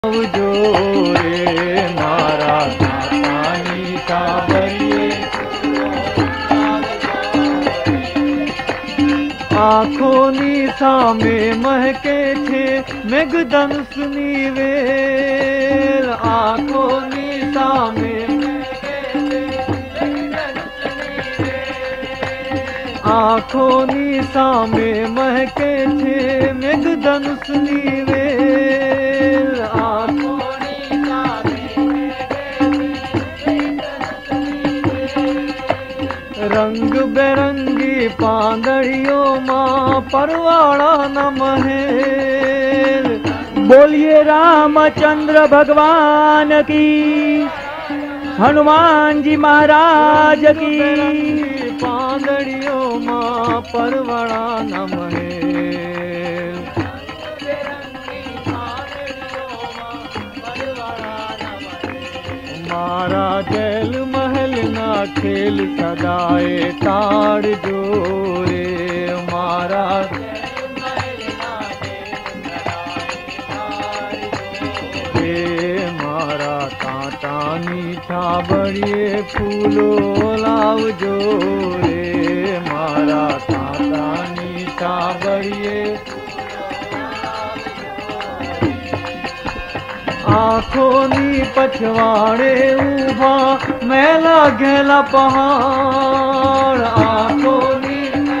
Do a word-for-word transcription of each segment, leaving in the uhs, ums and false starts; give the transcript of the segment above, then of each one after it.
जो रे मारा पानी साबरिए आँखोनी सामे महके छे मेघधनुष नी वेल आँखोनी सामे आँखोनी सामे महके छे मेघधनुष नी वेल आँखोनी सामे रंग बेरंगी पांदड़ियों माँ परवाड़ा न महेल। बोलिए रामचंद्र भगवान की, हनुमान जी महाराज की। पांदड़ियों माँ परवाड़ा न महेल। मारा जेल महल ना खेल सदाए ताड़ जोरे मारा मारा कांटा मीठा बड़िए फूलो लाव जोरे मारा कांटा मीठा बड़िए आँखोनी पछवाड़े उभा मेला घेला पहाड़ आँखोनी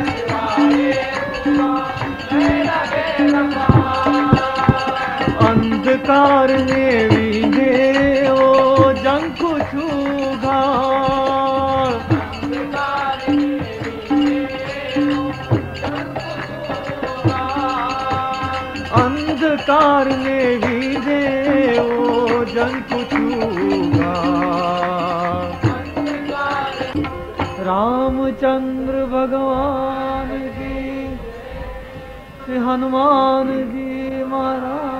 अंधकार में विंधे ओ जंखु छूघा अंधकार में विंधे ओ जंखु छूघा। रामचंद्र भगवान की, श्री हनुमान जी महाराज।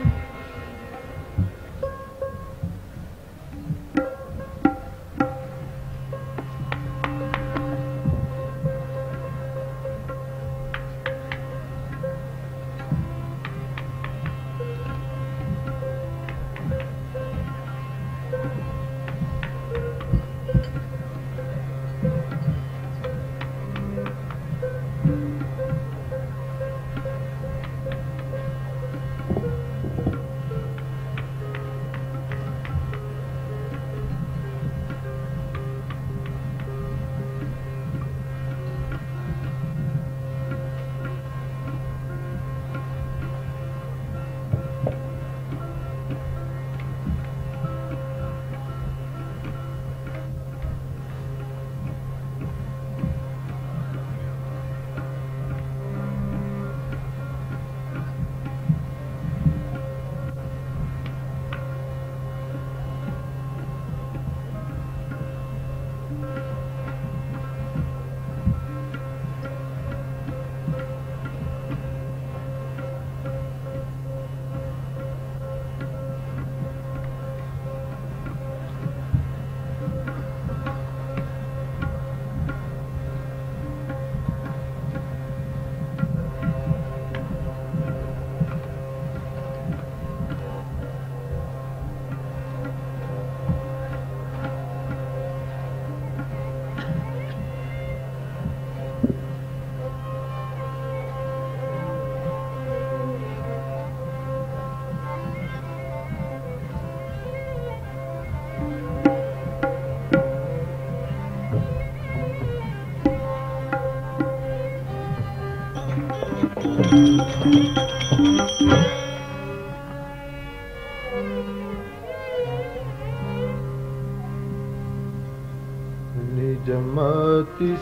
निजमति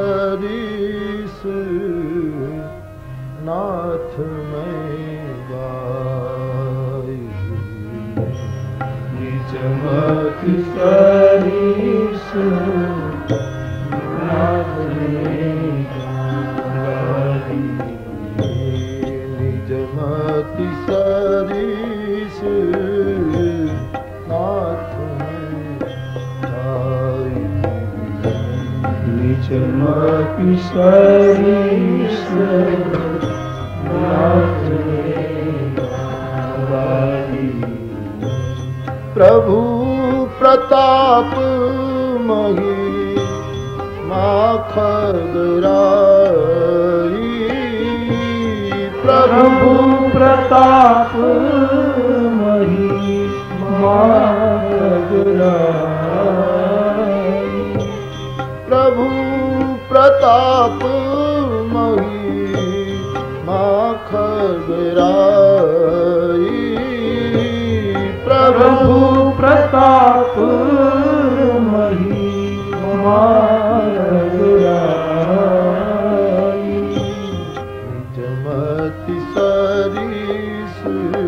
सरीस नाथ में गाई निजमति सरीस नाथ में गाई निजमति सरीस नाथ में गाई निजमति सरीस नाथ में गाई प्रभु प्रताप महिमा खगराई प्रभु प्रताप महिमा खगराई प्रभु प्रताप महिमा खगराई प्रभु प्रताप महिमा खगराई निजमति सरीस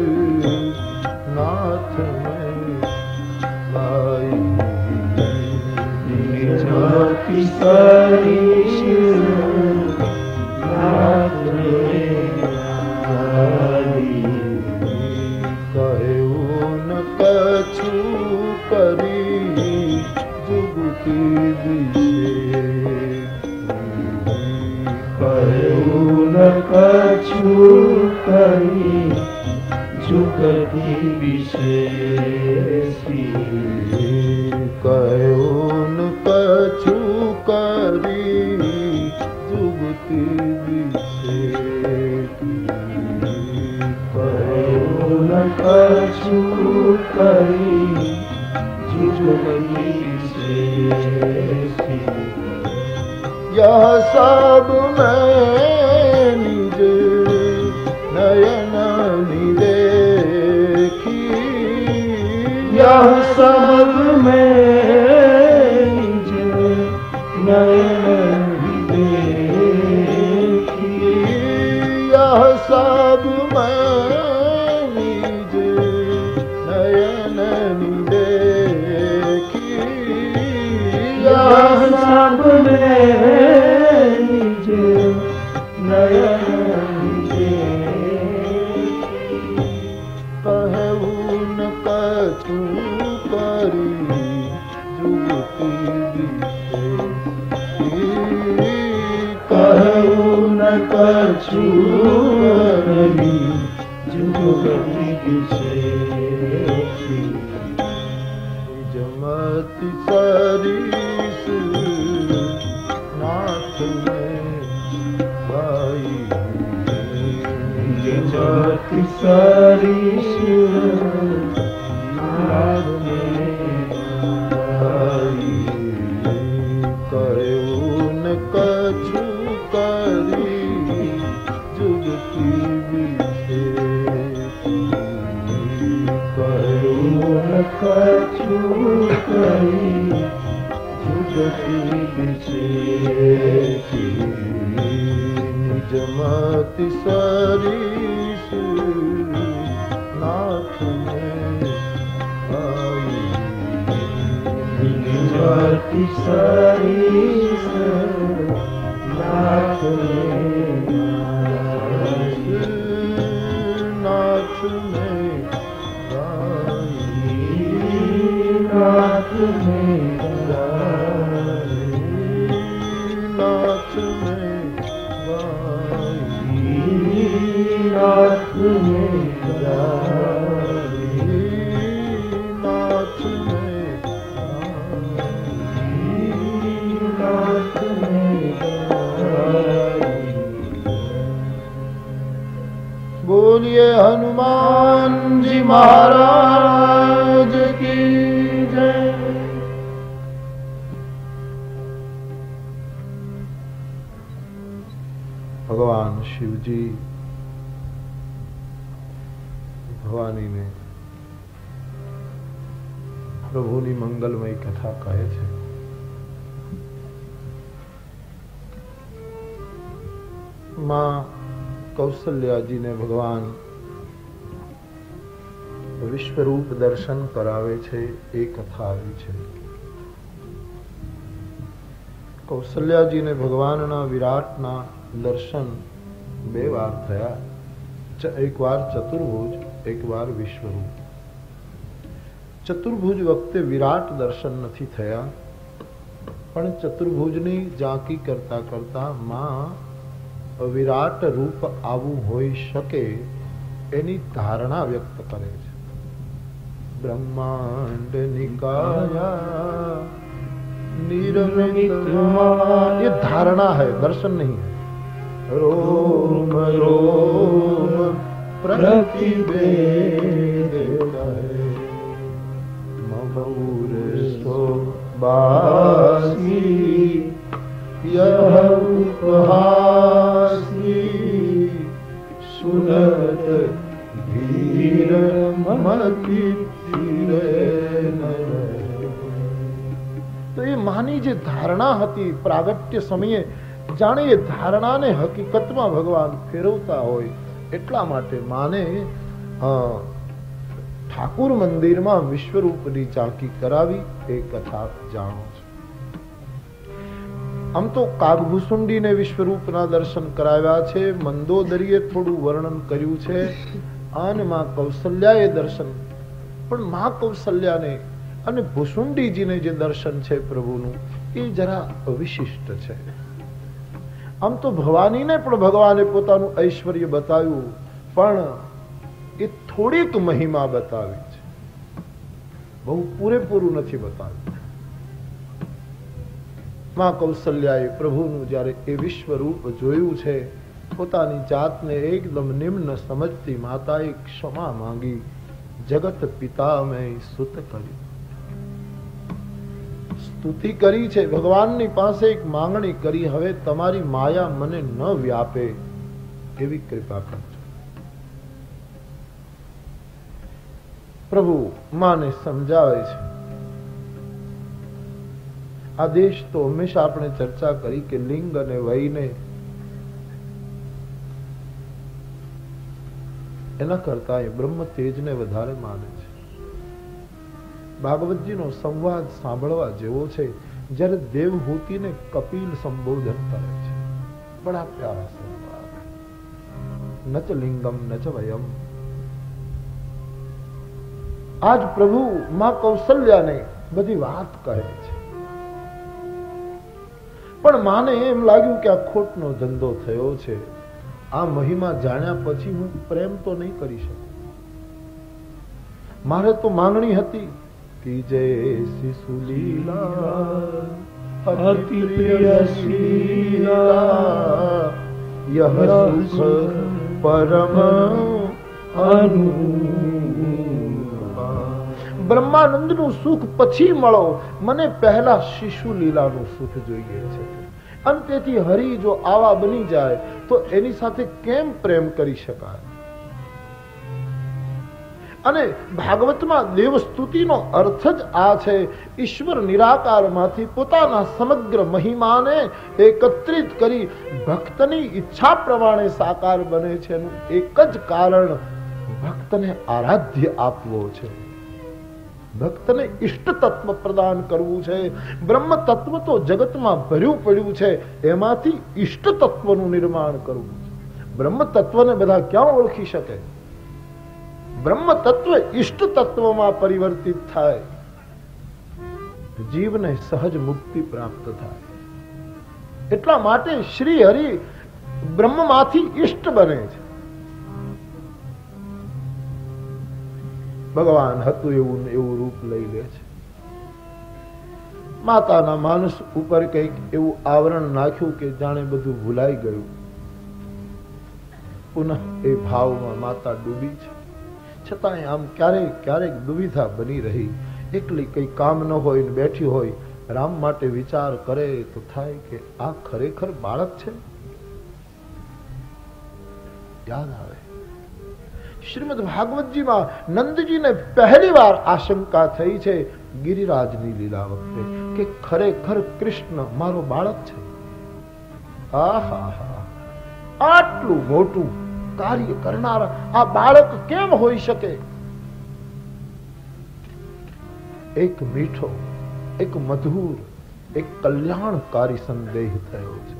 नाथ में लाई निजमति सरीस नाथ में लाई कहून कछु करी जुगति विषेक कहून कछु करी जुगति विशेषी कहून कछु करी जुगति विषेक कहून कछु करी जुगति विशेषी यह सब मैं निज नयन निदेखी यह सब मैं निज नयन देखी यह सब मैं निज नयन निदेखी यह सब मैं निज नयन कहून कछु करी जुगति विषेक कहून कछु करी जुगति विशेषी निजमति सरीस नाथ में भाई निजमति सरीस नाथ में भाई कहून कछु करी जुगति विषेक कहून कछु करी जुगति विशेषी निजमति सरीस नाथ में भाई निजमति सरीस नाथ में नाथ में भाई नाथ में नाथ में भाई नाथ में नाथ में नाथ में बोलिए हनुमान जी महाराज की जय। भगवान शिव जी ભવાની ને પ્રભુની મંગલમય કથા કહે છે। માં કૌશલ્યાજીને ભગવાન વિશ્વરૂપ દર્શન કરાવે છે એ કથા આવી છે। કૌશલ્યાજીને ભગવાનના વિરાટના દર્શન બે વાર થયા, એક વાર ચતુર્ભુજ, એક વાર વિશ્વરૂપ। ચતુર્ભુજ વખતે વિરાટ દર્શન નથી થયા, પણ ચતુર્ભુજની ઝાંકી કરતા કરતા માં વિરાટ રૂપ આવું હોઈ શકે એની ધારણા વ્યક્ત કરે છે। ब्रह्मांड निकाया निर्मित मान। ये धारणा है, दर्शन नहीं है। रोम रोम प्रतिवेद ममूर सो बासी यह उपहासी सुनत धीर मति तो ये मानी जे धारणा हती प्रागट्य समये जाने ये धारणाने हकीकतમાં ભગવાન ફેરવતા હોય એટલા માટે માને ઠાકુર મંદિરમાં વિશ્વરૂપની ચાકી કરાવી એ કથા જાણો છો। આમ તો કાગભૂસુંડીને વિશ્વરૂપના દર્શન કરાવ્યા છે, મંદોદરીએ થોડું વર્ણન કર્યું છે અને માં કૌશલ્યાએ દર્શન, પણ માં કૌશલ્યાને અને ભૂસુંડીજીને જે દર્શન છે પ્રભુનું એ જરા અવિશિષ્ટ છે। આમ તો ભવાનીને પણ ભગવાને પોતાનું ઐશ્વર્ય બતાવ્યું, પણ એ થોડીક મહિમા બતાવી છે, બહુ પૂરેપૂરું નથી બતાવ્યું। માં કૌશલ્યાએ પ્રભુનું જ્યારે એ વિશ્વરૂપ જોયું છે, પોતાની જાતને એકદમ નિમ્ન સમજતી માતાએ ક્ષમા માંગી, જગત પિતા મેં સુત કરી સ્તુતિ કરી છે, ભગવાનની પાસે એક માંગણી કરી, હવે તમારી માયા મને ન વ્યાપે એવી કૃપા કરજો। પ્રભુ માને સમજાવે છે। આદેશ તો હંમેશા આપણે ચર્ચા કરી કે લિંગ અને વયને એના કરતા એ બ્રહ્મ તેજને વધારે માને છે। ભાગવતજીનો સંવાદ સાંભળવા જેવો છે, જ્યારે દેવહૂતિને કપિલ સંબોધન કરે છે, બડા પ્યારા સંવાદ। નચ લિંગમ નચ વયમ। આજ પ્રભુ માં કૌશલ્યાને બધી વાત કહે છે, પણ માને એમ લાગ્યું કે આ ખોટનો ધંધો થયો છે, આ મહિમા જાણ્યા પછી હું પ્રેમ તો નહીં કરી શકું। મારે તો માંગણી હતી કે જય શિશુ લીલા અતિ પ્રિય શીલા યહ સુખ પરમ અનુપા। બ્રહ્માનંદનું સુખ પછી મળો, મને પહેલા શિશુ લીલાનું સુખ જોઈએ છે। અને તેથી હરિ જો આવા બની જાય તો એની સાથે કેમ પ્રેમ કરી શકાય? અને ભાગવતમાં દેવસ્તુતિનો અર્થ જ આ છે, ઈશ્વર નિરાકારમાંથી પોતાના સમગ્ર મહિમાને એકત્રિત કરી ભક્તની ઈચ્છા પ્રમાણે સાકાર બને છે। એનું એક જ કારણ ભક્તને આરાધ્ય આપવો છે, ભક્તને ઇષ્ટ તત્વ પ્રદાન કરવું છે। બ્રહ્મ તત્વ તો જગતમાં ભર્યું પડ્યું છે, એમાંથી ઇષ્ટ તત્વનું નિર્માણ કરવું છે। બ્રહ્મ તત્વને બધા ક્યાં ઓળખી શકે? બ્રહ્મ તત્વ ઇષ્ટ તત્વમાં પરિવર્તિત થાય, જીવને સહજ મુક્તિ પ્રાપ્ત થાય। એટલા માટે શ્રી હરિ બ્રહ્મમાંથી ઇષ્ટ બને છે। ભગવાન હતું એવું એવું રૂપ લઈ લે છે। માતાના માનસ ઉપર કંઈક એવું આવરણ નાખ્યું કે જાણે બધું ભૂલાઈ ગયું। પુનઃ એ ભાવમાં માતા ડૂબી છે, છતાંય આમ ક્યારેક ક્યારેક દુવિધા બની રહી। એકલી કઈ કામ ન હોય ને બેઠી હોય, રામ માટે વિચાર કરે તો થાય કે આ ખરેખર બાળક છે? યાદ આવે શ્રીમદ ભાગવતજીમાં નંદજીને પહેલી વાર આશંકા થઈ છે ગિરિરાજની લીલા વખતે કે ખરેખર કૃષ્ણ મારો બાળક છે। આહા, આટલું મોટું કાર્ય કરનારા આ બાળક કેમ હોઈ શકે? એક મીઠો, એક મધુર, એક કલ્યાણકારી સંદેહ થયો છે।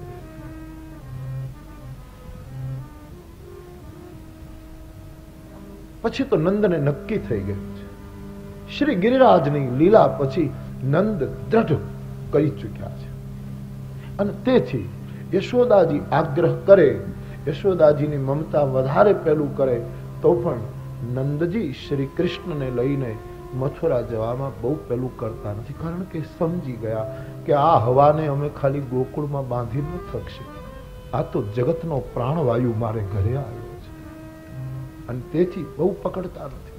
પછી તો નંદને નક્કી થઈ ગયું છે, શ્રી ગિરિરાજની લીલા પછી નંદ દ્રઢ કરી ચૂક્યા છે। અને તેથી યશોદાજી આગ્રહ કરે, યશોદાજીની મમતા વધારે પેલું કરે તો પણ નંદજી શ્રી કૃષ્ણને લઈને મથુરા જવામાં બહુ પેલું કરતા નથી, કારણ કે સમજી ગયા કે આ હવાને અમે ખાલી ગોકુળમાં બાંધી ન શકશે, આ તો જગતનો પ્રાણવાયુ મારે ઘરે આવ્યો છે, અને તેથી બહુ પકડતા નથી.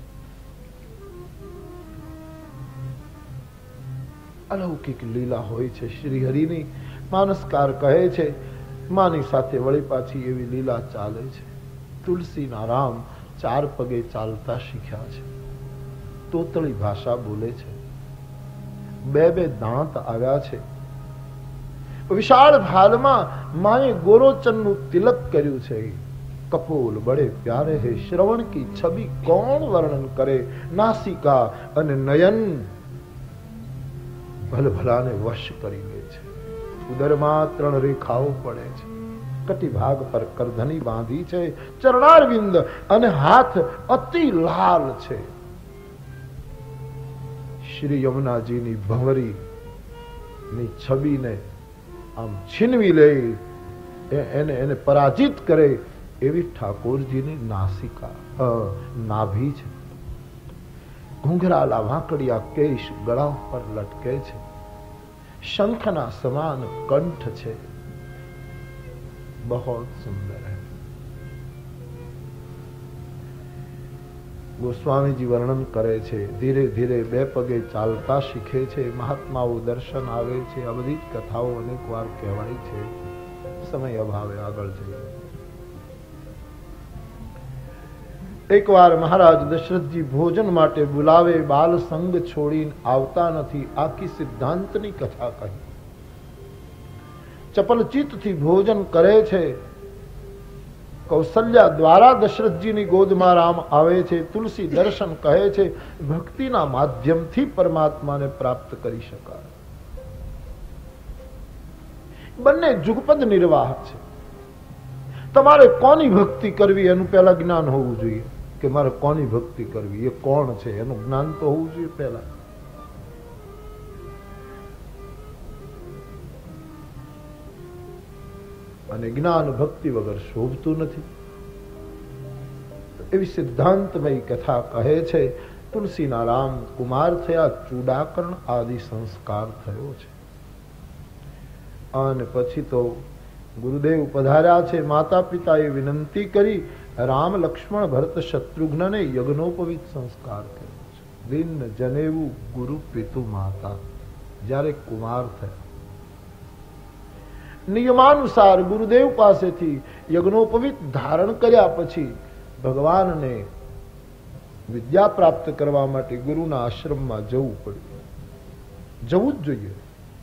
અલૌકિક લીલા હોય છે શ્રી હરિની. માનસકાર કહે છે માની સાથે વળી પાછી એવી લીલા ચાલે છે. તુલસીના રામ ચાર પગે ચાલતા શીખ્યા છે, તોતળી ભાષા બોલે છે, બે બે દાંત આવ્યા છે. વિશાળ ભાલમાં માએ ગોરોચનનું તિલક કર્યું છે. કપોલ બડે પ્યારે હે શ્રવણ કી છબી કોણ વર્ણન કરે, નાસિકા અને નયન ભલભલાને વશ કરી લે છે. ઉદરમાં ત્રણ રેખાઓ પડે છે, કટિભાગ પર કરધની બાંધી છે, ચરણારવિંદ અને હાથ અતિ લાલ છે. શ્રી યમુનાજીની ભંવરી ની છબીને આમ છીનવી લે, એને એને પરાજિત કરે એવી ઠાકોરજીની નાસિકા નાભી છે. ઘૂંઘરાલા વાંકડિયા કેશ ગળા પર લટકે છે, શંખના સમાન કંઠ છે. बहुत सुंदर है. ગોસ્વામીજી વર્ણન કરે છે, ધીરે ધીરે બે પગે ચાલતા શીખે છે, મહાત્માઓ દર્શન આવે છે. આ બધી જ કથાઓ અનેક વાર કહેવાય છે, સમય અભાવે આગળ જઈએ. એકવાર મહારાજ દશરથજી ભોજન માટે બોલાવે, બાલ સંગ છોડીને આવતા નથી. આખી સિદ્ધાંતની કથા કહી. ચપલચિત્તથી ભોજન કરે છે. કૌશલ્યા દ્વારા દશરથજીની ગોદમાં રામ આવે છે. તુલસી દર્શન કહે છે, ભક્તિના માધ્યમથી પરમાત્માને પ્રાપ્ત કરી શકાય. બંને જુગપદ નિર્વાહ છે. તમારે કોની ભક્તિ કરવી એનું પહેલા જ્ઞાન હોવું જોઈએ, કે મારે કોની ભક્તિ કરવી, એ કોણ છે એનું જ્ઞાન તો હોવું જોઈએ પહેલા. અને જ્ઞાન ભક્તિ વગર શોભતું નથી. એવી સિદ્ધાંતમય કથા કહે છે. તુલસીના રામ કુમાર થયા, ચૂડાકરણ આદિ સંસ્કાર થયો છે. અને પછી તો ગુરુદેવ પધાર્યા છે. માતા પિતાએ વિનંતી કરી, રામ લક્ષ્મણ ભરત શત્રુઘ્નને યજ્ઞોપવિત સંસ્કાર કર્યો છે. દિન જનેવું ગુરુ પિતુ માતા, જ્યારે કુમાર થયા નિયમાનુસાર ગુરુદેવ પાસેથી યજ્ઞોપવિત ધારણ કર્યા પછી ભગવાનને વિદ્યા પ્રાપ્ત કરવા માટે ગુરુના આશ્રમમાં જવું પડ્યું. જવું જ જોઈએ.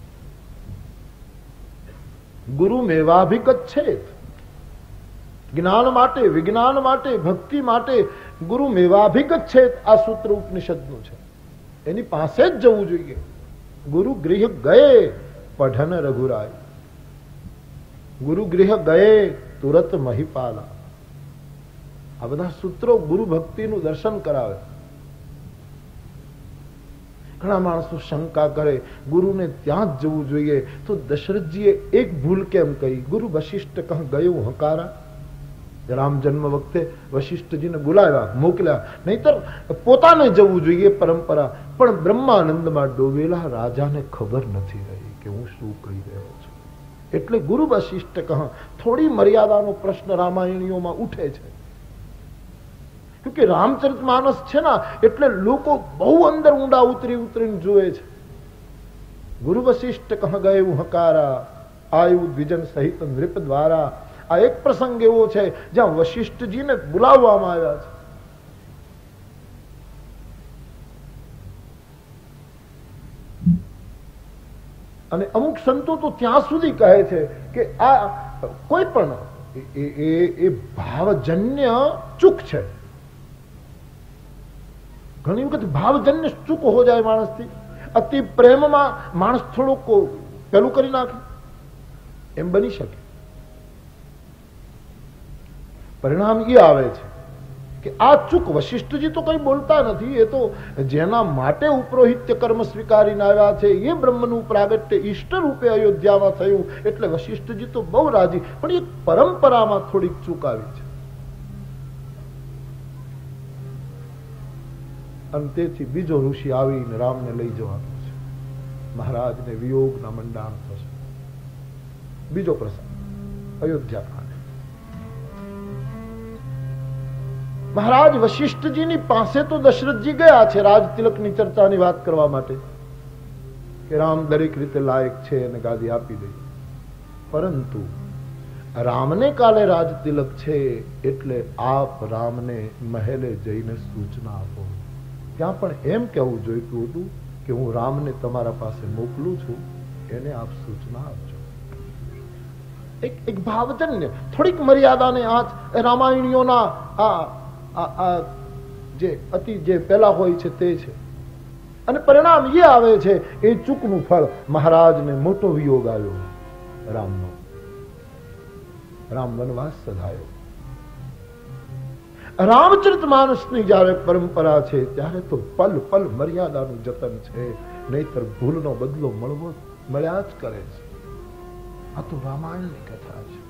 ગુરુ મેવાભિગચ્છેત. જ્ઞાન માટે, વિજ્ઞાન માટે, ભક્તિ માટે ગુરુ મેવાભિગચ્છેત. આ સૂત્ર ઉપનિષદનું છે. એની પાસે જ જવું જોઈએ. ગુરુ ગૃહ ગયે પઢન રઘુરાય, ગુરુ ગૃહ ગયે તુરત મહિપાલા. આ બધા સૂત્રો ગુરુ ભક્તિનું દર્શન કરાવે. ઘણા માણસો શંકા કરે ગુરુને ત્યાં જ જવું જોઈએ, તો દશરથજીએ એક ભૂલ કેમ કરી? ગુરુ વશિષ્ઠ કહ ગયું હકારા. રામ જન્મ વખતે વશિષ્ઠજીને બોલાવ્યા, મોકલ્યા, નહીતર પોતાને જવું જોઈએ પરંપરા. પણ બ્રહ્માનંદમાં ડોબેલા રાજાને ખબર નથી રહી કે હું શું કહી રહ્યો છું. એટલે ગુરુ વશિષ્ઠ કહ. થોડી મર્યાદાનો પ્રશ્ન રામાયણીઓમાં ઉઠે છે, કે રામચરિત માનસ છે ને, એટલે લોકો બહુ અંદર ઊંડા ઉતરી ઉતરીને જોવે છે. ગુરુ વશિષ્ઠ કહ ગયે હકારા, આયુ દ્વિજન સહિત નૃપ દ્વારા. આ એક પ્રસંગ એવો છે જ્યાં વશિષ્ઠજીને બોલાવવામાં આવ્યા છે. અને અમુક સંતો તો ત્યાં સુધી કહે છે કે આ કોઈ પણ એ ભાવજન્ય ચૂક છે. ઘણી વખત ભાવજન્ય ચૂક હો જાય માણસથી. અતિ પ્રેમમાં માણસ થોડુંક પેલું કરી નાખે, એમ બની શકે. પરિણામ એ આવે છે કે આ ચૂક વશિષ્ઠજી તો કઈ બોલતા નથી. એ તો જેના માટે ઉપરોહિત્ય કર્મ સ્વીકારીને આવ્યા છે એ બ્રહ્મનું પ્રાગટ્ય ઈષ્ટ રૂપે અયોધ્યામાં થયું, એટલે વશિષ્ઠજી તો બહુ રાજી. પણ એ પરંપરામાં થોડીક ચૂક આવી છે. અને તેથી બીજો ઋષિ આવીને રામને લઈ જવાનો છે. મહારાજને વિયોગના મંડાણ થશે. બીજો પ્રસંગ અયોધ્યા કાંડ. મહારાજ વશિષ્ઠજીની પાસે તો દશરથજી ગયા છે રાજ તિલકની ચર્ચાની વાત કરવા માટે કે રામ દરેક રીતે લાયક છે અને ગાદી આપી દઈ. પરંતુ રામને કાલે રાજ તિલક છે એટલે આપ રામને મહેલે જઈને સૂચના આપો. ત્યાં પણ એમ કહેવું જોઈતું હતું કે હું રામને તમારા પાસે મોકલું છું, એને આપ સૂચના આપજો. એક એક ભાવજન્ય થોડીક મર્યાદાને આજ રામાયણીઓના આ આ જે અતિ જે પેલા હોય છે તે છે અને પરિણામ એ આવે છે એ ચૂકનું ફળ. મહારાજને મોટો વિયોગ આવ્યો રામનો. રામ વનવાસ સધાયો. રામચરિત માનસની જયારે પરંપરા છે ત્યારે તો પલ પલ મર્યાદાનું જતન છે, નહીતર ભૂલનો બદલો મળવો મળ્યા જ કરે છે. આ તો રામાયણની કથા છે.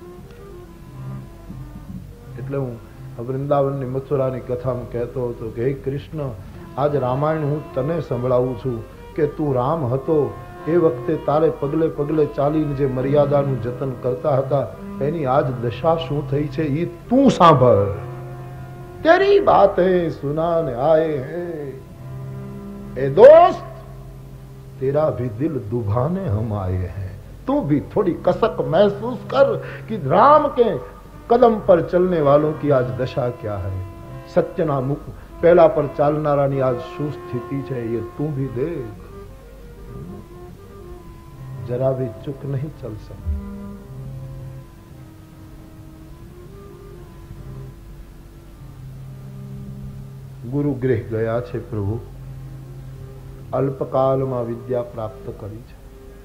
એટલે હું વૃંદાવનની મથુરાની કથામાં કહેતો હતો કે હે કૃષ્ણ, આજ રામાયણ હું તને સંભળાવું છું કે તું રામ હતો એ વખતે તારે પગલે પગલે ચાલીને જે મર્યાદાનું જતન કરતા હતા એની આજ દશા શું થઈ છે એ તું સાંભળ. તેરી બાતે સુનાને આए हैं ए दोस्त, तेरा भी दिल दुभाने हम आए हैं. तू भी थोड़ी कसक महसूस कर कि राम के कदम पर चलने वालों की आज दशा क्या है. सत्यना मुख पहला पर चालनारानी आज શું સ્થિતિ છે ये તું भी देख. जरा भी चुक नहीं चल सकती. ગુરુ ગૃહ ગયા છે પ્રભુ. અલ્પકાલમાં વિદ્યા પ્રાપ્ત કરી છે.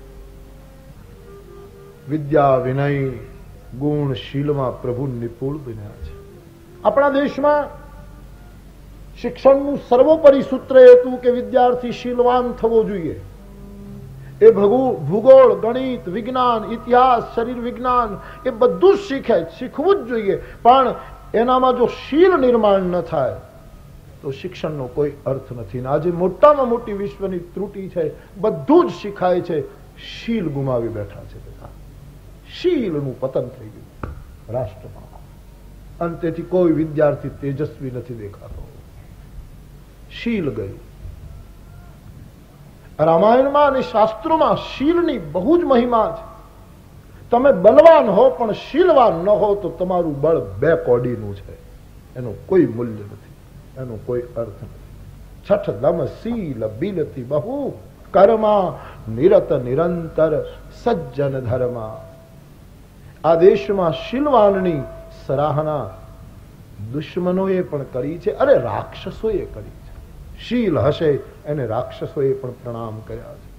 વિદ્યા વિનય ગુણ શીલમાં પ્રભુ નિપુણ બન્યા છે. આપણા દેશમાં શિક્ષણનું સર્વોપરી સૂત્ર હતું કે વિદ્યાર્થી શીલવાન થવો જોઈએ. એ ભૂગોળ, ગણિત, વિજ્ઞાન, ઇતિહાસ, શરીર વિજ્ઞાન એ બધું જ શીખે, શીખવું જ જોઈએ. પણ એનામાં જો શીલ નિર્માણ ન થાય તો શિક્ષણનો કોઈ અર્થ નથી. આજે મોટામાં મોટી વિશ્વની ત્રુટિ છે, બધું જ શીખાય છે, શીલ ગુમાવી બેઠા છે. શીલનું પતન થઈ ગયું રાષ્ટ્રમાં અને તેથી કોઈ વિદ્યાર્થી તેજસ્વી નથી દેખાતો. શીલ ગયું. રામાયણમાં અને શાસ્ત્રોમાં શીલની બહુ જ મહિમા છે. તમે બલવાન હો પણ શીલવાન ન હો તો તમારું બળ બે કોડીનું છે, એનું કોઈ મૂલ્ય નથી, એનો કોઈ અર્થ નથી. છઠ દમ શીલ બિલતી બહુ કર્મા નિરત નિરંતર સજ્જન ધર્મા. આ દેશમાં શીલવાનની સરાહના દુશ્મનોએ પણ કરી છે, અરે રાક્ષસોએ કરી છે. શીલ હશે એને રાક્ષસોએ પણ પ્રણામ કર્યા છે.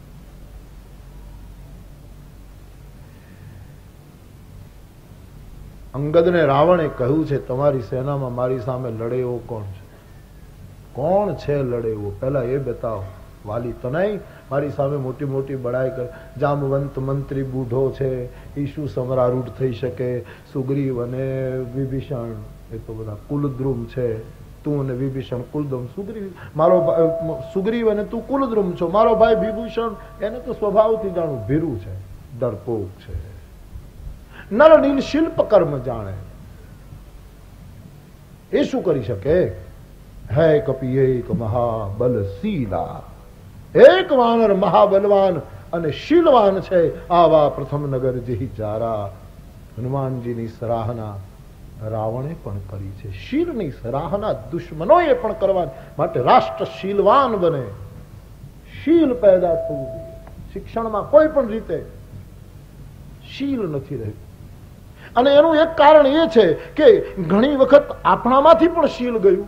અંગદને રાવણે કહ્યું છે તમારી સેનામાં મારી સામે લડે એવો કોણ છે? કોણ છે લડે એવો? પહેલા એ બતાવો. વાલી તો નહીં, મારી સામે મોટી મોટી બડાઈ કર. જામવંત મંત્રી બૂઢો છે, એ શું સમરારૂઢ થઈ શકે? સુગ્રીવ અને વિભીષણ એ તો બધા કુલદ્રુમ છે. તું અને વિભીષણ કુલદ્રુમ. સુગ્રીવ મારો સુગ્રીવ અને તું કુલદ્રુમ છો. મારો ભાઈ વિભૂષણ એને તો સ્વભાવથી જાણું ભીરું છે, ડરપોક છે. નર નીલ શિલ્પ કર્મ જાણે. એ શું કરી શકે? હે કપી એક મહાબલશીલા. એક વાનર મહાબલવાન અને શીલવાન છે. આવા પ્રથમ નગર જેહી જારા. હનુમાનજીની સરાહના રાવણે પણ કરી છે. શીલની સરાહના દુશ્મનોએ પણ કરવાની. માટે રાષ્ટ્ર શીલવાન બને, શીલ પેદા થવું જોઈએ. શિક્ષણમાં કોઈ પણ રીતે શીલ નથી રહ્યું. અને એનું એક કારણ એ છે કે ઘણી વખત આપણામાંથી પણ શીલ ગયું.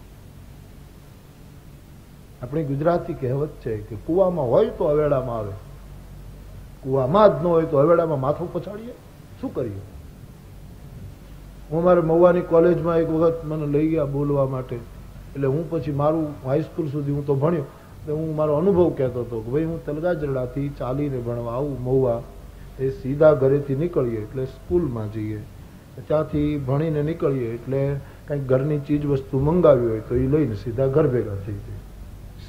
આપણી ગુજરાતી કહેવત છે કે કુવામાં હોય તો હવેડામાં આવે, કુવામાં જ ન હોય તો હવેડામાં માથું પછાડીએ. શું કરીએ? હું અમારે મહુવાની કોલેજમાં એક વખત મને લઈ ગયા બોલવા માટે. એટલે હું પછી મારું હાઈસ્કૂલ સુધી હું તો ભણ્યો, એટલે હું મારો અનુભવ કહેતો હતો કે ભાઈ હું તલગાજરડાથી ચાલીને ભણવા આવું મહુવા, એ સીધા ઘરેથી નીકળીએ એટલે સ્કૂલમાં જઈએ, ત્યાંથી ભણીને નીકળીએ એટલે કંઈક ઘરની ચીજ વસ્તુ મંગાવી હોય તો એ લઈને સીધા ઘર ભેગા થઈ જાય.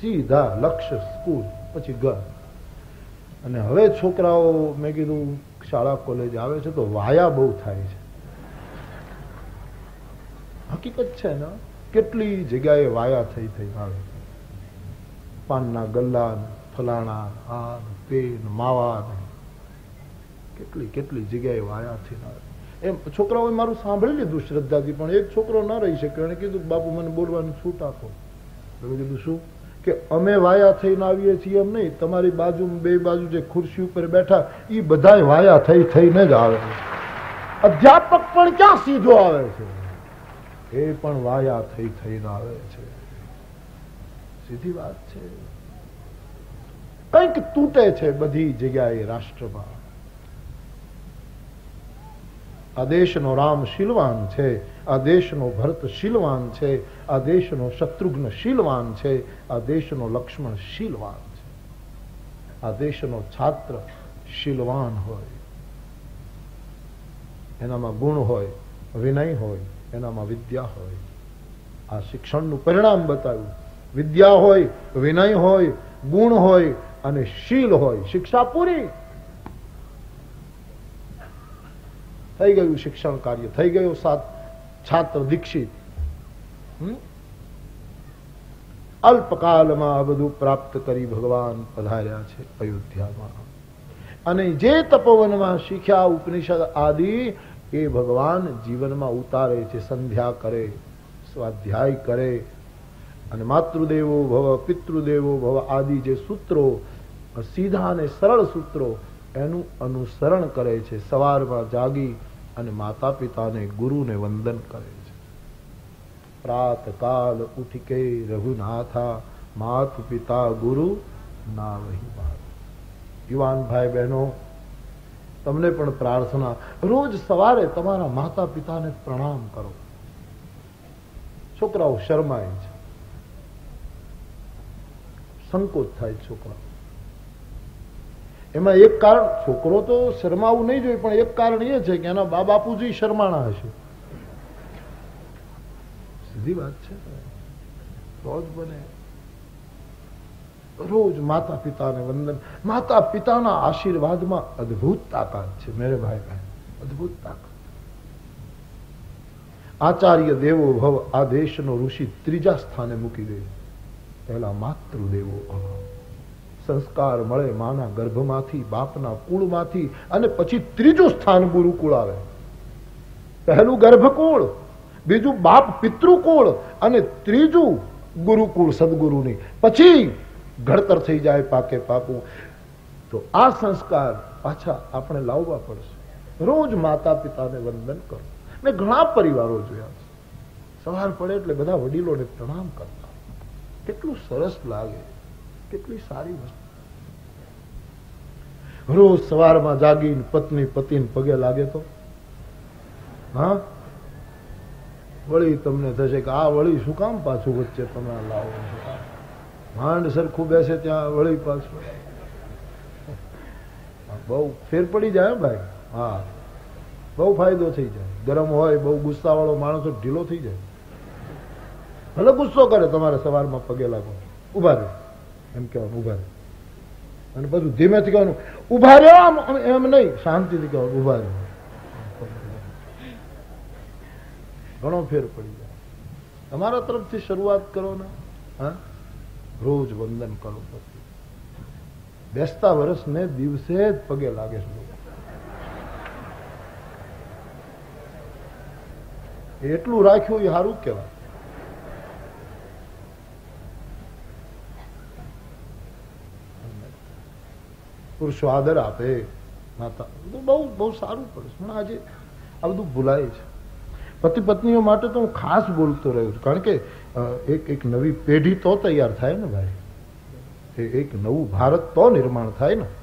સીધા લક્ષ્ય સ્કૂલ, પછી ઘર. અને હવે છોકરાઓ મેં કીધું શાળા કોલેજ આવે છે તો વાયા બહુ થાય છે. હકીકત છે ને, કેટલી જગ્યાએ વાયા થઈ થઈ આવે. પાનના ગલ્લા, ફલાણા, આ પેન, માવા, કેટલી કેટલી જગ્યાએ વાયા થઈ આવે. એમ છોકરાઓએ મારું સાંભળી લીધું શ્રદ્ધાથી, પણ એક છોકરો ન રહી શક્યો. એને કીધું બાપુ મને બોલવાની છૂટ આપો. મેં કીધું શું? કે અમે વાયા થઈને આવીએ છીએ એમ નહીં, તમારી બાજુ બે બાજુ જે ખુરશી ઉપર બેઠા એ બધા વાયા થઈ થઈને જ આવે છે. અધ્યાપક પણ ક્યાં સીધો આવે છે, એ પણ વાયા થઈ થઈને આવે છે. સીધી વાત છે. કંઈક તૂટે છે બધી જગ્યાએ રાષ્ટ્રમાં. આ દેશનો રામ શીલવાન છે, આ દેશનો ભરત શીલવાન છે, આ દેશનો શત્રુઘ્ન શીલવાન છે, આ દેશનો લક્ષ્મણ શીલવાન છે. આ દેશનો છાત્ર શીલવાન હોય, એનામાં ગુણ હોય, વિનય હોય, એનામાં વિદ્યા હોય. આ શિક્ષણનું પરિણામ બતાવ્યું. વિદ્યા હોય, વિનય હોય, ગુણ હોય અને શીલ હોય. શિક્ષા પૂરી થઈ ગયું. શિક્ષણ કાર્ય થઈ ગયું. સાત છાત્ર દીક્ષિત. અલ્પકાલમાં આ બધું પ્રાપ્ત કરી ભગવાન પધાર્યા છે અયોધ્યામાં. અને જે તપોવનમાં શીખ્યા ઉપનિષદ આદિ એ ભગવાન જીવનમાં ઉતારે છે. સંધ્યા કરે, સ્વાધ્યાય કરે, અને માતૃદેવો ભવ, પિતૃદેવો ભવ આદિ જે સૂત્રો, સીધા અને સરળ સૂત્રો, એનું અનુસરણ કરે છે. સવારમાં જાગી અને માતા પિતાને ગુરુને વંદન કરે છે. પ્રાત કાલ ઉઠી કે રઘુનાથા, માત પિતા ગુરુ ના વહી બાત. યુવાન ભાઈ બહેનો, તમને પણ પ્રાર્થના, રોજ સવારે તમારા માતા પિતાને પ્રણામ કરો. છોકરાઓ શરમાય છે, સંકોચ થાય છોકરાઓ. એમાં એક કારણ, છોકરો તો શરમાવું નહીં જોઈએ, પણ એક કારણ એ છે કે એના બા બાપુજી શરમાણા હશે. સીધી વાત છે. રોજ બને, રોજ માતા પિતાને વંદન. માતા પિતાના આશીર્વાદમાં અદભુત તાકાત છે મેરે ભાઈ બહેન, અદભુત તાકાત. આચાર્ય દેવો ભવ આ દેશનો ઋષિ ત્રીજા સ્થાને મૂકી દે. પહેલા માતૃદેવો ભવ. સંસ્કાર મળે માના ગર્ભમાંથી, બાપના કુળમાંથી, અને પછી ત્રીજું સ્થાન ગુરુકુળ આવે. પહેલું ગર્ભકુળ, બીજું બાપ પિતૃકુળ, અને ત્રીજું ગુરુકુળ સદગુરુની. પછી ઘડતર થઈ જાય પાકે પાકું. તો આ સંસ્કાર પાછા આપણે લાવવા પડશે. રોજ માતા પિતાને વંદન કરો. મેં ઘણા પરિવારો જોયા છે, સવાર પડે એટલે બધા વડીલોને પ્રણામ કરતા. કેટલું સરસ લાગે, કેટલી સારી વસ્તુ. રોજ સવારમાં જાગીને પત્ની પતિને પગે લાગે તો હા, વળી તમને થશે કે આ વળી શું કામ પાછું વચ્ચે તમે લાવો છો. માંડ સરખું બેસે ત્યાં વળી પાછું. બહુ ફેર પડી જાય ભાઈ. હા, બહુ ફાયદો થઈ જાય. ગરમ હોય, બહુ ગુસ્સા વાળો માણસ ઢીલો થઈ જાય. ભલે ગુસ્સો કરે, તમારે સવારમાં પગે લાગો, ઉભા રહે એમ કહેવાનું, ઉભા રહે. અને બધું ધીમેથી કહેવાનું, ઉભા રહ્યો એમ નહીં, શાંતિથી કહેવાનું, ઉભા રહ્યો. ઘણો ફેર પડી જાય. તમારા તરફથી શરૂઆત કરો ને. હા, રોજ વંદન કરો. પછી બેસતા વર્ષને દિવસે જ પગે લાગે છે. એટલું રાખ્યું એ સારું કહેવાય. પુરુષો આદર આપે, માતા, બહુ બહુ સારું પડે. પણ આજે આ બધું ભૂલાય છે. પતિ પત્નીઓ માટે તો હું ખાસ બોલતો રહ્યો છું, કારણ કે એક એક નવી પેઢી તો તૈયાર થાય ને ભાઈ. એક નવું ભારત તો નિર્માણ થાય ને.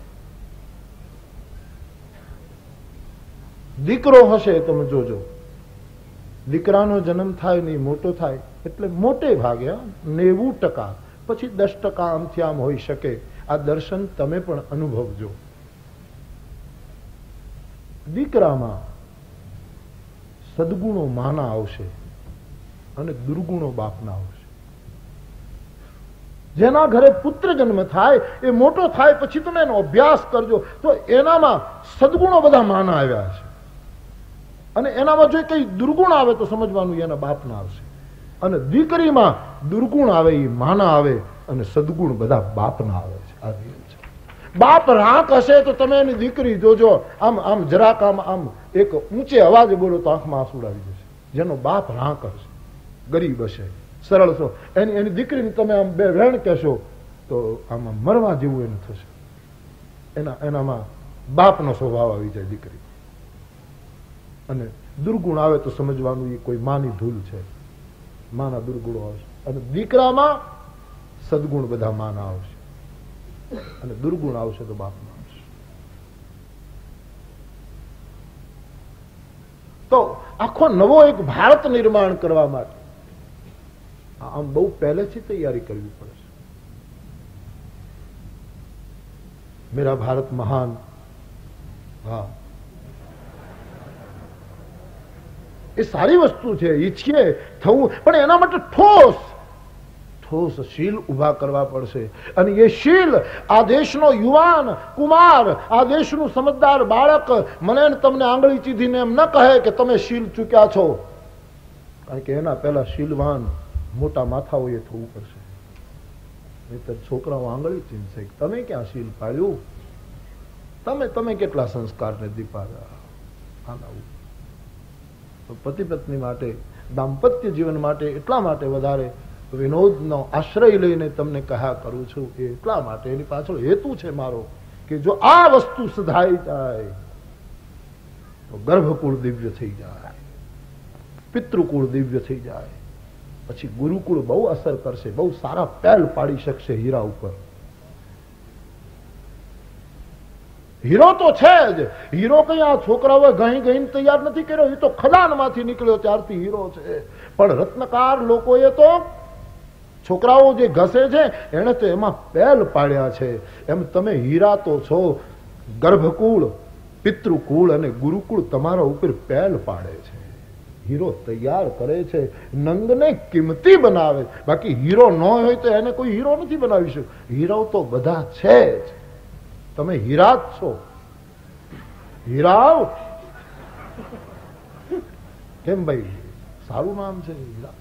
દીકરો હશે તમે જોજો, દીકરાનો જન્મ થાય નહીં, મોટો થાય એટલે મોટે ભાગે નેવું ટકા, પછી દસ ટકા આમથી આમ હોઈ શકે. આ દર્શન તમે પણ અનુભવજો. દીકરામાં સદગુણો માના આવશે અને દુર્ગુણો બાપના આવશે. જેના ઘરે પુત્ર જન્મ થાય એ મોટો થાય પછી તમે એનો અભ્યાસ કરજો તો એનામાં સદગુણો બધા માના આવ્યા છે, અને એનામાં જો કઈ દુર્ગુણ આવે તો સમજવાનું એના બાપના આવશે, અને દીકરીમાં દુર્ગુણ આવે એ માના આવે, અને સદગુણ બધા બાપના આવે છે. આ રીત છે. બાપ રાંક હશે તો તમે એની દીકરી જોજો, આમ આમ જરાક આમ આમ એક ઊંચે અવાજે બોલો તો આંખમાં આંસુ આવી જશે. જેનો બાપ રાંક હશે, ગરીબ હશે, સરળ છો, એની એની દીકરીને તમે આમ બે વેણ કહેશો તો આમાં મરવા જેવું એનું થશે. એના એનામાં બાપનો સ્વભાવ આવી જાય દીકરી, અને દુર્ગુણ આવે તો સમજવાનું એ કોઈ માની ભૂલ છે, માના દુર્ગુણો આવશે, અને દીકરામાં સદગુણ બધા માના આવશે, અને દુર્ગુણ આવશે તો બાપમાં આવશે. તો આખો નવો એક ભારત નિર્માણ કરવા માટે આમ બહુ પહેલેથી તૈયારી કરવી પડે છે. મેરા ભારત મહાન, હા એ સારી વસ્તુ છે, ઈચ્છીએ થવું, પણ એના માટે ઠોસ ઠોસ શીલ ઉભા કરવા પડશે. અને એ શીલ આ દેશનો યુવાન કુમાર, આ દેશનું સમજદાર બાળક મને તમને આંગળી ચીધીને એમ ન કહે કે તમે શીલ ચૂક્યા છો, કારણ કે એના પહેલા શીલવાન મોટા માથાઓએ થવું પડશે. નહીતર છોકરાઓ આંગળી ચીંધશે, તમે ક્યાં શીલ પાડ્યું, તમે તમે કેટલા સંસ્કારને દીપાવ્યા. આના પતિ પત્ની માટે, દાંપત્ય જીવન માટે એટલા માટે વધારે વિનોદનો આશ્રય લઈને તમને કહ્યા કરું છું, એ એટલા માટે, એની પાછળ હેતુ છે મારો કે જો આ વસ્તુ સુધાઈ જાય તો ગર્ભકુળ દિવ્ય થઈ જાય, પિતૃકુળ દિવ્ય થઈ જાય, પછી ગુરુકુળ બહુ અસર કરશે, બહુ સારા પહેલ પાડી શકશે હીરા ઉપર. હીરો તો છે જ, હીરો કઈ આ છોકરાઓએ ગઈ ગઈને તૈયાર નથી કર્યો, એ તો ખદાનમાંથી નીકળ્યો ત્યારથી હીરો છે. પણ રત્નકાર લોકોએ તો છોકરાઓ જે ઘસે છે એને તો એમાં પહેલ પાડ્યા છે. એમ તમે હીરા તો છો, ગર્ભકુળ, પિતૃકુળ અને ગુરુકુળ તમારા ઉપર પહેલ પાડે છે, હીરો તૈયાર કરે છે, નંદને કિંમતી બનાવે. બાકી હીરો ન હોય તો એને કોઈ હીરો નથી બનાવી શકતો. હીરો તો બધા છે જ, તમે હીરા જ છો. હીરા કેમ ભાઈ, સારું નામ છે હીરા.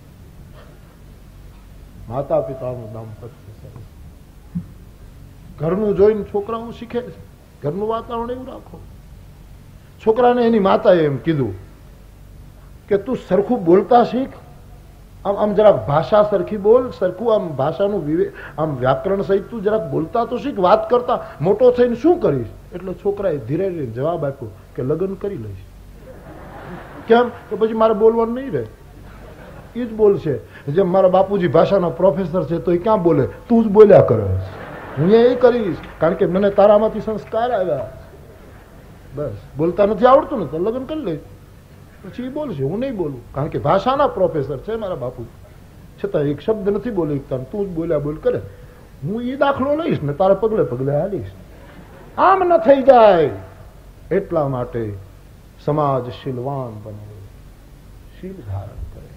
માતા પિતાનું દાંપત્ય સરસ, ઘરનું જોઈને છોકરાઓ શીખે છે. ઘરનું વાતાવરણ એવું રાખો. છોકરાને એની માતાએ એમ કીધું કે તું સરખું બોલતા શીખ, આમ આમ જરાક ભાષા સરખી બોલ, સરખું આમ ભાષાનું વિવે આમ વ્યાકરણ સહિત તું જરાક બોલતા તો શીખ, વાત કરતા. મોટો થઈને શું કરીશ? એટલે છોકરાએ ધીરે ધીરે જવાબ આપ્યો કે લગ્ન કરી લઈશ. કેમ? તો પછી મારે બોલવાનું નહીં રહે, એ જ બોલશે. જેમ મારા બાપુજી ભાષાના પ્રોફેસર છે તો એ ક્યાં બોલે, તું જ બોલ્યા કરે. હું એ કરીશ કારણ કે મને તારામાંથી સંસ્કાર આવ્યા. બસ બોલતા નથી આવડતું ને તો લગ્ન કરી લઈશ, પછી એ બોલશે, હું નહીં બોલું કારણ કે ભાષાના પ્રોફેસર છે મારા બાપુ, છતાં એક શબ્દ નથી બોલી શકતા, તું જ બોલ્યા બોલ કરે. હું એ દાખલો લઈશ ને તારા પગલે પગલે હાલીશ. આમ ન થઈ જાય એટલા માટે સમાજ શીલવાન બને, શીલ ધારણ કરે.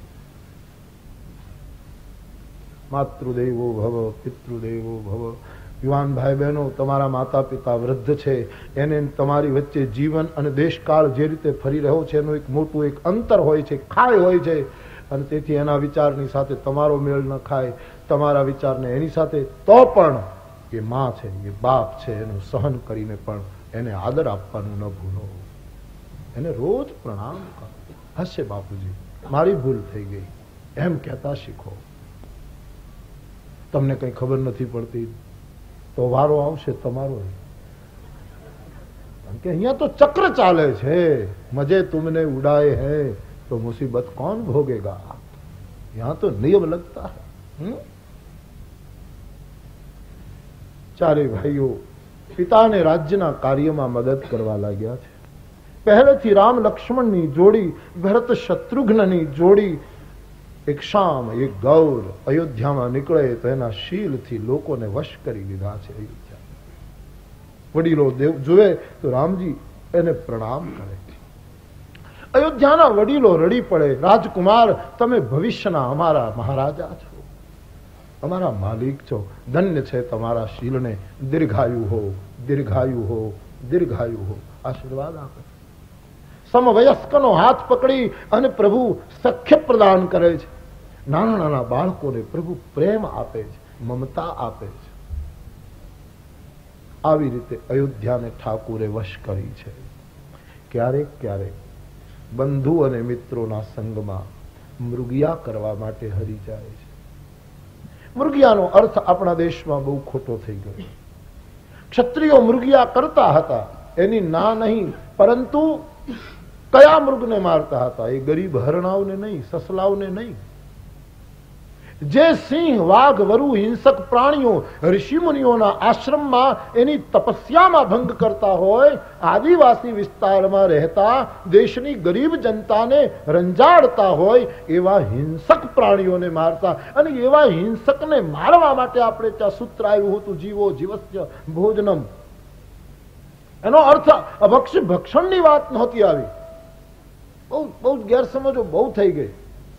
માતૃદેવો ભવ, પિતૃદેવો ભવ. યુવાન ભાઈ બહેનો, તમારા માતા પિતા વૃદ્ધ છે, એને તમારી વચ્ચે જીવન અને દેશકાળ જે રીતે ફરી રહ્યો છે એનું એક મોટું એક અંતર હોય છે, ખાય હોય છે, અને તેથી એના વિચારની સાથે તમારો મેળ ન ખાય, તમારા વિચારને એની સાથે, તો પણ એ માં છે, એ બાપ છે, એનું સહન કરીને પણ એને આદર આપવાનું ન ભૂલો, એને રોજ પ્રણામ કરો. હશે બાપુજી મારી ભૂલ થઈ ગઈ એમ કહેતા શીખો. તમને કઈ ખબર નથી પડતી તો વારો આવશે તમારો, કારણ કે અહીંયા તો ચક્ર ચાલે છે. મજે તુમને ઉડાए हैं तो मुसीबत कौन भोगेगा, यहाँ तो नियम लगता है. ચારે ભાઈઓ પિતાને રાજ્યના કાર્યમાં મદદ કરવા લાગ્યા છે. પહેલેથી રામ લક્ષ્મણની જોડી, ભરત શત્રુઘ્નની જોડી, એક શામ એક ગૌર અયોધ્યામાં નીકળે તો એના શીલથી લોકોને વશ કરી લીધા છે. વડીલો દેવ જોવે તો રામજી એને પ્રણામ કરે. અયોધ્યાના વડીલો રડી પડે, રાજકુમાર તમે ભવિષ્યના અમારા મહારાજા છો, અમારા માલિક છો, ધન્ય છે તમારા શીલને, દીર્ઘાયુ હો, દીર્ઘાયુ હો, દીર્ઘાયુ હો, આશીર્વાદ આપે. સમવયસ્કનો હાથ પકડી અને પ્રભુ સખ્ય પ્રદાન કરે છે. નાના નાના બાળકોને પ્રભુ પ્રેમ આપે છે, મમતા આપે છે. આવી રીતે અયોધ્યાને ઠાકુરે વશ કરી છે. ક્યારેક ક્યારેક બંધુ અને મિત્રોના સંગમાં મૃગિયા કરવા માટે હરી જાય છે. મૃગિયાનો અર્થ આપણા દેશમાં બહુ ખોટો થઈ ગયો. ક્ષત્રિયો મૃગિયા કરતા હતા એની ના નહીં, પરંતુ કયા મૃગને મારતા હતા? એ ગરીબ હરણાઓને નહીં, સસલાઓને નહીં. જે સિંહ, વાઘ, વરુ, હિંસક પ્રાણીઓ ઋષિમુનિઓના આશ્રમમાં એની તપસ્યામાં ભંગ કરતા હોય, આદિવાસી વિસ્તારમાં રહેતા દેશની ગરીબ જનતાને રંજાડતા હોય, એવા હિંસક પ્રાણીઓને મારતા. અને એવા હિંસકને મારવા માટે આપણે ત્યાં સૂત્ર આવ્યું હતું, જીવો જીવસ્ય ભોજનમ. એનો અર્થ અભક્ષ ભક્ષણની વાત નહોતી આવી. બહુ બહુ ગેરસમજો બહુ થઈ ગઈ.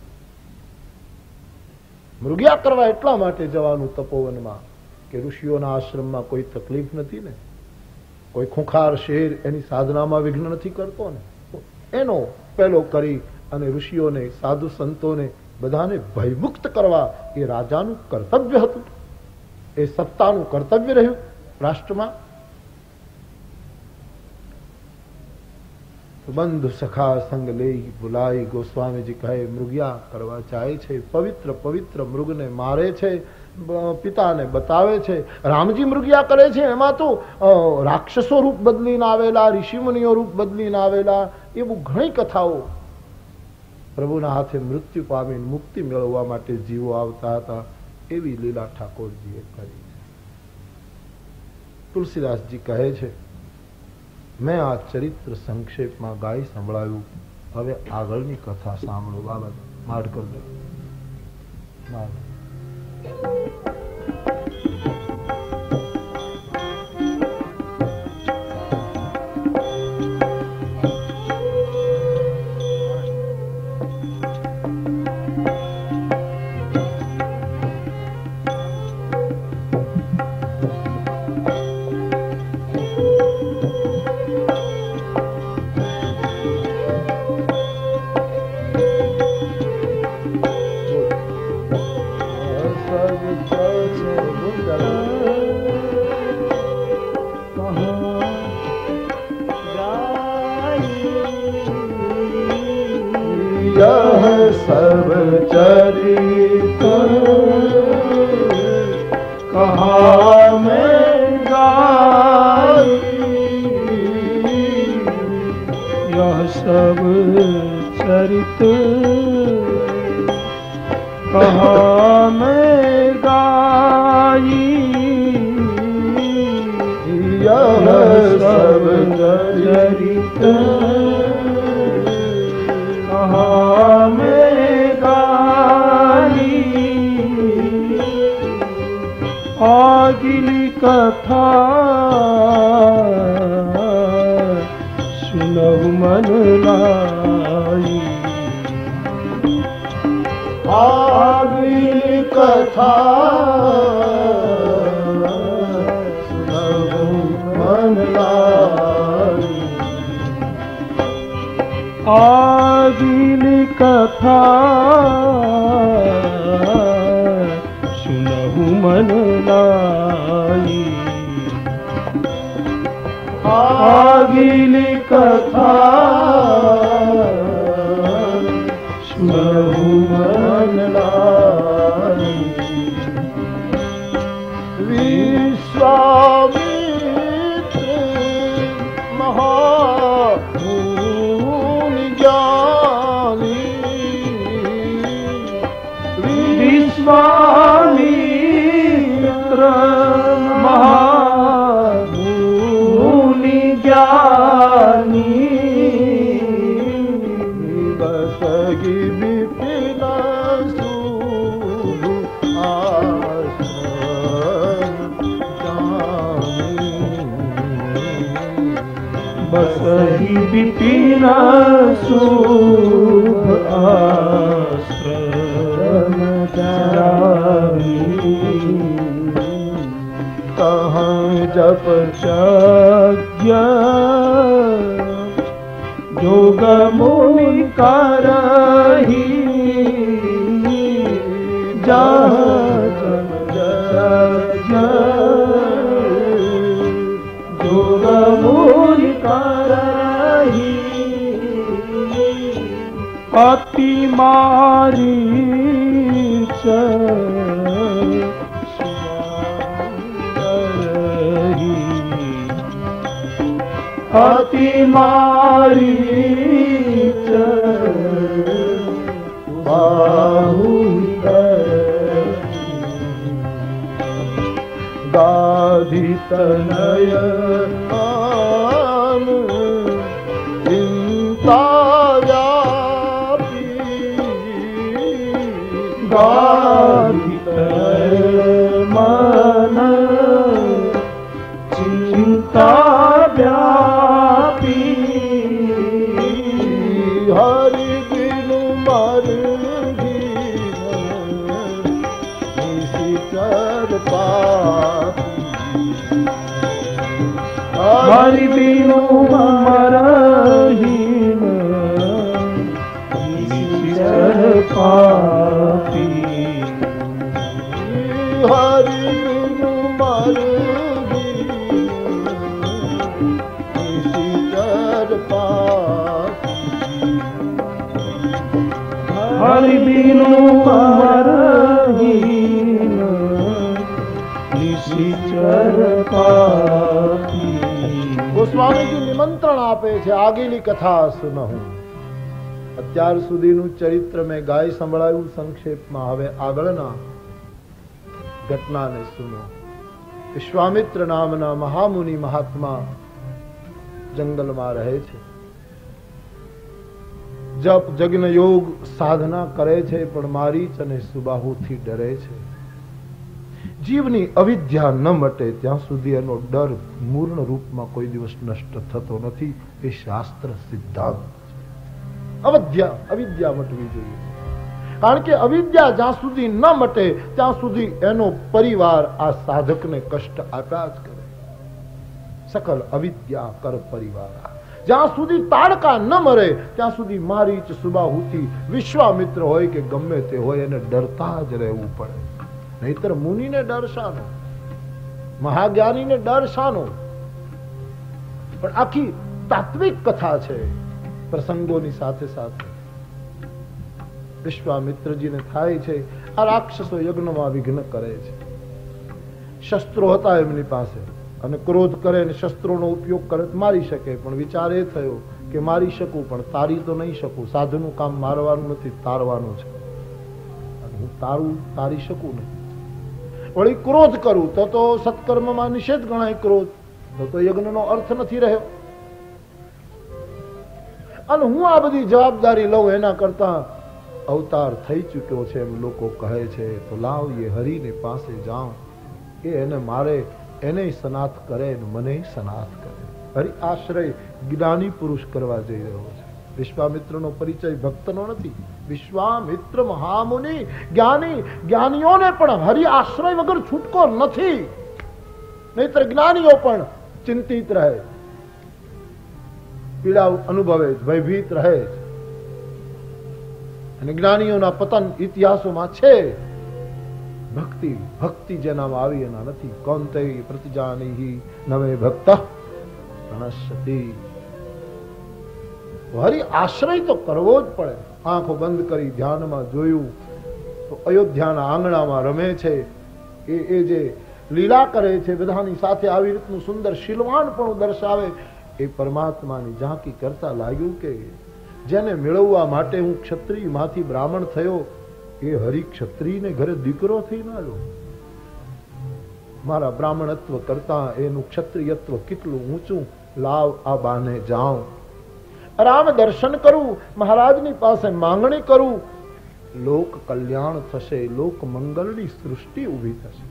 મૃગિયા કરવા એટલા માટે જવાનું તપોવનમાં કે ઋષિઓના આશ્રમમાં કોઈ તકલીફ નથી ને, કોઈ ખૂંખાર શેર એની સાધનામાં વિઘ્ન નથી કરતો ને. એનો પેલો કરી અને ઋષિઓને, સાધુ સંતોને બધાને ભયમુક્ત કરવા એ રાજાનું કર્તવ્ય હતું. એ સત્તાનું કર્તવ્ય રહ્યું રાષ્ટ્રમાં. બંધુ સખા સંગ લઈ બુલાઈ ગોસ્વામીજી કહે મૃગિયા કરવા જાય છે, પવિત્ર પવિત્ર મૃગને મારે છે, પિતાને બતાવે છે. રામજી મૃગિયા કરે છે એમાં તો રાક્ષસો રૂપ બદલીને આવેલા, ઋષિમુનિઓ રૂપ બદલીને આવેલા, એવું ઘણી કથાઓ. પ્રભુના હાથે મૃત્યુ પામીને મુક્તિ મેળવવા માટે જીવો આવતા હતા. એવી લીલા ઠાકોરજીએ કરી. તુલસીદાસજી કહે છે, મેં આ ચરિત્ર સંક્ષેપમાં ગાઈ સંભળાયું. હવે આગળની કથા સાંભળો. બાબત માડ કર દે. सब चरित कहा मैं गाई, यह सब चरित कहा मैं गाई, यह सब चरित कहा मैं गाई, आगिली कथा सुनहु मन लाई, आगिली कथा सुनहु मन लाई, आगिली कथा सुनहु मन लाई, आगिली कथा सुनहु मन लाई, विश्वामित्र महा विश्वामित्र महामुनि ज्ञानी, बसगी विपिन शुभ आश्रम, बसगी विपिन शुभ आश्रम जामी, कहाँ जप यज्ञ जोग मुनि करही जहाँ जप यज्ञ जोग मुनि करही अति मारी अति मारी बाहु गाधी तनय चिंता गाधी तनय मन चिंता व्यापी हरि बिनु मर कर पापी हरि बिनु मर पापी हरि बिनु मर हरि बिनु मरहीन निशिचर पापी। ગોસ્વામી જી નિમંત્રણ આપે છે આગેલી કથા સુનહું. અત્યાર સુધીનું ચરિત્ર મેં ગાય સંભળાયું સંક્ષેપમાં. હવે આગળના ઘટનાને સુનો. વિશ્વામિત્ર નામના મહામુનિ મહાત્મા જંગલમાં રહે છે. જપ જગ્ન યોગ સાધના કરે છે, પણ મારીચ અને સુબાહુથી ડરે છે. જીવની અવિદ્યા ન મટે ત્યાં સુધી એનો ડર મૂર્ણ રૂપમાં કોઈ દિવસ નષ્ટ થતો નથી. એ શાસ્ત્ર સિદ્ધાંત. અવિદ્યા અવિદ્યા મટવી જોઈએ, કારણ કે અવિદ્યા જ્યાં સુધી ન મટે ત્યાં સુધી એનો પરિવાર આ સાધકને કષ્ટ આપ્યા જ કરે. સકલ અવિદ્યા કર પરિવાર. જ્યાં સુધી તાડકા ન મરે ત્યાં સુધી મારીચ સુબાહુથી વિશ્વામિત્ર હોય કે ગમે તે હોય એને ડરતા જ રહેવું પડે. નહીતર મુનિને ડર શાનો, મહાજ્ઞાનીને ડર શાનો? પણ આખી તાત્વિક કથા છે પ્રસંગોની સાથે સાથે. વિશ્વામિત્રજીને થાય છે આ રાક્ષસો યજ્ઞમાં વિઘ્ન કરે છે. શસ્ત્રો હતા એમની પાસે અને ક્રોધ કરે અને શસ્ત્રોનો ઉપયોગ કરે તો મારી શકે, પણ વિચાર એ થયો કે મારી શકું પણ તારી તો નહીં શકું. સાધુનું કામ મારવાનું નથી, તારવાનું છે. અને હું તારું તારી શકું નહીં. વળી ક્રોધ કરું તો તો સત્કર્મમાં નિષેધ ગણાય. ક્રોધ તો તો યજ્ઞનો અર્થ નથી રહ્યો. અને હું આ બધી જવાબદારી લઉં એના કરતા અવતાર થઈ ચૂક્યો છે એમ લોકો કહે છે, તો લાવ એ હરિને પાસે જાઉં, એ એને મારે, એને સનાથ કરે ને મને સનાથ કરે. હરિ આશ્રય જ્ઞાની પુરુષ કરવા જઈ રહ્યો છે. વિશ્વામિત્રનો પરિચય ભક્તનો નથી. વિશ્વામિત્ર મહામુનિ જ્ઞાની. જ્ઞાનીઓને પણ હરિ આશ્રય વગર છૂટકો નથી. નહીતર જ્ઞાનીઓ પણ ચિંતિત રહે, પીડા અનુભવે, ભયભીત રહે. અને જ્ઞાનીઓના પતન ઇતિહાસોમાં છે. ભક્તિ ભક્તિ જેનામાં આવી એના નથી. કોંતે પ્રતિજાની નવે ભક્ત પ્રણશ્યતિ. હરિ આશ્રય તો કરવો જ પડે. આંખો બંધ કરી ધ્યાનમાં જોયું તો અયોધ્યાના આંગણામાં રમે છે. એ એ જે લીલા કરે છે બધાની સાથે, આવી રીતનું સુંદર શીલવાન પણ દર્શાવે. એ પરમાત્માની ઝાંકી કરતા લાગ્યું કે જેને મેળવવા માટે હું ક્ષત્રિય માંથી બ્રાહ્મણ થયો, એ હરિ ક્ષત્રિયને ઘરે દીકરો થઈ ના લો. મારા બ્રાહ્મણત્વ કરતા એનું ક્ષત્રિયત્વ કેટલું ઊંચું. લાવ આ બાને જાઉં, રામ દર્શન કરું, મહારાજની પાસે માંગણી કરું. લોક કલ્યાણ થશે, લોક મંગળની સૃષ્ટિ ઉભી થશે.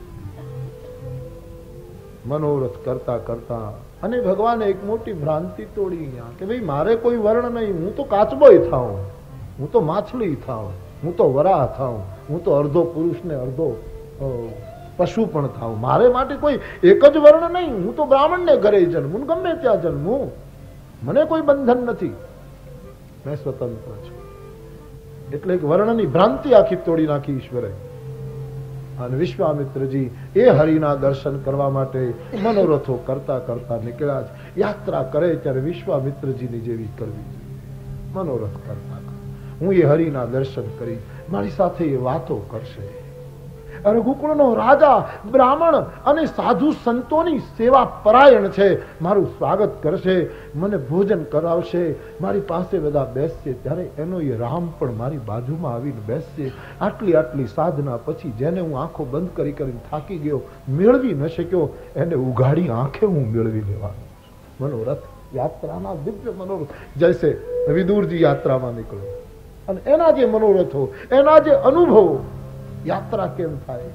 મનોરથ કરતા કરતા અને ભગવાને એક મોટી ભ્રાંતિ તોડી કે ભાઈ મારે કોઈ વર્ણ નહીં, હું તો કાચબોય થાઉં, હું તો માછલી થાઉં, હું તો વરાહ થાઉં, હું તો અર્ધો પુરુષ ને અર્ધો પશુ પણ થાઉં, મારે માટે કોઈ એક જ વર્ણ નહીં. હું તો બ્રાહ્મણને ઘરે જન્મું, ગમે ત્યાં જન્મું, મને કોઈ બંધન નથી, મેં સ્વતંત્ર છું. એટલે વર્ણની ભ્રાંતિ આખી તોડી નાખી ઈશ્વરે. અને વિશ્વામિત્રજી એ હરિના દર્શન કરવા માટે મનોરથો કરતા કરતા નીકળ્યા છે. યાત્રા કરે ત્યારે વિશ્વામિત્રજીની જેવી કરવી જોઈએ. મનોરથ કરતા હું એ હરિના દર્શન કરી, મારી સાથે એ વાતો કરશે. રઘુકુળનો રાજા બ્રાહ્મણ અને સાધુ સંતોની સેવા પરાયણ છે. મારું સ્વાગત કરશે, મને ભોજન કરાવશે, મારી પાસે બધા બેસશે. ત્યારે એનો એ રામ પણ મારી બાજુમાં આવીને બેસશે. આટલી આટલી સાધના પછી જેને હું આંખો બંધ કરી કરીને થાકી ગયો, મેળવી ન શક્યો, એને ઉઘાડી આંખે હું મેળવી લેવાનો. મનોરથ યાત્રાના દિવ્ય મનોરથ. જૈસે વિદુરજી યાત્રામાં નીકળ્યો અને એના જે મનોરથો, એના જે અનુભવો, યાત્રા કેમ થાય?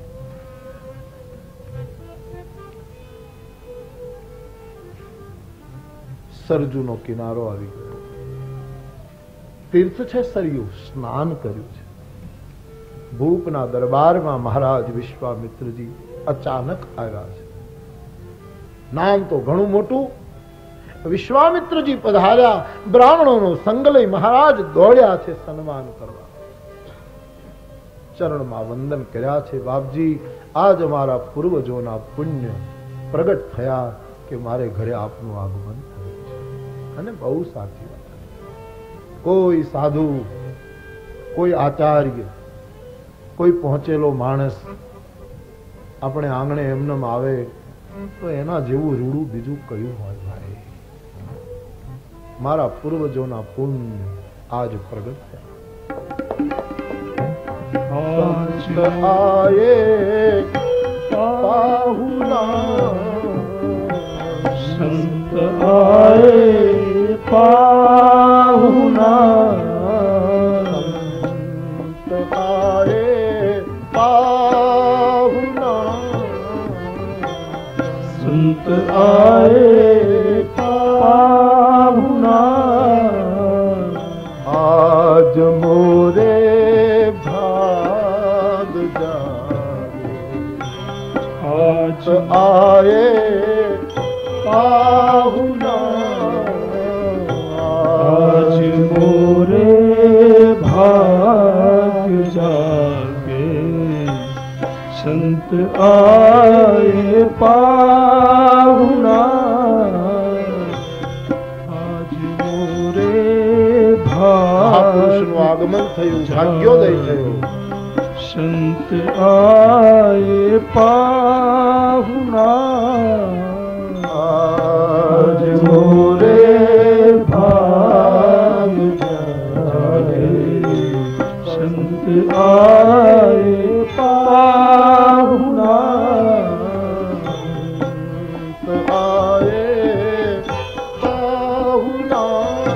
સરજુનો કિનારો આવી ગયો, તીર્થ છે સરયુ, સ્નાન કર્યું છે. ભૂપના દરબારમાં મહારાજ વિશ્વામિત્રજી અચાનક આવ્યા છે. નામ તો ઘણું મોટું. વિશ્વામિત્રજી પધાર્યા, બ્રાહ્મણોનો સંગ લઈ મહારાજ દોડ્યા છે સન્માન કરવા. ચરણમાં વંદન કર્યા છે. બાપજી, આજ અમારા પૂર્વજોના પુણ્ય પ્રગટ થયા કે મારે ઘરે આપનું આગમન થયું છે. અને બહુ સાચી વાત. કોઈ સાધુ, કોઈ આચાર્ય, કોઈ પહોંચેલો માણસ આપણે આંગણે એમનેમ આવે તો એના જેવું રૂડું બીજું કયું હોય ભાઈ? મારા પૂર્વજોના પુણ્ય આજ પ્રગટ થયા. આયે પાહુના, સંત આયે પાહુના, સંત આયે પાહુના, સંત આયે પાહુના. આજ મોરે આજ આયે પાહુના, આજ મોરે ભાગ્ય જાગે. સંત આયે પાહુના, આજ મોરે મહાપુરુષનું આગમન થયું, ભાગ્યોદય થયો. સંત આયે પાહુના, આજ મોરે ભાગ જાગે. સંત આયે પાહુના, સંત આયે પાહુના,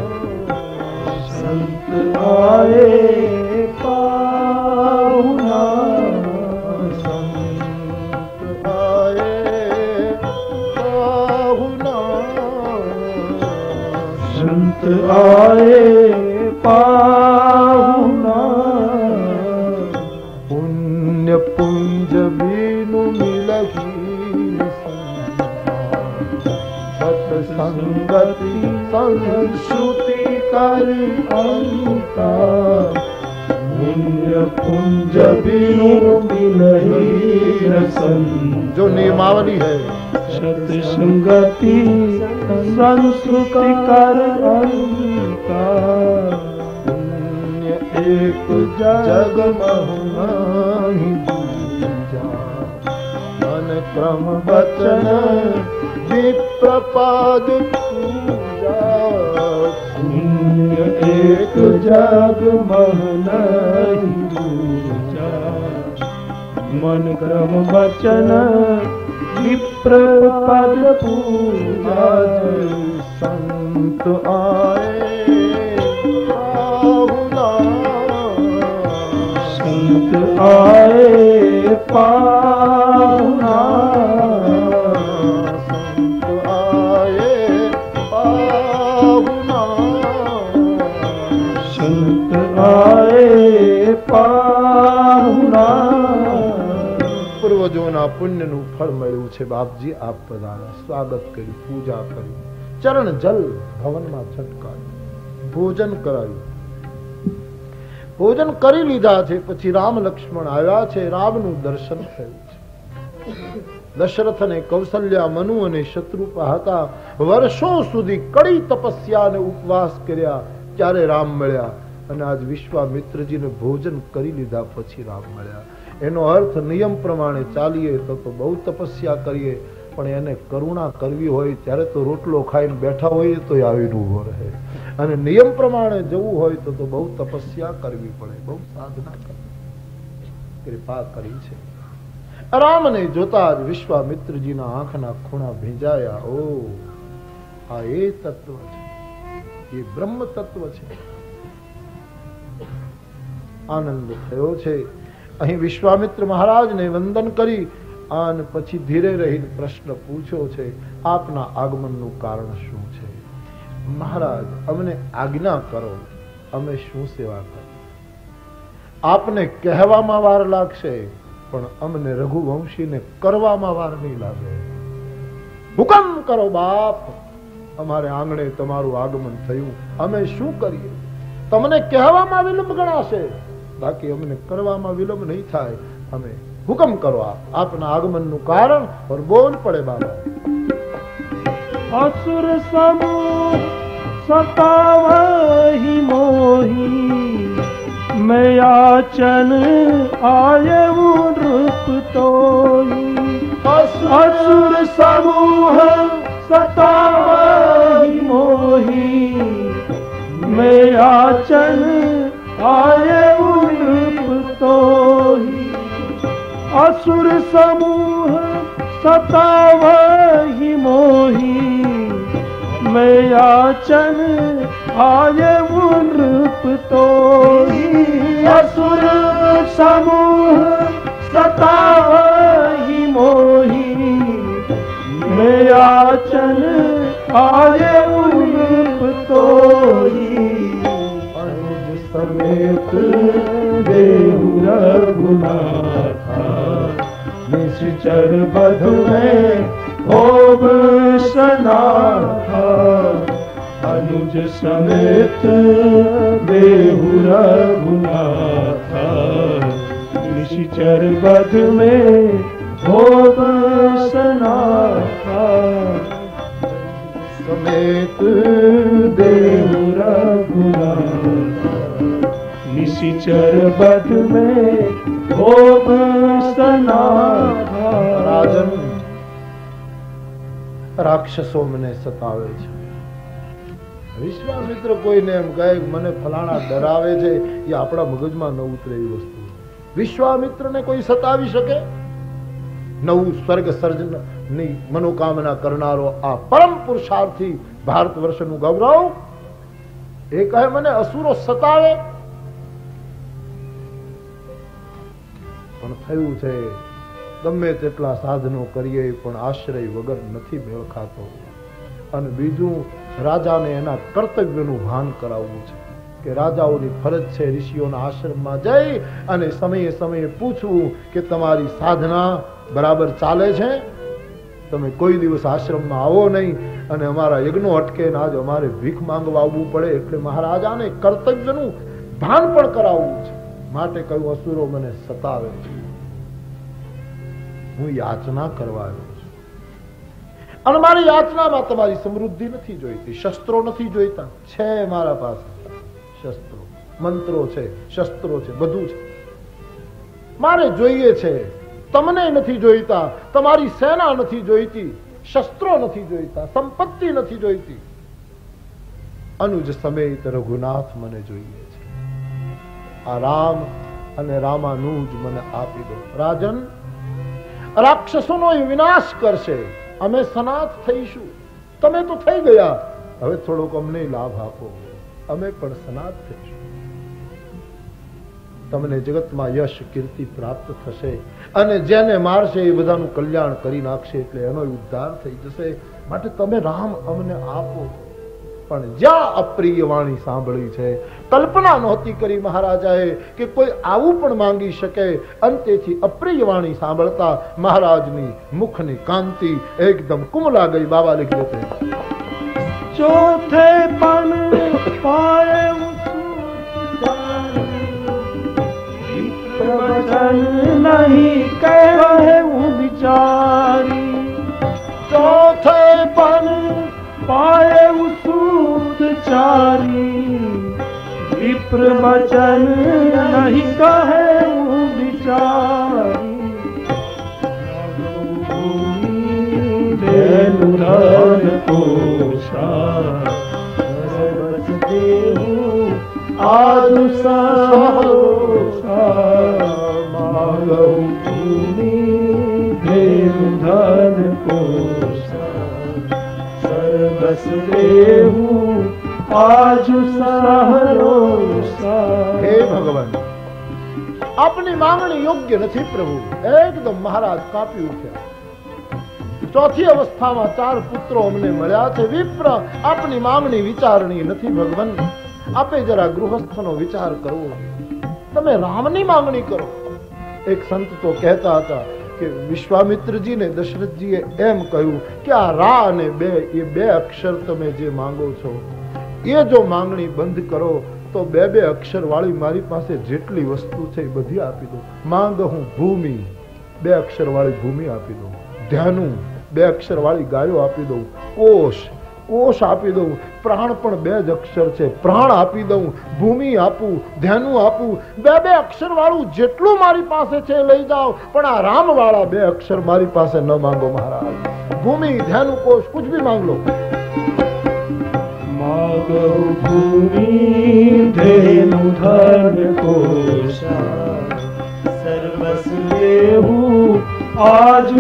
સંત આયે આયે પાહુના. પુણ્ય પુંજ બીનું મિલહી સત્સંગતિ સંસ્કૃતિ કરી અંકા. પુણ્ય પુંજ બીનું મિલહી રસન. જો નિયમાવલી है सत्संगति संस्कृति कर अंकार. एक जग महु मन क्रम वचन विप्रपाद पूजा. पुण्य एक जग महु पूजा. मन क्रम वचन विप्रपद पूजा. संत आए पाहुना, संत आए पाहुना, संत आए पाहुना, संत आए पाहुना. એના પુણ્યનું ફળ મળ્યું છે. બાપજી આપ પધાર્યા, સ્વાગત કર્યું, પૂજા કરી, ચરણ જલ ભવનમાં છટકાયું, ભોજન કરાયું. ભોજન કરી લીધા છે પછી રામ લક્ષ્મણ આવ્યા છે. રામનું દર્શન થયું છે. દશરથ અને કૌશલ્યા, મનુ અને શત્રુપા હતા. વર્ષો સુધી કડી તપસ્યા અને ઉપવાસ કર્યા, ત્યારે રામ મળ્યા. અને આજ વિશ્વામિત્રજીને ભોજન કરી લીધા પછી રામ મળ્યા. એનો અર્થ નિયમ પ્રમાણે ચાલીએ તો તો બહુ તપસ્યા કરીએ, પણ એને કરુણા કરવી હોય ત્યારે તો રોટલો ખાઈને બેઠા હોઈએ તો આવીને ઉભો રહે. અને નિયમ પ્રમાણે જવું હોય તો તો બહુ તપસ્યા કરવી પડે, બહુ સાધના કરવી. કૃપા કરી છે. રામને જોતા જ વિશ્વામિત્રજીના આંખના ખૂણા ભીંજાયા. ઓ, આ એ તત્વ છે, એ બ્રહ્મ તત્વ છે. આનંદ થયો છે. અહીં વિશ્વામિત્ર મહારાજને વંદન કરી અને પછી ધીરે રહીને પ્રશ્ન પૂછ્યો છે, આપના આગમનનું કારણ શું છે? મહારાજ, અમને આજ્ઞા કરો, અમે શું સેવા કરીએ? આપને કહેવામાં વાર લાગશે, પણ અમને રઘુવંશીને કરવામાં વાર નહીં લાગે. હુકમ કરો બાપ, અમારે આંગણે તમારું આગમન થયું, અમે શું કરીએ? તમને કહેવામાં વિલંબ ગણાશે, બાકી અમને કરવામાં વિલંબ નહીં થાય. અમે હુકમ કરો આપ, આપના આગમનનું કારણ और બોલ પડે બાબા. असुर समूह सतावहि मोही, मैं याचन आयऊ रूप तोही. असुर समूह सतावहि मोही, मैं याचन आयऊ रूप तोही. असुर समूह सतावहि मोही, मैं याचन आयऊ रूप तोही. असुर समूह सतावहि मोही, मैं याचन आयऊ रूप तोही. अनुज समेत देहु रघुनाथा, निश्चर बधु में होब सनाथा. अनुज समेत देहु रघुनाथा, निश्चर बधु में होब सनाथा. समेत देहु रघुनाथा, निश्चर बधु में होब सनाथा. રાજન, રાક્ષસો મને સતાવે છે. વિશ્વામિત્ર કોઈને એમ કહે મને ફલાણા ડરાવે છે, એ આપણા મગજમાં ન ઉતરે એવી વસ્તુ. વિશ્વામિત્રને કોઈ સતાવી શકે? નવું સ્વર્ગ સર્જન ની મનોકામના કરનારો આ પરમ પુરુષાર્થી ભારત વર્ષનું ગૌરવ, એ કહે મને અસુરો સતાવે? પણ થયું છે, ગમે તેટલા સાધનો કરીએ પણ આશ્રય વગર નથી મેળ ખાતો. અને બીજું, રાજાને એના કર્તવ્યનું ભાન કરાવવું છે કે રાજાઓની ફરજ છે ઋષિઓના આશ્રમમાં જઈ અને સમયે સમયે પૂછવું કે તમારી સાધના બરાબર ચાલે છે? તમે કોઈ દિવસ આશ્રમમાં આવો નહીં અને અમારા યજ્ઞો અટકે ને આજ અમારે ભીખ માંગવા આવવું પડે. એટલે મહારાજાને કર્તવ્યનું ભાન પણ કરાવવું છે. માટે કહ્યું અસુરો મને સતાવે છે, હું યાચના કરવા આવ્યો છું. અને મારી યાચનામાં તમારી સમૃદ્ધિ નથી જોઈતી, શસ્ત્રો નથી જોઈતા. છે મારા પાસે શસ્ત્રો, મંત્રો છે, શસ્ત્રો છે, બધું છે. મારે જોઈએ છે, તમને નથી જોઈતા. તમારી સેના નથી જોઈતી, શસ્ત્રો નથી જોઈતા, સંપત્તિ નથી જોઈતી. અનુજ સમેત રઘુનાથ મને જોઈએ છે. આ રામ અને રામાનુજ મને આપી દો. રાજન, રાક્ષસોનો વિનાશ કરશે, અમે સનાથ થઈશું. તમે તો થઈ ગયા, હવે થોડોક અમને લાભ આપો, અમે પણ સનાથ થઈશું. તમને જગતમાં યશ કીર્તિ પ્રાપ્ત થશે અને જેને મારશે એ બધાનું કલ્યાણ કરી નાખશે, એટલે એનો ઉદ્ધાર થઈ જશે. માટે તમે રામ અમને આપો. પણ જ્યાં અપ્રિય વાણી સાંભળી છે, કલ્પના નહોતી કરી મહારાજાએ કે કોઈ આવું પણ માંગી શકે. અંતેથી અપ્રિય વાણી સાંભળતા મહારાજની મુખની કાંતિ એકદમ કુમલા ગઈ. બાબા લખી છે, ચોથે પણ પાએ વચન નહીં કહેવું બિચારી. ચોથે પણ પાએ સૂત ચારી, વિપ્ર વચન નહીં કહેવું બિચારી. ધન કોશા સર્વસ દેવું આદુ ધન કોશા સર્વસ દેવું આજુ સહરોસા. હે ભગવાન, આપની માંગણી યોગ્ય નથી પ્રભુ. એકદમ મહારાજ કાપી ઉઠ્યા. ચોથી અવસ્થામાં ચાર પુત્રો અમને મળ્યા છે. વિપ્ર, આપની માંગણી વિચારણી નથી ભગવાન. આપે જરા ગૃહસ્થનો વિચાર કરવો. તમે રામની માંગણી કરો. એક સંત તો કહેતા હતા કે વિશ્વામિત્રજીને દશરથજીએ એમ કહ્યું કે આ રા અને બે એ બે અક્ષર તમે જે માંગો છો એ જો માંગણી બંધ કરો તો બે બે અક્ષર વાળી મારી પાસે જેટલી વસ્તુ છે એ બધી આપી દો. માંગ હું ભૂમિ, બે અક્ષર વાળી ભૂમિ આપી દઉં. ધ્યાનું, બે અક્ષર વાળી ગાયો આપી દઉં. કોષ, કોષ આપી દઉં. પ્રાણ પણ બે જ અક્ષર છે, પ્રાણ આપી દઉં. ભૂમિ આપું, ધ્યાનું આપું. બે બે અક્ષર વાળું જેટલું મારી પાસે છે લઈ જાઓ, પણ આ રામ વાળા બે અક્ષર મારી પાસે ન માંગો મહારાજ. ભૂમિ, ધ્યાનું, કોષ કુછ ભી માંગ લો. માગો ભૂમિ ધેનું ધન કોશા સર્વસ દેવું આજુ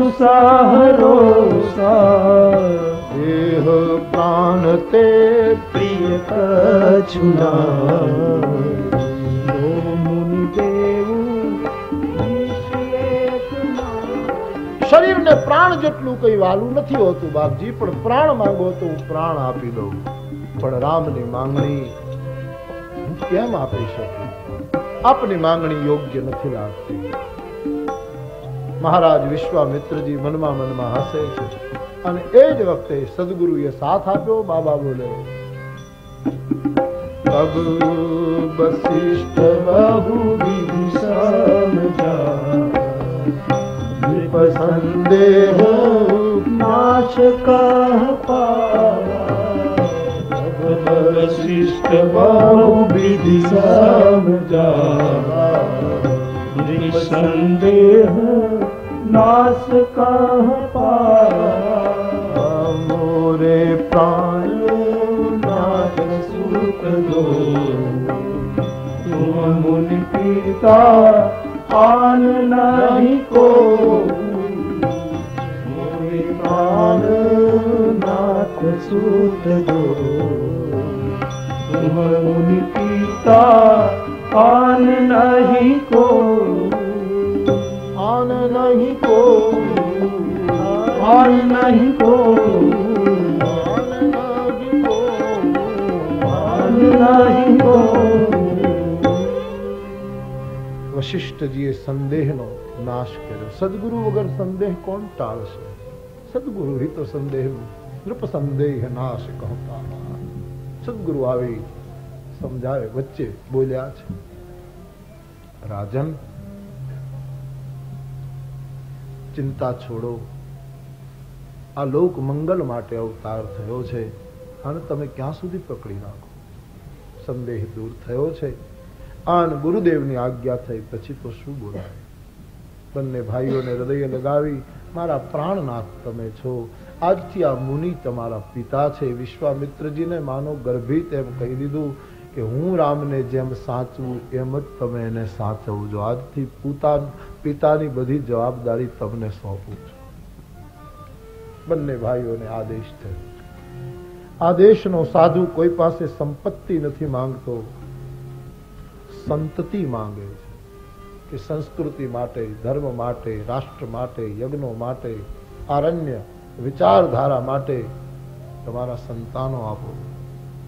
સહરોસા. દેહ પ્રાણ તે પ્રિય કછુના મુનિ દેવું. શરીર ને પ્રાણ જેટલું કઈ વાલું નથી હોતું બાપજી, પણ પ્રાણ માંગો તો હું પ્રાણ આપી દઉં. પણ રામની માંગણી હું કેમ આપી શકું? આપની માંગણી યોગ્ય નથી લાગતી. મહારાજ વિશ્વામિત્રજી મનમાં મનમાં હસે છે. અને એ જ વખતે સદગુરુએ સાથ આપ્યો. બાબા બોલે, અબ વશિષ્ઠ બહુ વિધિ સમજા, નૃપ સંદેહ નાશ કહ પાવા. વશિષ્ઠ બહુ વિધિ સમજા, નૃપ સંદેહ નાશ કહ પાવા. મોરે પ્રાણ નાથ સુખ દો, તુમ મુનિ પિતા આન નહીં કો. મોરે પ્રાણ નાથ સુખ દો, તુમ મુનિ પિતા આન નહીં કો. આન નહીં કો, આન નહીં કો, આન નહીં કો, આન નહીં કો. વશિષ્ઠજીએ સંદેહનો નાશ કર્યો. સદગુરુ વગર સંદેહ કોણ ટાળશે? સદગુરુ હિત સંદેહ નૃપ સંદેહ નાશ કહતા. સદગુરુ આવી સમજાવે વચ્ચે બોલ્યા છે, રાજન ચિંતા છોડો. આ લોક મંગલ માટે અવતાર થયો છે અને તમે ક્યાં સુધી પકડી રાખો? સંદેહ દૂર થયો છે. આન ગુરુદેવની આજ્ઞા થઈ પછી તો શું બોલાય? બંને ભાઈઓને હૃદય લગાવી, મારા પ્રાણનાથ તમે છો. આજથી આ મુનિ તમારા પિતા છે. વિશ્વામિત્રજીને માનો ગર્ભિત એમ કહી દીધું કે હું રામને જેમ સાચવું એમ જ તમે એને સાચવજો. આજથી પોતા પિતાની બધી જવાબદારી તમને સોંપું છું. બંને ભાઈઓને આદેશ થયો. આદેશનો સાધુ કોઈ પાસે સંપત્તિ નથી માંગતો, સંતતિ માંગે છે. કે સંસ્કૃતિ માટે, ધર્મ માટે, રાષ્ટ્ર માટે, યજ્ઞો માટે, આરણ્ય વિચારધારા માટે તમારા સંતાનો આપો.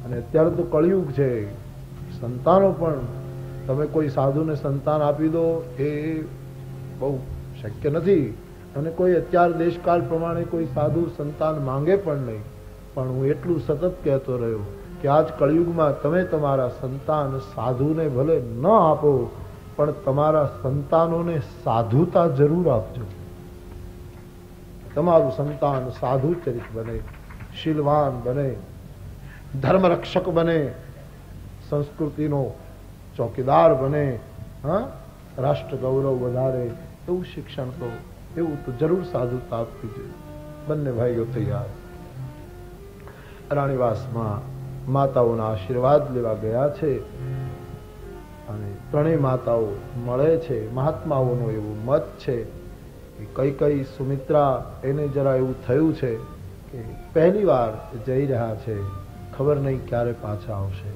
અને અત્યારે તો કળિયુગ છે, સંતાનો પણ તમે કોઈ સાધુને સંતાન આપી દો એ બહુ શક્ય નથી, અને કોઈ અત્યાર દેશકાળ પ્રમાણે કોઈ સાધુ સંતાન માંગે પણ નહીં. પણ હું એટલું સતત કહેતો રહ્યો કે આજ કળિયુગમાં તમે તમારા સંતાન સાધુને ભલે ન આપો, પણ તમારા સંતાનોને સાધુતા જરૂર આપજો. તમારું સંતાન સાધુ ચરિત બને, શીલવાન બને, ધર્મરક્ષક બને, સંસ્કૃતિનો ચોકીદાર બને, હા, રાષ્ટ્ર ગૌરવ વધારે, એવું શિક્ષણ તો એવું તો જરૂર સાધુતા આપવી જોઈએ. બંને ભાઈઓ તૈયાર રાણીવાસમાં માતાઓના આશીર્વાદ લેવા ગયા છે, અને ત્રણેય માતાઓ મળે છે. મહાત્માઓનો એવું મત છે કે કઈ કઈ સુમિત્રા એને જરા એવું થયું છે કે પહેલી વાર જઈ રહ્યા છે, ખબર નહીં ક્યારે પાછા આવશે.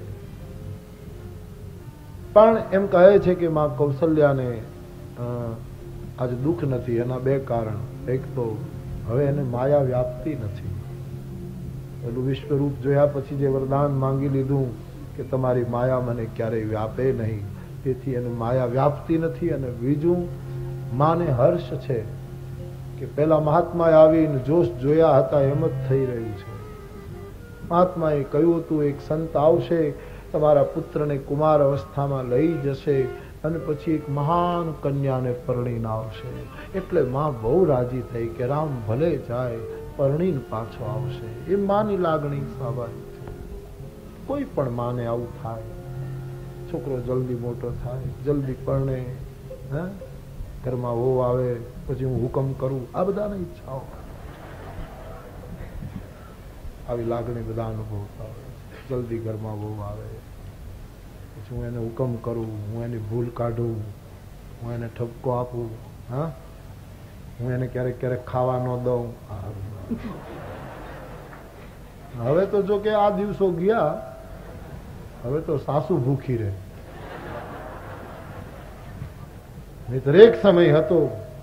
પણ એમ કહે છે કે માં કૌશલ્યાને આજે દુઃખ નથી. એના બે કારણ. એક તો હવે એને માયા વ્યાપતી નથી. પેલું વિશ્વરૂપ જોયા પછી જે વરદાન માંગી લીધું કે તમારી માયા મને ક્યારેય વ્યાપે નહીં, તેથી એને માયા વ્યાપતી નથી. અને બીજું, માને હર્ષ છે કે પેલા મહાત્માએ આવીને જોશ જોયા હતા એમ જ થઈ રહ્યું છે. મહાત્માએ કહ્યું હતું એક સંત આવશે, તમારા પુત્રને કુમાર અવસ્થામાં લઈ જશે અને પછી એક મહાન કન્યાને પરણીને આવશે. એટલે માં બહુ રાજી થઈ કે રામ ભલે જાય, પરણીને પાછો આવશે. એ માની લાગણી સ્વાભાવિક છે. કોઈ પણ માને આવું થાય, છોકરો જલ્દી મોટો થાય, જલ્દી પરણે, હે, ઘરમાં વહુ આવે પછી હું હુકમ કરું, આ બધાની ઈચ્છાઓ, આવી લાગણી બધા અનુભવતા હોય. જલ્દી ઘરમાં વહુ આવે પછી હું એને હુકમ કરું, હું એની ભૂલ કાઢું, હું એને ઠપકો આપું, હા, હું એને ક્યારેક ક્યારેક ખાવા ન દઉં. હવે તો જો કે આ દિવસો ગયા, હવે તો સાસુ ભૂખી રહે. નહીંતર એક સમય હતો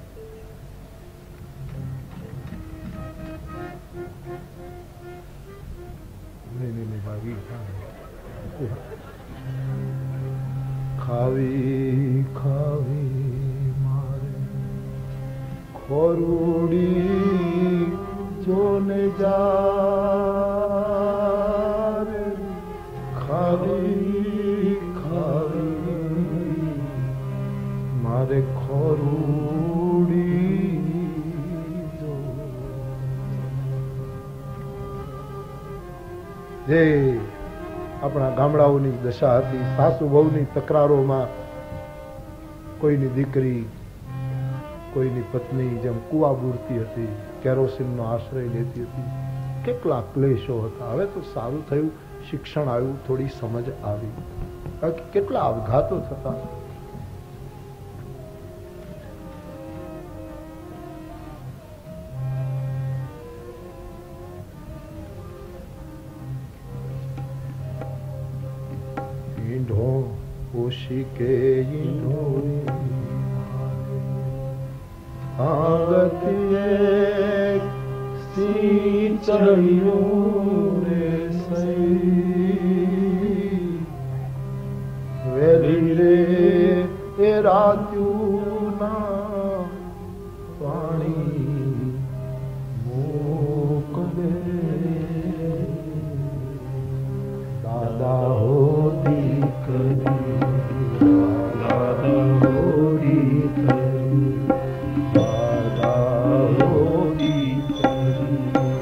ખાવી ખાવી મારે ખોરુડી જોને જા, ખાવી ખાવી મારે ખોરુડી જો. જે આપણા ગામડાઓની દશા હતી, સાસુ વહુની તકરારોમાં કોઈની દીકરી, કોઈની પત્ની જેમ કુવા બુરતી હતી, કેરોસીનનો આશ્રય લેતી હતી, કેટલા ક્લેશો હતા. હવે તો સારું થયું, શિક્ષણ આવ્યું, થોડી સમજ આવી, બાકી કેટલા આપઘાતો થતા. ઈંઢો ઓશી કે ઈંઢો આંગતીએ સિંચયું રે સઈ, વેલી રે એ રાત્યું ના પાણી મોકલે. દાદા હો દીકરી, દાદા હો દીકરી, દાદા હો દીકરી,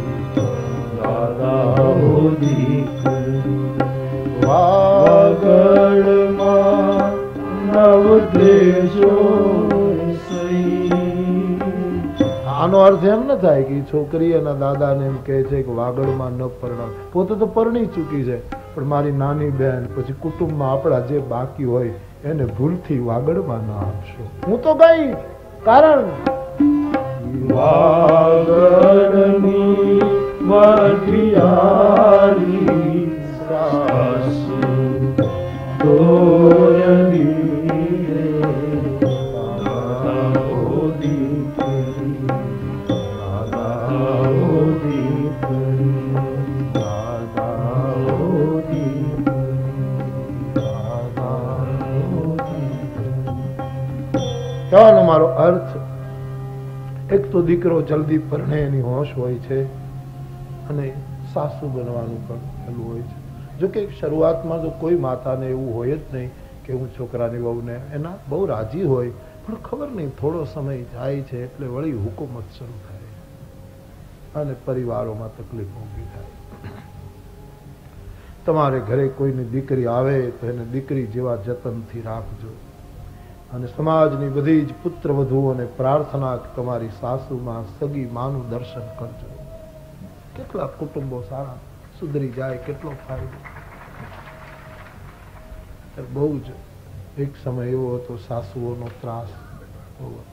દાદા હો દીકરી. વાગડમાં નવ દેશો સઈ. આનો અર્થ એમ ન થાય કે છોકરી એના દાદાને એમ કહે છે કે વાગડમાં ન પરણાવ. પોતે તો પરણી ચૂકી છે, પણ મારી નાની બહેન, પછી કુટુંબમાં આપણા જે બાકી હોય એને ભૂલથી વાગડમાં ના આપશો. હું તો ગઈ, કારણ વાગડની વઢિયારી સાસુ દોયની રે, દાદા હો દીકરી, દાદા હો દીકરી, દાદા હો દીકરી. કહેવાનો મારો અર્થ, એક તો દીકરો જલ્દી પરણે એની હોશ હોય છે અને સાસુ બનવાનું પણ પેલું હોય છે. જો કે શરૂઆતમાં તો કોઈ માતાને એવું હોય જ નહીં કે હું છોકરાની વહુને એના બહુ રાજી હોય, પણ ખબર નહીં થોડો સમય જાય છે એટલે વળી હુકુમત શરૂ થાય અને પરિવારોમાં તકલીફ ઊભી થાય. તમારે ઘરે કોઈની દીકરી આવે તો એને દીકરી જેવા જતનથી રાખજો અને સમાજની બધી જ પુત્ર વધુઓને પ્રાર્થના કે તમારી સાસુમાં સગી માનું દર્શન કરજો. કેટલા કુટુંબો સારા સુધરી જાય, કેટલો ફાયદો. બહુ જ એક સમય એવો હતો સાસુઓનો ત્રાસ બહુ હતો.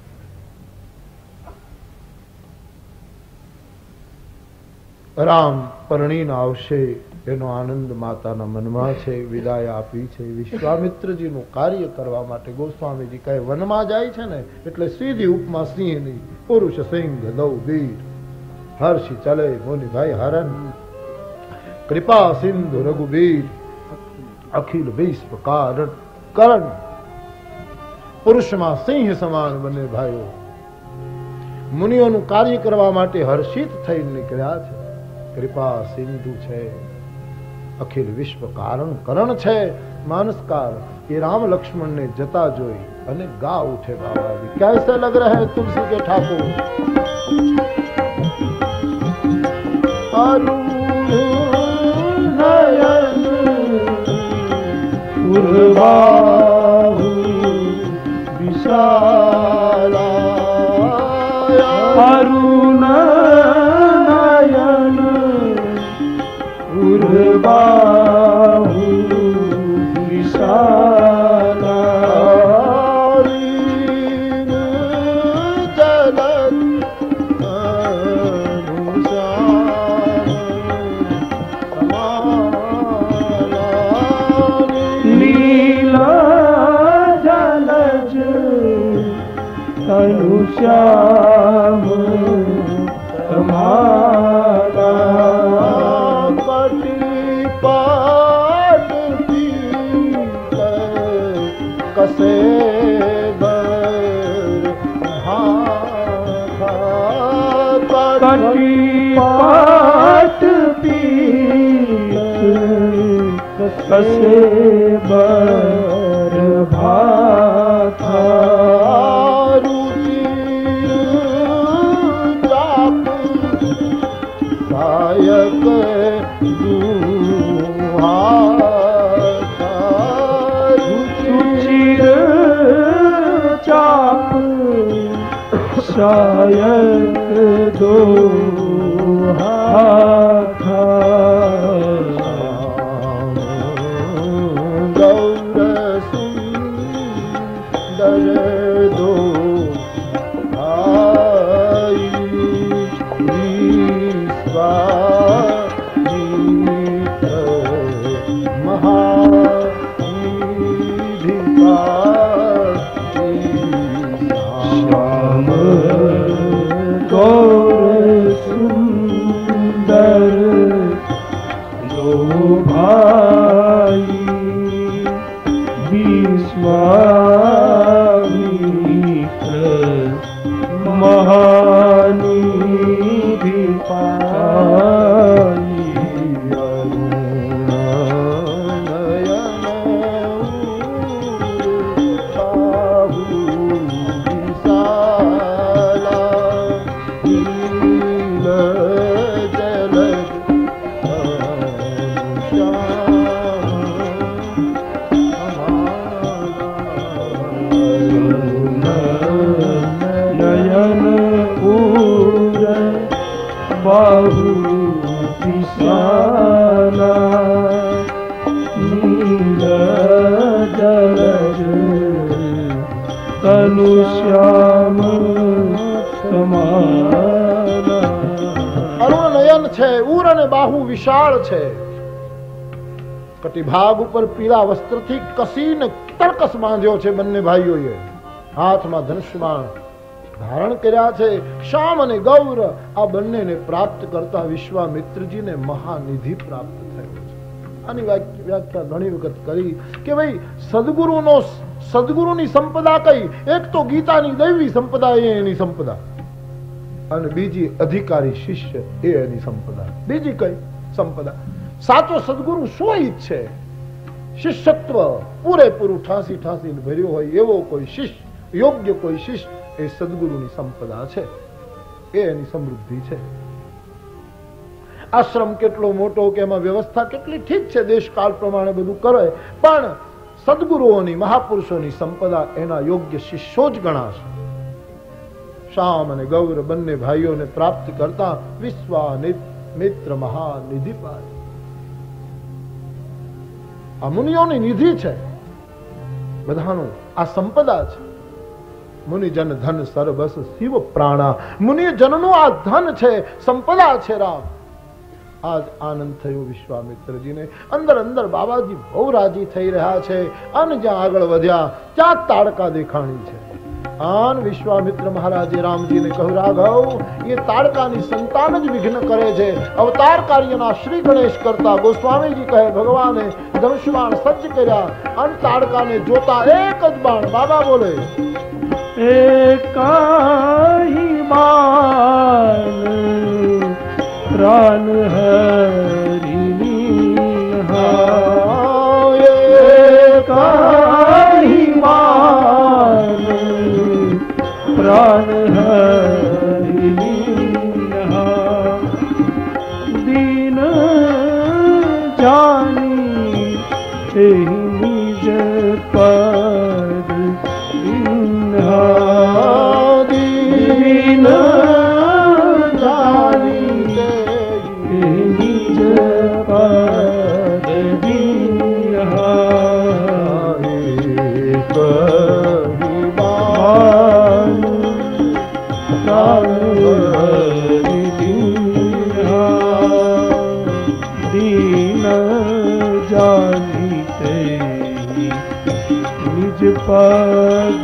રામ પરણીને આવશે એનો આનંદ માતાના મનમાં છે. વિદાય આપી છે વિશ્વામિત્રજીનું કાર્ય કરવા માટે. ગોસ્વામીજી કહે વનમાં જાય છે ને એટલે સીધી ઉપમા સિંહની, પુરુષ સિંહ દૌ વીર હર્ષી ચલે મોની હરણ, કૃપા સિંધુ રઘુવીર અખિલ વિશ્વ કારણ કરણ. પુરુષમાં સિંહ સમાન બને ભાઈઓ. મુનિઓનું કાર્ય કરવા માટે હર્ષિત થઈને નીકળ્યા છે. કૃપા સિંધુ છે, અખિલ વિશ્વ કારણ કરણ છે, માનસકાર. એ રામ લક્ષ્મણ ને જતા જોઈ અને ગા ઉઠે બાબા, कैसे लग रहे हैं तुलसी के ठाकुर. पूर्वाहु विशाला अरुण नयन पूर्वाहु विशाला श्याम तुम्हारा पटी पाट कसे पटी पाट कसे बर भाथा शायक दो हाथा गौर सुंदर दो भाई विश्वामित्र गौर सुंदर दो भाई विश्वामित्र महानिधि पाई बाहु विशाला नील जलज तनु श्याम समाना. અરુણ નયન છે, ઉર અને બાહુ વિશાળ છે. કટિભાગ ઉપર પીળા વસ્ત્રથી કસીને તરકસ બાંધ્યો છે બંને ભાઈઓએ. હાથમાં ધનુષ્યબાણ ધારણ કર્યા છે. શ્યામ અને ગૌર આ બંનેને પ્રાપ્ત કરતા વિશ્વામિત્રજીને મહાનિધિ પ્રાપ્ત થયો છે. આની વ્યાખ્યા ઘણી વખત કરી કે ભાઈ સદગુરુનો સદગુરુની સંપદા કઈ? એક તો ગીતાની દૈવી સંપદા એ એની સંપદા, અને બીજી અધિકારી શિષ્ય એ એની સંપદા. બીજી કઈ સંપદા? સાચો સદગુરુ શું ઈચ્છે? શિષ્યત્વ પૂરેપૂરું ઠાંસી ઠાંસી ભર્યું હોય એવો કોઈ શિષ્ય, યોગ્ય કોઈ શિષ્ય, એ સદગુરુની સંપદા છે, એ એની સમૃદ્ધિ છે. આશ્રમ કેટલો મોટો કે એમાં વ્યવસ્થા કેટલી ઠીક છે, દેશકાળ પ્રમાણે બધું કરે, પણ સદગુરુઓની, મહાપુરુષોની સંપદા એના યોગ્ય શિષ્યો જ ગણાશે. શ્યામ અને ગૌર બંને ભાઈઓને પ્રાપ્ત કરતા વિશ્વામિત્ર મહાનિધિ પાય. આ મુનિઓની નિધિ છે, બધાનું આ સંપદા છે. મુનિજન ધન સર્વસ શિવ પ્રાણા. મુનિજનનું આ ધન છે, સંપદા છે. રામ આજ આનંદ થયો વિશ્વામિત્રજીને. અંદર અંદર બાબાજી બહુ રાજી થઈ રહ્યા છે. અને જ્યાં આગળ વધ્યા ત્યાં તાડકા દેખાણી છે. આન વિશ્વામિત્ર મહારાજે રામજીને કહ્યું, રાઘવ, એ તાડકાની સંતાન જ વિઘ્ન કરે છે. અવતાર કાર્યના શ્રી ગણેશ કરતા ગોસ્વામીજી કહે, ભગવાને ધનુષ્યબાણ સજ્જ કર્યા અને તાડકાને જોતા એક જ બાણ. બાબા બોલે, એકાહી બાણ પ્રાણ હરિની. એકાહી બાણ પ્રાણ હરિની. દીન જાની નિજ પદ દીન જાની નિજ પદ દીન જાની નિજ પદ.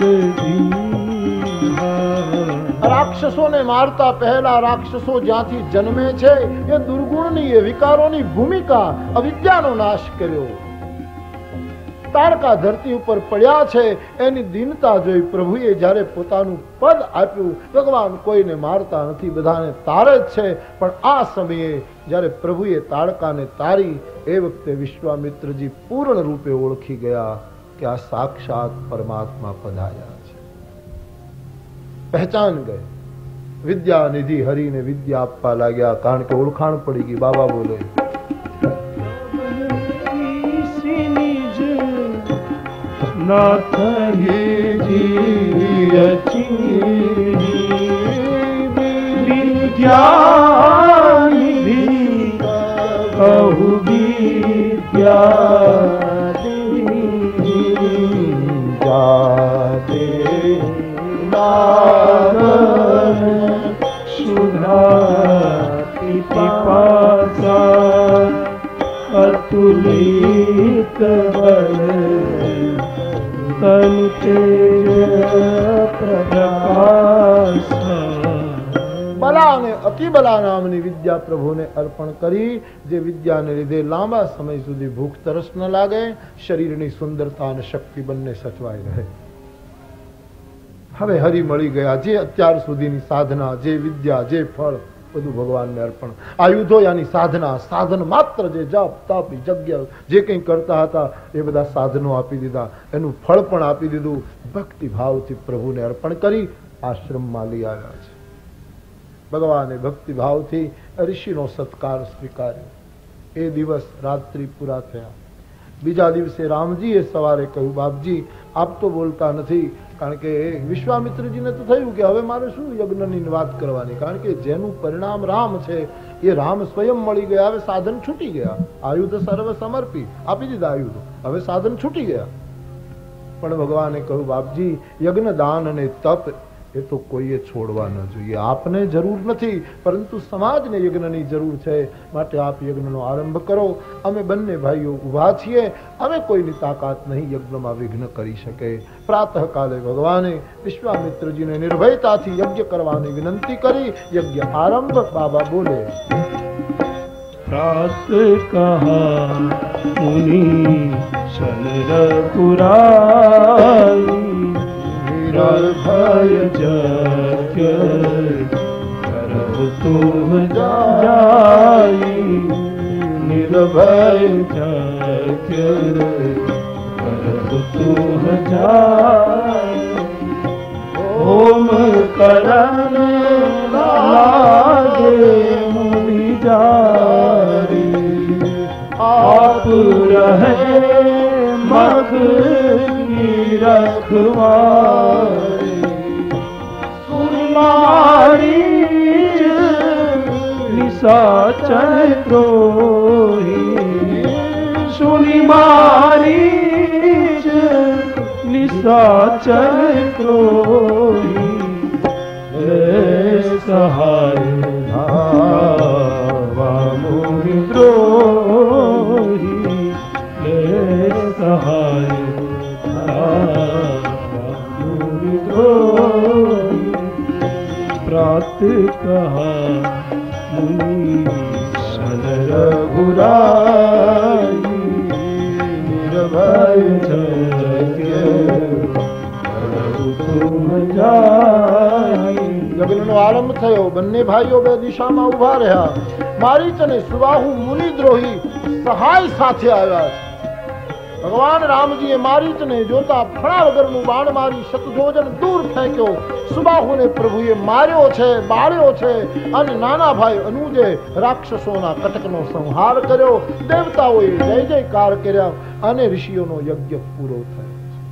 રાક્ષસોને મારતા પહેલા રાક્ષસો જ્યાંથી જન્મે છે એ દુર્ગુણની, એ વિકારોની ભૂમિકા, અવિદ્યાનો નાશ કર્યો. તાડકા ધરતી ઉપર પડ્યા છે, એની દીનતા જોઈ પ્રભુએ જ્યારે પોતાનું પદ આપ્યું. ભગવાન કોઈને મારતા નથી, બધાને તારે જ છે. પણ આ સમયે જ્યારે પ્રભુએ તાડકાને તારી, એ વખતે વિશ્વામિત્રજી પૂર્ણ રૂપે ઓળખી ગયા કે આ સાક્ષાત પરમાત્મા પધાર્યા છે. પહેચાન ગઈ. વિદ્યા નિધિ હરીને વિદ્યા આપવા લાગ્યા, કારણ કે ઓળખાણ પડી ગઈ. બાબા બોલે, નાથ વિદ્યા નિધિ કહુ વિદ્યા જાતે સુધાતી પાસા અતુલિત બળ તન તેજ પ્રકાશ. બલા અને અતિબલા નામની વિદ્યા પ્રભુને અર્પણ કરી, જે વિદ્યાને લીધે લાંબા સમય સુધી ભૂખ તરસ ન લાગે, શરીરની સુંદરતા અને શક્તિ બંને સચવાઈ રહે. હવે હરી મળી ગયા. જે અત્યાર સુધીની સાધના, જે વિદ્યા, જે ફળ, બધું ભગવાનને અર્પણ. આયુધો યાની સાધના, સાધન માત્ર જે જપ તપ યજ્ઞ જે કંઈ કરતા હતા એ બધા સાધનો આપી દીધા, એનું ફળ પણ આપી દીધું. ભક્તિ ભાવથી પ્રભુને અર્પણ કરી આશ્રમમાં લઈ આવ્યા છે. ભગવાને ભક્તિ ભાવથી ઋષિનો સત્કાર સ્વીકાર્યો. એ દિવસ રાત્રિ પૂરા થયા. બીજા દિવસે રામજીએ સવારે કહ્યું, બાપજી આપ તો બોલતા નથી. કારણ કે વિશ્વામિત્રજીને તો થયું કે હવે મારે શું યજ્ઞની વાત કરવાની, કારણ કે જેનું પરિણામ રામ છે એ રામ સ્વયં મળી ગયા. હવે સાધન છૂટી ગયા. આયુધ સર્વ સમર્પી આપી દીધા આયુધ, હવે સાધન છૂટી ગયા. પણ ભગવાને કહ્યું, બાપજી યજ્ઞ દાન અને તપ એ તો કોઈએ છોડવા ન જોઈએ. આપને જરૂર નથી, પરંતુ સમાજને યજ્ઞની જરૂર છે, માટે આપ યજ્ઞનો આરંભ કરો. અમે બંને ભાઈઓ ઊભા છીએ, અમે કોઈની તાકાત નહીં યજ્ઞમાં વિઘ્ન કરી શકે. પ્રાતઃકાલે ભગવાને વિશ્વામિત્રજીને નિર્ભયતાથી યજ્ઞ કરવાની વિનંતી કરી. યજ્ઞ આરંભ. બાબા બોલે, प्रात कहा मुनि शन रघुराई निर्भय यज्ञ करब तुम जाई निर्भय यज्ञ करब तुम जाई ओम करन लागे मुनि जारी आप रहे मख की रखवारी सुरमारी निशाचर द्रोही सुनी मारी निशाचर द्रोही सहाय मुनि द्रोही सहाय मुनि द्रोही प्रात कहा मुनि शन रघुराई निर्भय યજ્ઞનો આરંભ થયો. બંને ભાઈઓ બે દિશામાં ઉભા રહ્યા. મારીચ અને સુબાહુ મુનિદ્રોહી સહાય સાથે આવ્યા છે. ભગવાન રામજીએ મારીચને જોતા ફણા વગરનું બાણ મારી શતજોજન દૂર ફેંક્યો. સુબાહુને પ્રભુએ માર્યો છે, બાળ્યો છે અને નાના ભાઈ અનુજે રાક્ષસોના કટકનો સંહાર કર્યો. દેવતાઓએ જય જયકાર કર્યા અને ઋષિઓનો યજ્ઞ પૂરો થયો.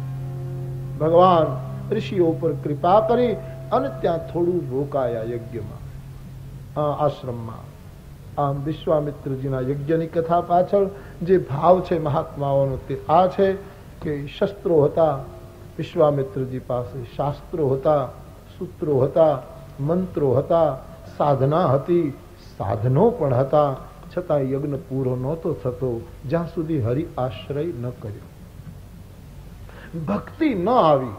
ભગવાન ઋષિઓ પર કૃપા કરી અને ત્યાં થોડું રોકાયા યજ્ઞમાં, આશ્રમમાં. આમ વિશ્વામિત્રજીના યજ્ઞની કથા પાછળ જે ભાવ છે મહાત્માઓનો તે આ છે કે શસ્ત્રો હતા વિશ્વામિત્રજી પાસે, શાસ્ત્રો હતા, સૂત્રો હતા, મંત્રો હતા, સાધના હતી, સાધનો પણ હતા. છતાં યજ્ઞ પૂરો નહોતો થતો જ્યાં સુધી હરિ આશ્રય ન કર્યો, ભક્તિ ન આવી.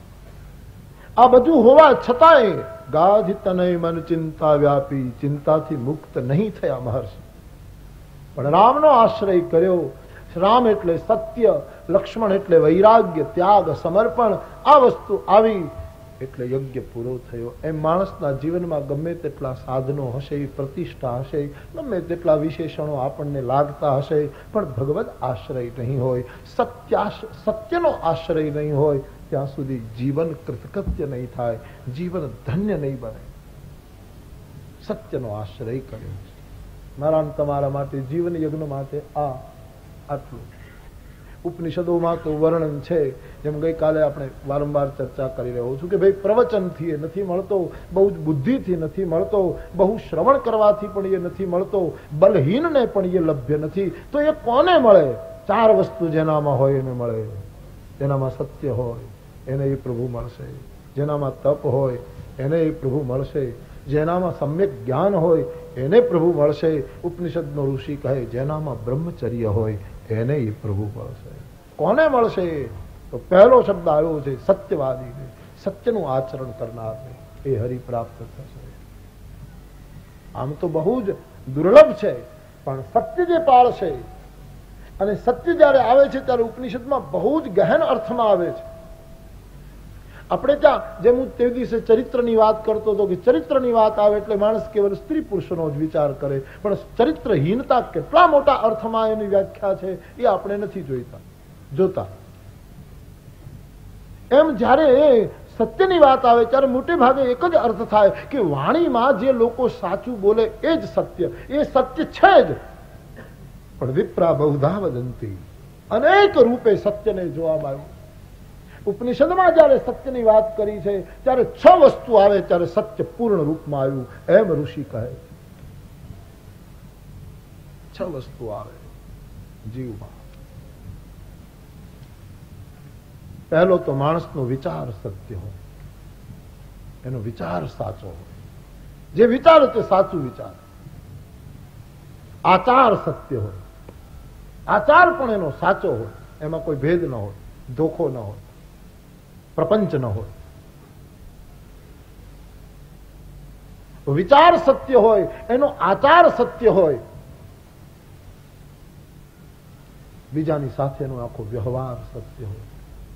આ બધું હોવા છતાંય ગાઢ તનય મન ચિંતા વ્યાપી, ચિંતાથી મુક્ત નહીં થયા મહર્ષિ. પણ રામનો આશ્રય કર્યો. રામ એટલે સત્ય, લક્ષ્મણ એટલે વૈરાગ્ય, ત્યાગ, સમર્પણ. આ વસ્તુ આવી એટલે યજ્ઞ પૂરો થયો. એમ માણસના જીવનમાં ગમે તેટલા સાધનો હશે, પ્રતિષ્ઠા હશે, ગમે તેટલા વિશેષણો આપણને લાગતા હશે, પણ ભગવદ આશ્રય નહીં હોય, સત્યાશ સત્યનો આશ્રય નહીં હોય ત્યાં સુધી જીવન કૃતકૃત્ય નહીં થાય, જીવન ધન્ય નહીં બને. સત્યનો આશ્રય કર્યો છે. મારા તમારા માટે જીવન યજ્ઞ માટે આ આટલું. ઉપનિષદોમાં તો વર્ણન છે, જેમ ગઈકાલે આપણે વારંવાર ચર્ચા કરી રહ્યો છું કે ભાઈ પ્રવચનથી એ નથી મળતો, બહુ જ બુદ્ધિથી નથી મળતો, બહુ શ્રવણ કરવાથી પણ એ નથી મળતો, બલહીનને પણ એ લભ્ય નથી. તો એ કોને મળે? ચાર વસ્તુ જેનામાં હોય એને મળે. જેનામાં સત્ય હોય એને એ પ્રભુ મળશે, જેનામાં તપ હોય એને એ પ્રભુ મળશે, જેનામાં સમ્યક જ્ઞાન હોય એને પ્રભુ મળશે. ઉપનિષદનો ઋષિ કહે જેનામાં બ્રહ્મચર્ય હોય એને એ પ્રભુ મળશે. કોને મળશે? તો પહેલો શબ્દ આવ્યો છે સત્યવાદી, સત્યનું આચરણ કરનારને એ હરિ પ્રાપ્ત થશે. આમ તો બહુ જ દુર્લભ છે, પણ સત્ય જે પાળશે, અને સત્ય જયારે આવે છે ત્યારે ઉપનિષદમાં બહુ જ ગહેન અર્થમાં આવે છે. આપણે ત્યાં જેમ હું તે દિવસે ચરિત્રની વાત કરતો હતો કે ચરિત્રની વાત આવે એટલે માણસ કેવલ સ્ત્રી પુરુષનો જ વિચાર કરે, પણ ચરિત્રહીનતા કેટલા મોટા અર્થમાં એની વ્યાખ્યા છે એ આપણે નથી જોઈતા જોતા. એમ જયારે સત્યની વાત આવે ત્યારે મોટે ભાગે એક જ અર્થ થાય કે વાણીમાં જે લોકો સાચું બોલે એ જ સત્ય, એ સત્ય છે જ. પણ વિપ્રા બહુધા વદંતી, અનેક રૂપે સત્યને જોવામાં આવ્યું. ઉપનિષદમાં જયારે સત્યની વાત કરી છે ત્યારે છ વસ્તુ આવે ત્યારે સત્ય પૂર્ણ રૂપમાં આવ્યું એમ ઋષિ કહે. છ વસ્તુ આવે જીવમાં. પહેલો તો માણસનો વિચાર સત્ય હોય, એનો વિચાર સાચો હોય, જે વિચાર તે સાચું વિચાર. આચાર સત્ય હોય, આચાર પણ એનો સાચો હોય, એમાં કોઈ ભેદ ન હોય, ધોખો ન હોય, પ્રપંચ ન હોય. વિચાર સત્ય હોય, એનો આચાર સત્ય હોય, બીજાની સાથેનો આખો વ્યવહાર સત્ય હોય.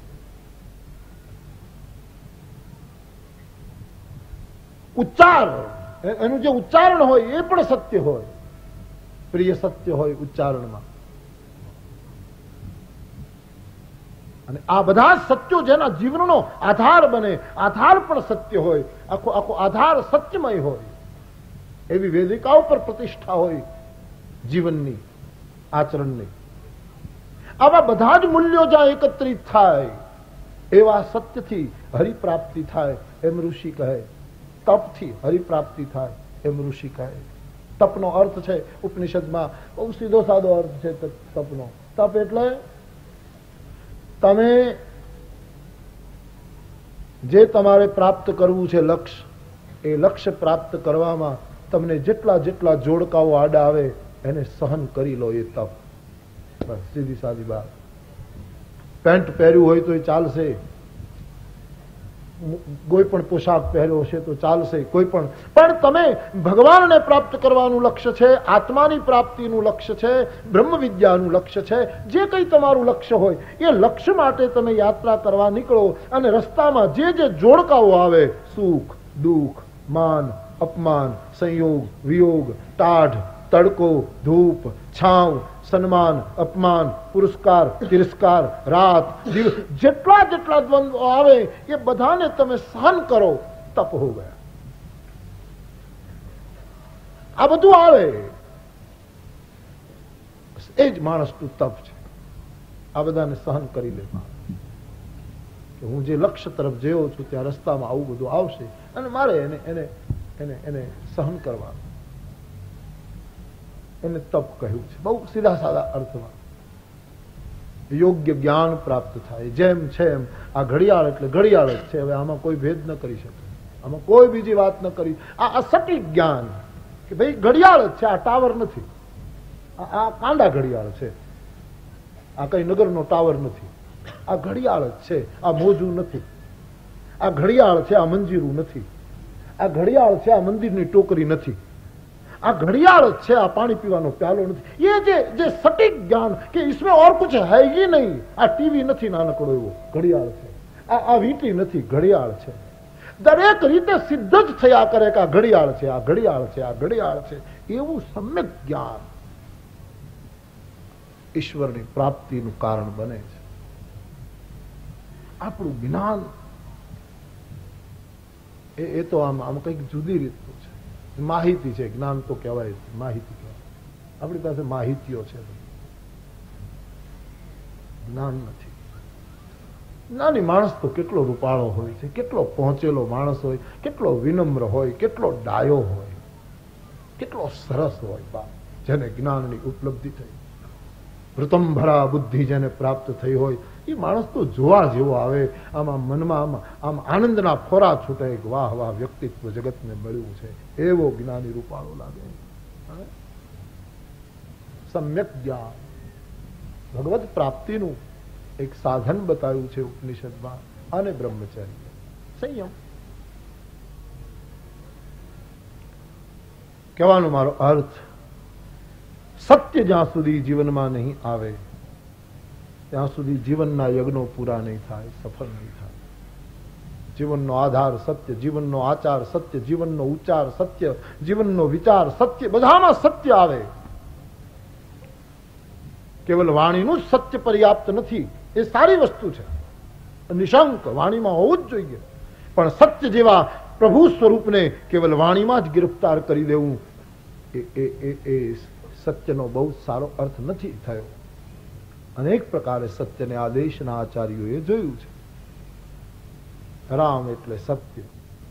ઉચ્ચાર, એનું જે ઉચ્ચારણ હોય એ પણ સત્ય હોય. પ્રિય સત્ય હોય ઉચ્ચારણમાં. અને આ બધા સત્યો જેના જીવનનો આધાર બને, આધાર પણ સત્ય હોય, આખો આખો આધાર સત્યમય હોય, એવી વેદિકાઓ પર પ્રતિષ્ઠા હોય જીવનની, આચરણની. આવા બધા જ મૂલ્યો જ્યાં એકત્રિત થાય એવા સત્યથી હરિપ્રાપ્તિ થાય એમ ઋષિ કહે. તપથી હરિપ્રાપ્તિ થાય એમ ઋષિ કહે. તપનો અર્થ છે ઉપનિષદમાં બહુ સીધો સાદો અર્થ છે તપનો. તપ એટલે તમે જે તમારે પ્રાપ્ત કરવું છે લક્ષ્ય, એ લક્ષ્ય પ્રાપ્ત કરવામાં તમને જેટલા જેટલા જોડકાઓ આડા આવે એને સહન કરી લો, એ તપ. બસ સીધી સાદી વાત. પેન્ટ પહેર્યું હોય તો એ ચાલશે, કોઈ પણ પોશાક પહેર્યો હશે તો ચાલશે, કોઈ પણ પણ તમે ભગવાનને પ્રાપ્ત કરવાનું લક્ષ્ય છે, આત્માની પ્રાપ્તિનું લક્ષ્ય છે, બ્રહ્મ વિદ્યાનું લક્ષ્ય છે, જે કંઈ તમારું લક્ષ્ય હોય એ લક્ષ્ય માટે તમે યાત્રા કરવા નીકળો અને રસ્તામાં જે જે જોડકાઓ આવે, સુખ દુઃખ, માન અપમાન, સંયોગ વિયોગ, ટાઢ તડકો, ધૂપ છાંવ, સન્માન અપમાન, પુરસ્કાર તિરસ્કાર, રાત દિવસ, જેટલા જેટલા દ્વંદ્વો આવે એ બધાને તમે સહન કરો, તપ હો ગયા. આ બધું આવે એ જ માણસનું તપ છે. આ બધાને સહન કરી લેવા કે હું જે લક્ષ્ય તરફ જયો છું ત્યાં રસ્તામાં આવું બધું આવશે અને મારે એને એને એને એને સહન કરવા, એને તપ કહ્યું છે બહુ સીધા સાદા અર્થમાં. યોગ્ય જ્ઞાન પ્રાપ્ત થાય. જેમ છે એમ આ ઘડિયાળ એટલે ઘડિયાળ જ છે. હવે આમાં કોઈ ભેદ ન કરી શકે, આમાં કોઈ બીજી વાત ન કરી. આ સટીક જ્ઞાન કે ભાઈ ઘડિયાળ જ છે, આ ટાવર નથી, આ કાંડા ઘડિયાળ છે, આ કઈ નગરનો ટાવર નથી, આ ઘડિયાળ જ છે, આ મોજું નથી, આ ઘડિયાળ છે, આ મંજીરું નથી, આ ઘડિયાળ છે, આ મંદિરની ટોકરી નથી, આ ઘડિયાળ જ છે, આ પાણી પીવાનો પ્યાલો નથી. ये જે જે સટીક જ્ઞાન કે इसमें और कुछ है ही नहीं. આ ટીવી નથી નાનકડો એવો, ઘડિયાળ છે. આ આ વીંટી નથી, ઘડિયાળ છે. દરેક રીતે સિદ્ધ જ થયા કરે કે આ ઘડિયાળ છે, આ ઘડિયાળ છે, આ ઘડિયાળ છે. એવું સમ્યક જ્ઞાન ઈશ્વરની પ્રાપ્તિનું કારણ બને છે. આપણું જ્ઞાન એ તો આમ આમ કંઈક જુદી રીતનું છે. માહિતી છે, જ્ઞાન તો કહેવાય, માહિતી કહેવાય. આપણી પાસે માહિતીઓ છે, જ્ઞાન નથી. નાની માણસ તો કેટલો રૂપાળો હોય છે, કેટલો પહોંચેલો માણસ હોય, કેટલો વિનમ્ર હોય, કેટલો ડાયો હોય, કેટલો સરસ હોય બાપ, જેને જ્ઞાનની ઉપલબ્ધિ થઈ, વૃતંભરા બુદ્ધિ જેને પ્રાપ્ત થઈ હોય, એ માણસ તો જોવા જેવો આવે. આમાં મનમાં આમાં આમ આનંદના ફોરા છૂટે, વાહ વાહ વ્યક્તિત્વ જગતને મળ્યું છે, એવો જ્ઞાની રૂપાળો લાગે. સમ્યક જ્ઞાન ભગવત પ્રાપ્તિનું એક સાધન બતાવ્યું છે ઉપનિષદમાં. અને બ્રહ્મચર્ય, સંયમ. કહેવાનો મારો અર્થ, સત્ય જ્યાં સુધી જીવનમાં નહીં આવે ત્યાં સુધી જીવનના યજ્ઞો પૂરા નહીં થાય, સફળ નહીં થાય. જીવનનો આધાર સત્ય, જીવનનો આચાર સત્ય, જીવનનો ઉચ્ચાર સત્ય, જીવનનો વિચાર સત્ય, બધામાં સત્ય આવે. કેવલ વાણીનું જ સત્ય પર્યાપ્ત નથી, એ સારી વસ્તુ છે, નિશંક વાણીમાં હોવું જ જોઈએ. પણ સત્ય જેવા પ્રભુ સ્વરૂપને કેવલ વાણીમાં જ ગિરફ્તાર કરી દેવું એ એ એ સત્યનો બહુ સારો અર્થ નથી થયો. અનેક પ્રકારે સત્યને આદેશના આચાર્યોએ જોયું છે. રામ એટલે સત્ય,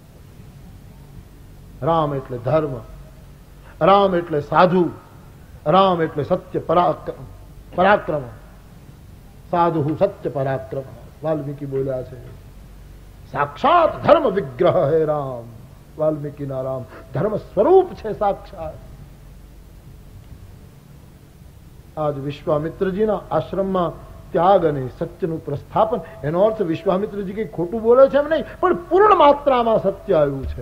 રામ એટલે ધર્મ, રામ એટલે સાધુ, રામ એટલે સત્ય પરાક્રમ, સાધુ સત્ય પરાક્રમ. વાલ્મીકી બોલ્યા છે, સાક્ષાત ધર્મ વિગ્રહ હે રામ. વાલ્મીકીના રામ ધર્મ સ્વરૂપ છે સાક્ષાત. આજ વિશ્વામિત્રજીના આશ્રમમાં ત્યાગ અને સત્યનું પ્રસ્થાપન, એનો અર્થ વિશ્વામિત્રજી કઈ ખોટું બોલે છે એમ નહીં, પણ પૂર્ણ માત્રામાં સત્ય આવ્યું છે.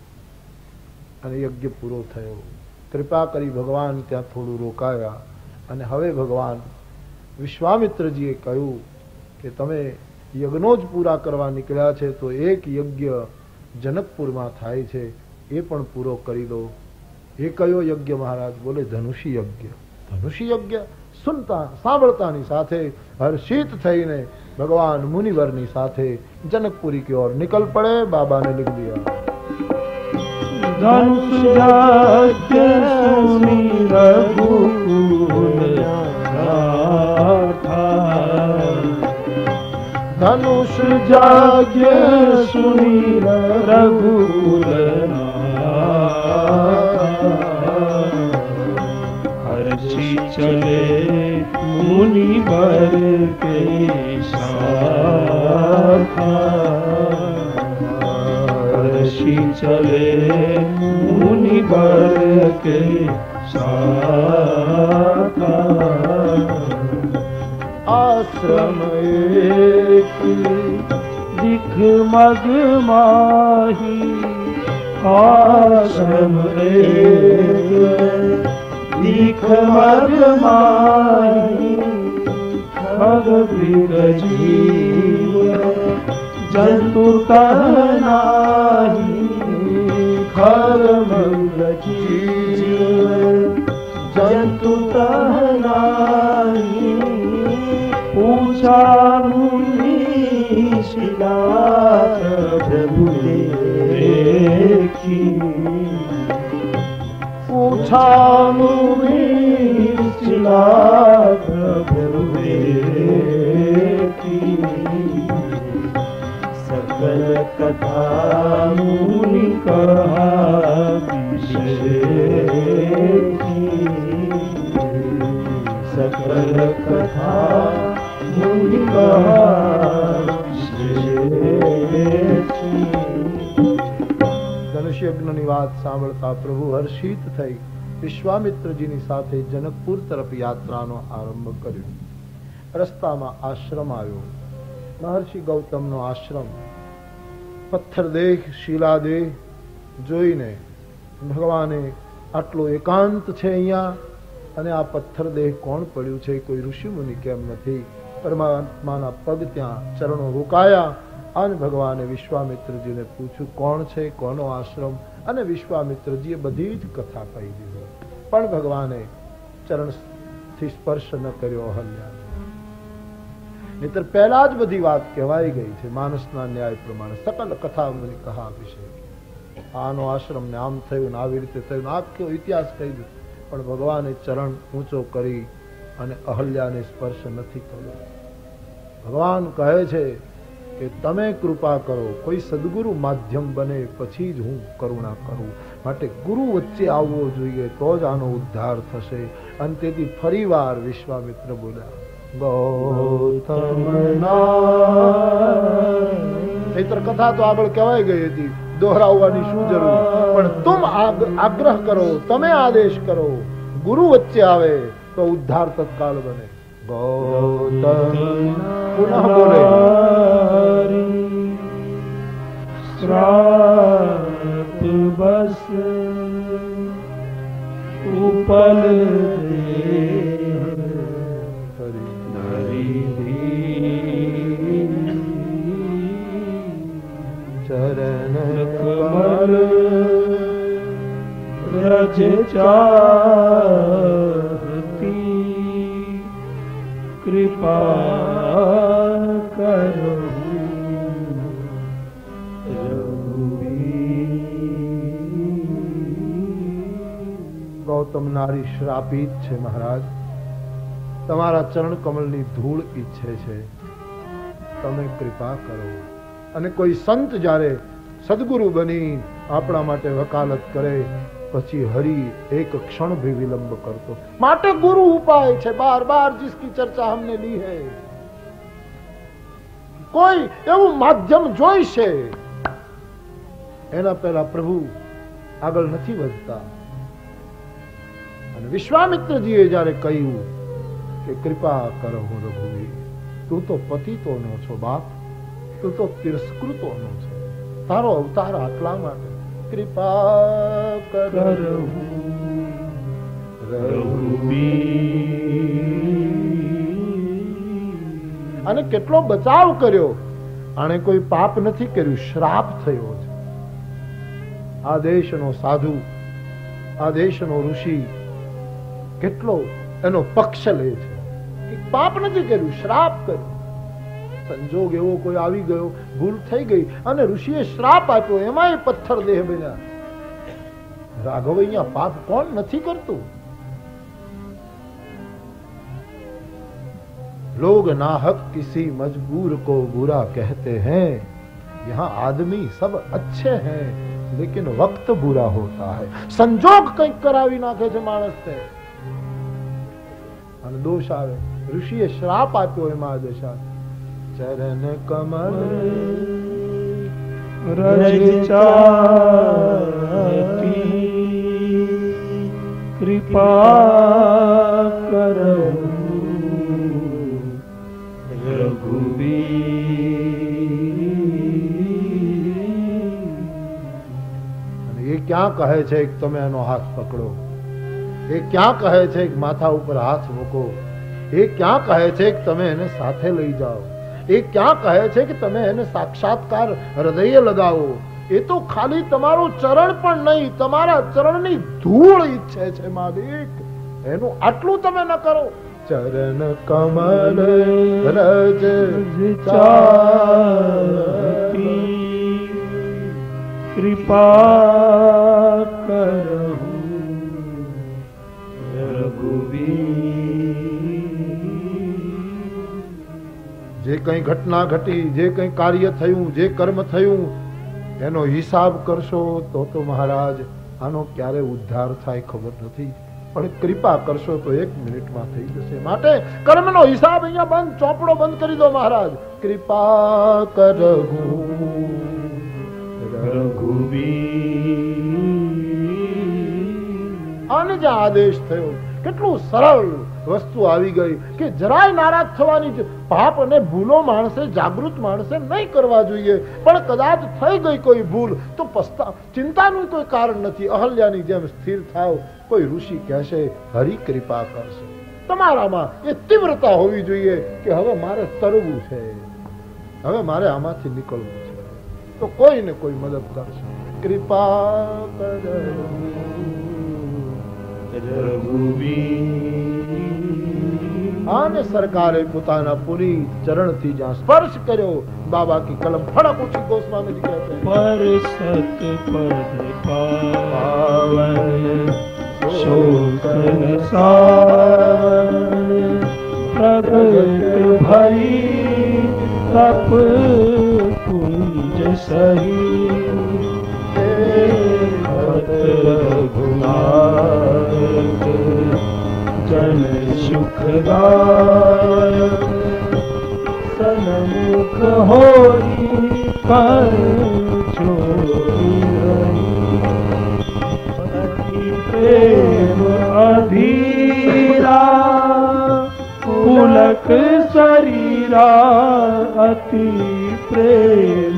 અને યજ્ઞ પૂરો થયો. કૃપા કરી ભગવાન ત્યાં થોડું રોકાયા અને હવે ભગવાન વિશ્વામિત્રજીએ કહ્યું કે તમે યજ્ઞો જ પૂરા કરવા નીકળ્યા છે તો એક યજ્ઞ જનકપુરમાં થાય છે એ પણ પૂરો કરી દો. એ કયો યજ્ઞ મહારાજ? બોલે ધનુષી યજ્ઞ. ધનુષી યજ્ઞ સુનતા સાંભળતાની સાથે હર્ષિત થઈને ભગવાન મુનિવરની સાથે जनकपुरी की ओर निकल पड़े. बाबा ने लिख दिया धनुष जाग्य सुनी रघुकुल नाथा, धनुष जाग्य सुनी रघुकुल नाथा, हर्षि चले मुनि वर के हर्षि चले मुनि वर के साथा, आश्रम एक दिख मग माही, आश्रम एक दिख मग माही, खग मृग जीव जंतु तनाही, खग मृग जीव जंतु तनाही, पूछा मुनि शिला प्रभु देखी, पूछा मुनि शिला प्रभु देखी, सकल कथा मुनि कहा विशेषी, सकल कथा मुनि कहा विशेषी. ધનુષ યજ્ઞની વાત સાંભળતા પ્રભુ હર્ષિત થઈ વિશ્વામિત્રજીની સાથે જનકપુર તરફ યાત્રાનો આરંભ કર્યો. રસ્તામાં આશ્રમ આવ્યો, મહર્ષિ ગૌતમનો આશ્રમ. પથ્થર દેહ શિલાદેહ જોઈને ભગવાને આટલો એકાંત છે અહીંયા, અને આ પથ્થર દેહ કોણ પડ્યું છે? કોઈ ઋષિ મુનિ કેમ નથી? પરમાત્માના પગ ત્યાં ચરણો રોકાયા અને ભગવાને વિશ્વામિત્રજીને પૂછ્યું કોણ છે, કોનો આશ્રમ? અને વિશ્વામિત્રજીએ બધી જ કથા કહી દીધી. પણ ભગવાને ચરણથી સ્પર્શ ન કર્યો અહલ્યા. નહીતર પહેલા જ બધી વાત કહેવાઈ ગઈ છે માનસના ન્યાય પ્રમાણે. સકલ કથા મુનિ કહા વિશે, આનો આશ્રમ ને આમ થયું ને આવી રીતે થયું, આખો ઇતિહાસ કહી દીધો. પણ ભગવાને ચરણ ઊંચો કરી અને અહલ્યાને સ્પર્શ નથી કર્યો. ભગવાન કહે છે કે તમે કૃપા કરો, કોઈ સદગુરુ માધ્યમ બને પછી જ હું કરુણા કરું. માટે ગુરુ વચ્ચે આવવો જોઈએ તો જ આનો ઉદ્ધાર થશે. અને તેથી ફરી વાર વિશ્વામિત્ર બોલ્યા ગૌતમ નહીતર કથા તો આગળ કહેવાય ગઈ હતી, દોહરાવવાની શું જરૂર? પણ તુમ આગ્રહ કરો, તમે આદેશ કરો, ગુરુ વચ્ચે આવે તો ઉદ્ધાર તત્કાલ બને. ગૌતમ પુનઃ બોલે શ્રાપ બસ ઉપલ ચરણ કમલ રજ ચારતી, કૃપા કરો ગૌતમ નારી શ્રાપિત છે મહારાજ. તમારા ચરણ કમલની ધૂળ ઈચ્છે છે, તમે કૃપા કરો. અને કોઈ સંત જ્યારે સદગુરુ બની આપણા માટે વકાલત કરે પછી હરિ એક ક્ષણ ભી વિલંબ કરતો. માટે ગુરુ ઉપાય છે. બાર બાર जिसकी ચર્ચા हमने ली है. કોઈ એવું માધ્યમ જોઈશે, એના પહેલા પ્રભુ આગળ નથી વધતા. અને વિશ્વામિત્રજીએ જયારે કહ્યું કે કૃપા કરો રઘુવીર, તું તો પતિતો નો છો બાપ, તું તો તિરસ્કૃતો નો છો, તારો અવતાર આટલા માટે. કૃપા કરો રઘુવીર અને કેટલો બચાવ કર્યો. આણે કોઈ પાપ નથી કર્યું, શ્રાપ થયો છે. આ દેશનો સાધુ, આ દેશનો ઋષિ કેટલો એનો પક્ષ લે છે. પાપ નથી કર્યું, શ્રાપ કર્યો. સંજોગ એવો કોઈ આવી ગયો, ભૂલ થઈ ગઈ અને ઋષિએ શ્રાપ આપ્યો, એમાં પથ્થર દેહ બન્યા. રાઘવ અહીંયા પાપ કોણ નથી કરતું? लोग नाहक किसी मजबूर को बुरा कहते हैं. यहाँ आदमी सब अच्छे हैं लेकिन वक्त बुरा होता है. संजोग કંઈક કરાવી નાખે છે માણસને અને દોષ આવે. ઋષિએ શ્રાપ આપ્યો એમાં દશા. ચરણ કમલ રજચાતી કૃપા કરો એ ક્યાં કહે છે કે તમે એનો હાથ પકડો? એ ક્યાં કહે છે કે માથા ઉપર હાથ મૂકો? એ ક્યાં કહે છે કે તમે એને સાથે લઈ જાઓ? એ ક્યાં કહે છે કે તમે એને સાક્ષાત્કાર હૃદયે લગાવો? એ તો ખાલી તમારો ચરણ પણ નહીં, તમારા ચરણની ધૂળ ઈચ્છે છે માલિક. એનું આટલું તમે ન કરો. ચરણ કમલ રજ ચાતી કૃપા કરહુ રઘુવીર. જે કઈ ઘટના ઘટી, જે કઈ કાર્ય થયું, જે કર્મ થયું એનો હિસાબ કરશો તો તો મહારાજ આનો ક્યારે ઉદ્ધાર થાય ખબર નથી, પણ કૃપા કરશો તો એક મિનિટમાં થઈ જશે. માટે કર્મનો હિસાબ અહીંયા બંધ, ચોપડો બંધ કરી દો મહારાજ. કૃપા કરહું રઘુવીર. આને જે આદેશ થયો, કેટલું સરળ વસ્તુ આવી ગઈ કે જરાય નારાજ થવાની જ. પાપ અને ભૂલો માણસે, જાગૃત માણસે નહીં કરવા જોઈએ, પણ કદાચ થઈ ગઈ કોઈ ભૂલ તો પસ્તા ચિંતાનું કોઈ કારણ નથી. અહલ્યાની જેમ સ્થિર થાવ. કોઈ ઋષિ કહેશે હરિ કૃપા કરશે. તમારામાં એ તીવ્રતા હોવી જોઈએ કે હવે મારે તરવું છે, હવે મારે આમાંથી નીકળવું છે, તો કોઈ ને કોઈ મદદ કરશે. કૃપા આને સરકારે પોતાના પુરી ચરણથી જ્યાં સ્પર્શ કર્યો, બાબા કી કલમ ફડક ઊંચી. ગોસ્વામીજી કહેते हैं पर सत पद पावन शोकन सावन प्रगट भई तप कुंज सही रघुनाथ जन सुखदायक सन्मुख होई कर छोड़ी रही प्रेम अधीरा पुलक शरीरा अति प्रेम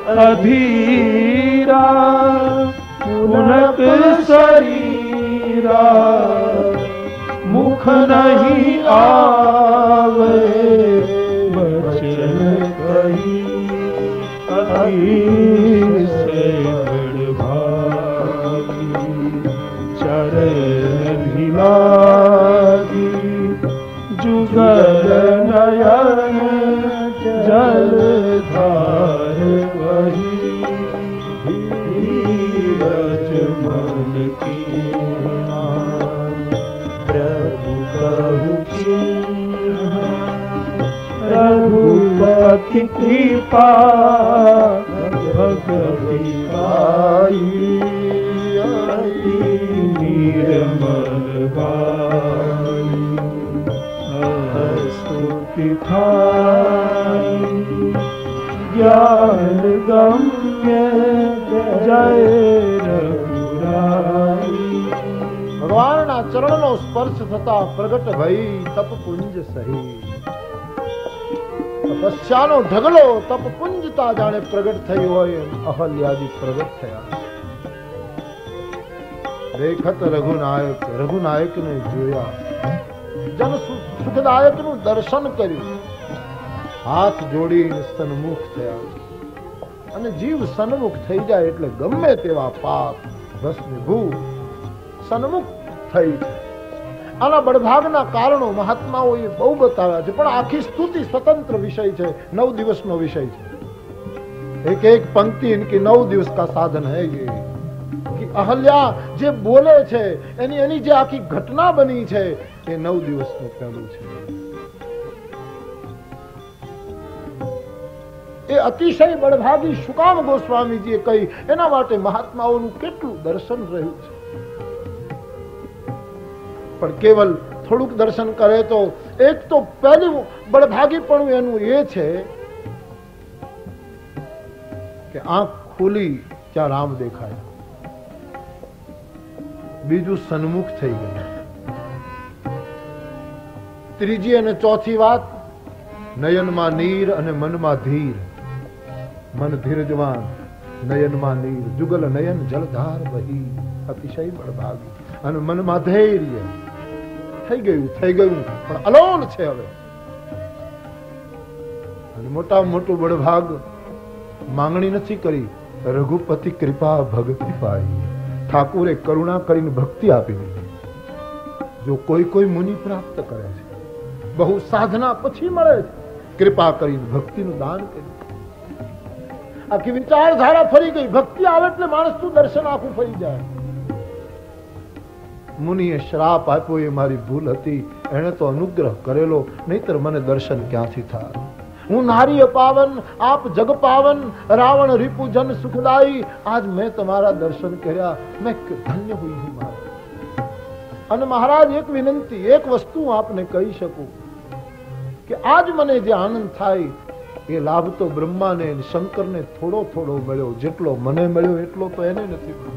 अधीरा पुलक शरीरा मुख नहीं आवे वचन कही अति से बड़भागी चरण भिलागी जुगल नयन जलधार वही धीरज मन की प्रभु कहु रघुपति कृपा भगवती पाई निर्मल बाई स्तुति थाई ज्ञान गम्य जय रघुराई. ભગવાનના ચરણનો સ્પર્શ થતા પ્રગટ ભઈ તપ પુંજ સહી. તપસ્યાનો ઢગલો તપ પુંજતા જાણે પ્રગટ થઈ હોય અહલ્યાજી પ્રગટ થયા. દેખત રઘુનાયક, રઘુનાયકને જોયા, જન સુખદાયકનું દર્શન કર્યું. હાથ જોડીને સન્મુખ થયા. અને જીવ સન્મુખ થઈ જાય એટલે ગમે તેવા પાપ ભસ્મીભૂત સન્મુખ થઈ છે. આના બળભાગના કારણો મહાત્માઓએ બહુ બતાવ્યા છે, પણ આખી સ્તુતિ સ્વતંત્ર વિષય છે, નવ દિવસનો વિષય છે. एक एक पंक्ति इनकी नौ दिवस का साधन है ये कि अहल्या जे बोले छे एनी एनी जे आखी घटना बनी छे ये नौ दिवस નું પહેલું છે. એ અતિશય બળભાગી શુકામ ગોસ્વામીજીએ કહી એના માટે મહાત્માઓનું કેટલું દર્શન રહ્યું છે. પણ કેવલ થોડુંક દર્શન કરે તો એક તો પહેલું બળભાગીપણું એનું એ છે કે આંખ ખુલી ત્યાં રામ દેખાયા, બીજું સન્મુખ થઈ ગયા. ત્રીજી અને ચોથી વાત, નયનમાં નીર અને મનમાં ધીર. મન ધીરજવાન, નયનમાં નીર, જુગલ નયન જલધાર વહી. અતિશય બળભાગી અને મનમાં ધૈર્ય. થઈ ગયું થઈ ગયું પણ અલોલ છે હવે. અને મોટા મોટું બળભાગ માંગણી નથી કરી, રઘુપતિ કૃપા ભક્તિ પાઈ. ઠાકુરે કરુણા કરીને ભક્તિ આપી દીધી. જો કોઈ કોઈ મુનિ પ્રાપ્ત કરે છે, બહુ સાધના પછી મળે છે, કૃપા કરીને ભક્તિનું દાન કર્યું. આખી વિચારધારા ફરી ગઈ. ભક્તિ આવે એટલે માણસનું દર્શન આખું ફરી જાય. મુનિએ શ્રાપ આપ્યો એ મારી ભૂલ હતી, એને તો અનુગ્રહ કરેલો, નહીતર મને દર્શન ક્યાંથી થાય. હું નારી પાવન આપ જગ પાવન, રાવણ રીપુ જન સુખદાઈ. આજ મેં તમારા દર્શન કર્યા, મેં ધન્ય हुई हूं महाराज. અને મહારાજ એક વિનંતી, એક વસ્તુ આપને કહી શકું કે આજ મને જે આનંદ થાય એ લાભ તો બ્રહ્માને શંકરને થોડો થોડો મળ્યો. જેટલો મને મળ્યો એટલો તો એને નથી મળ્યો.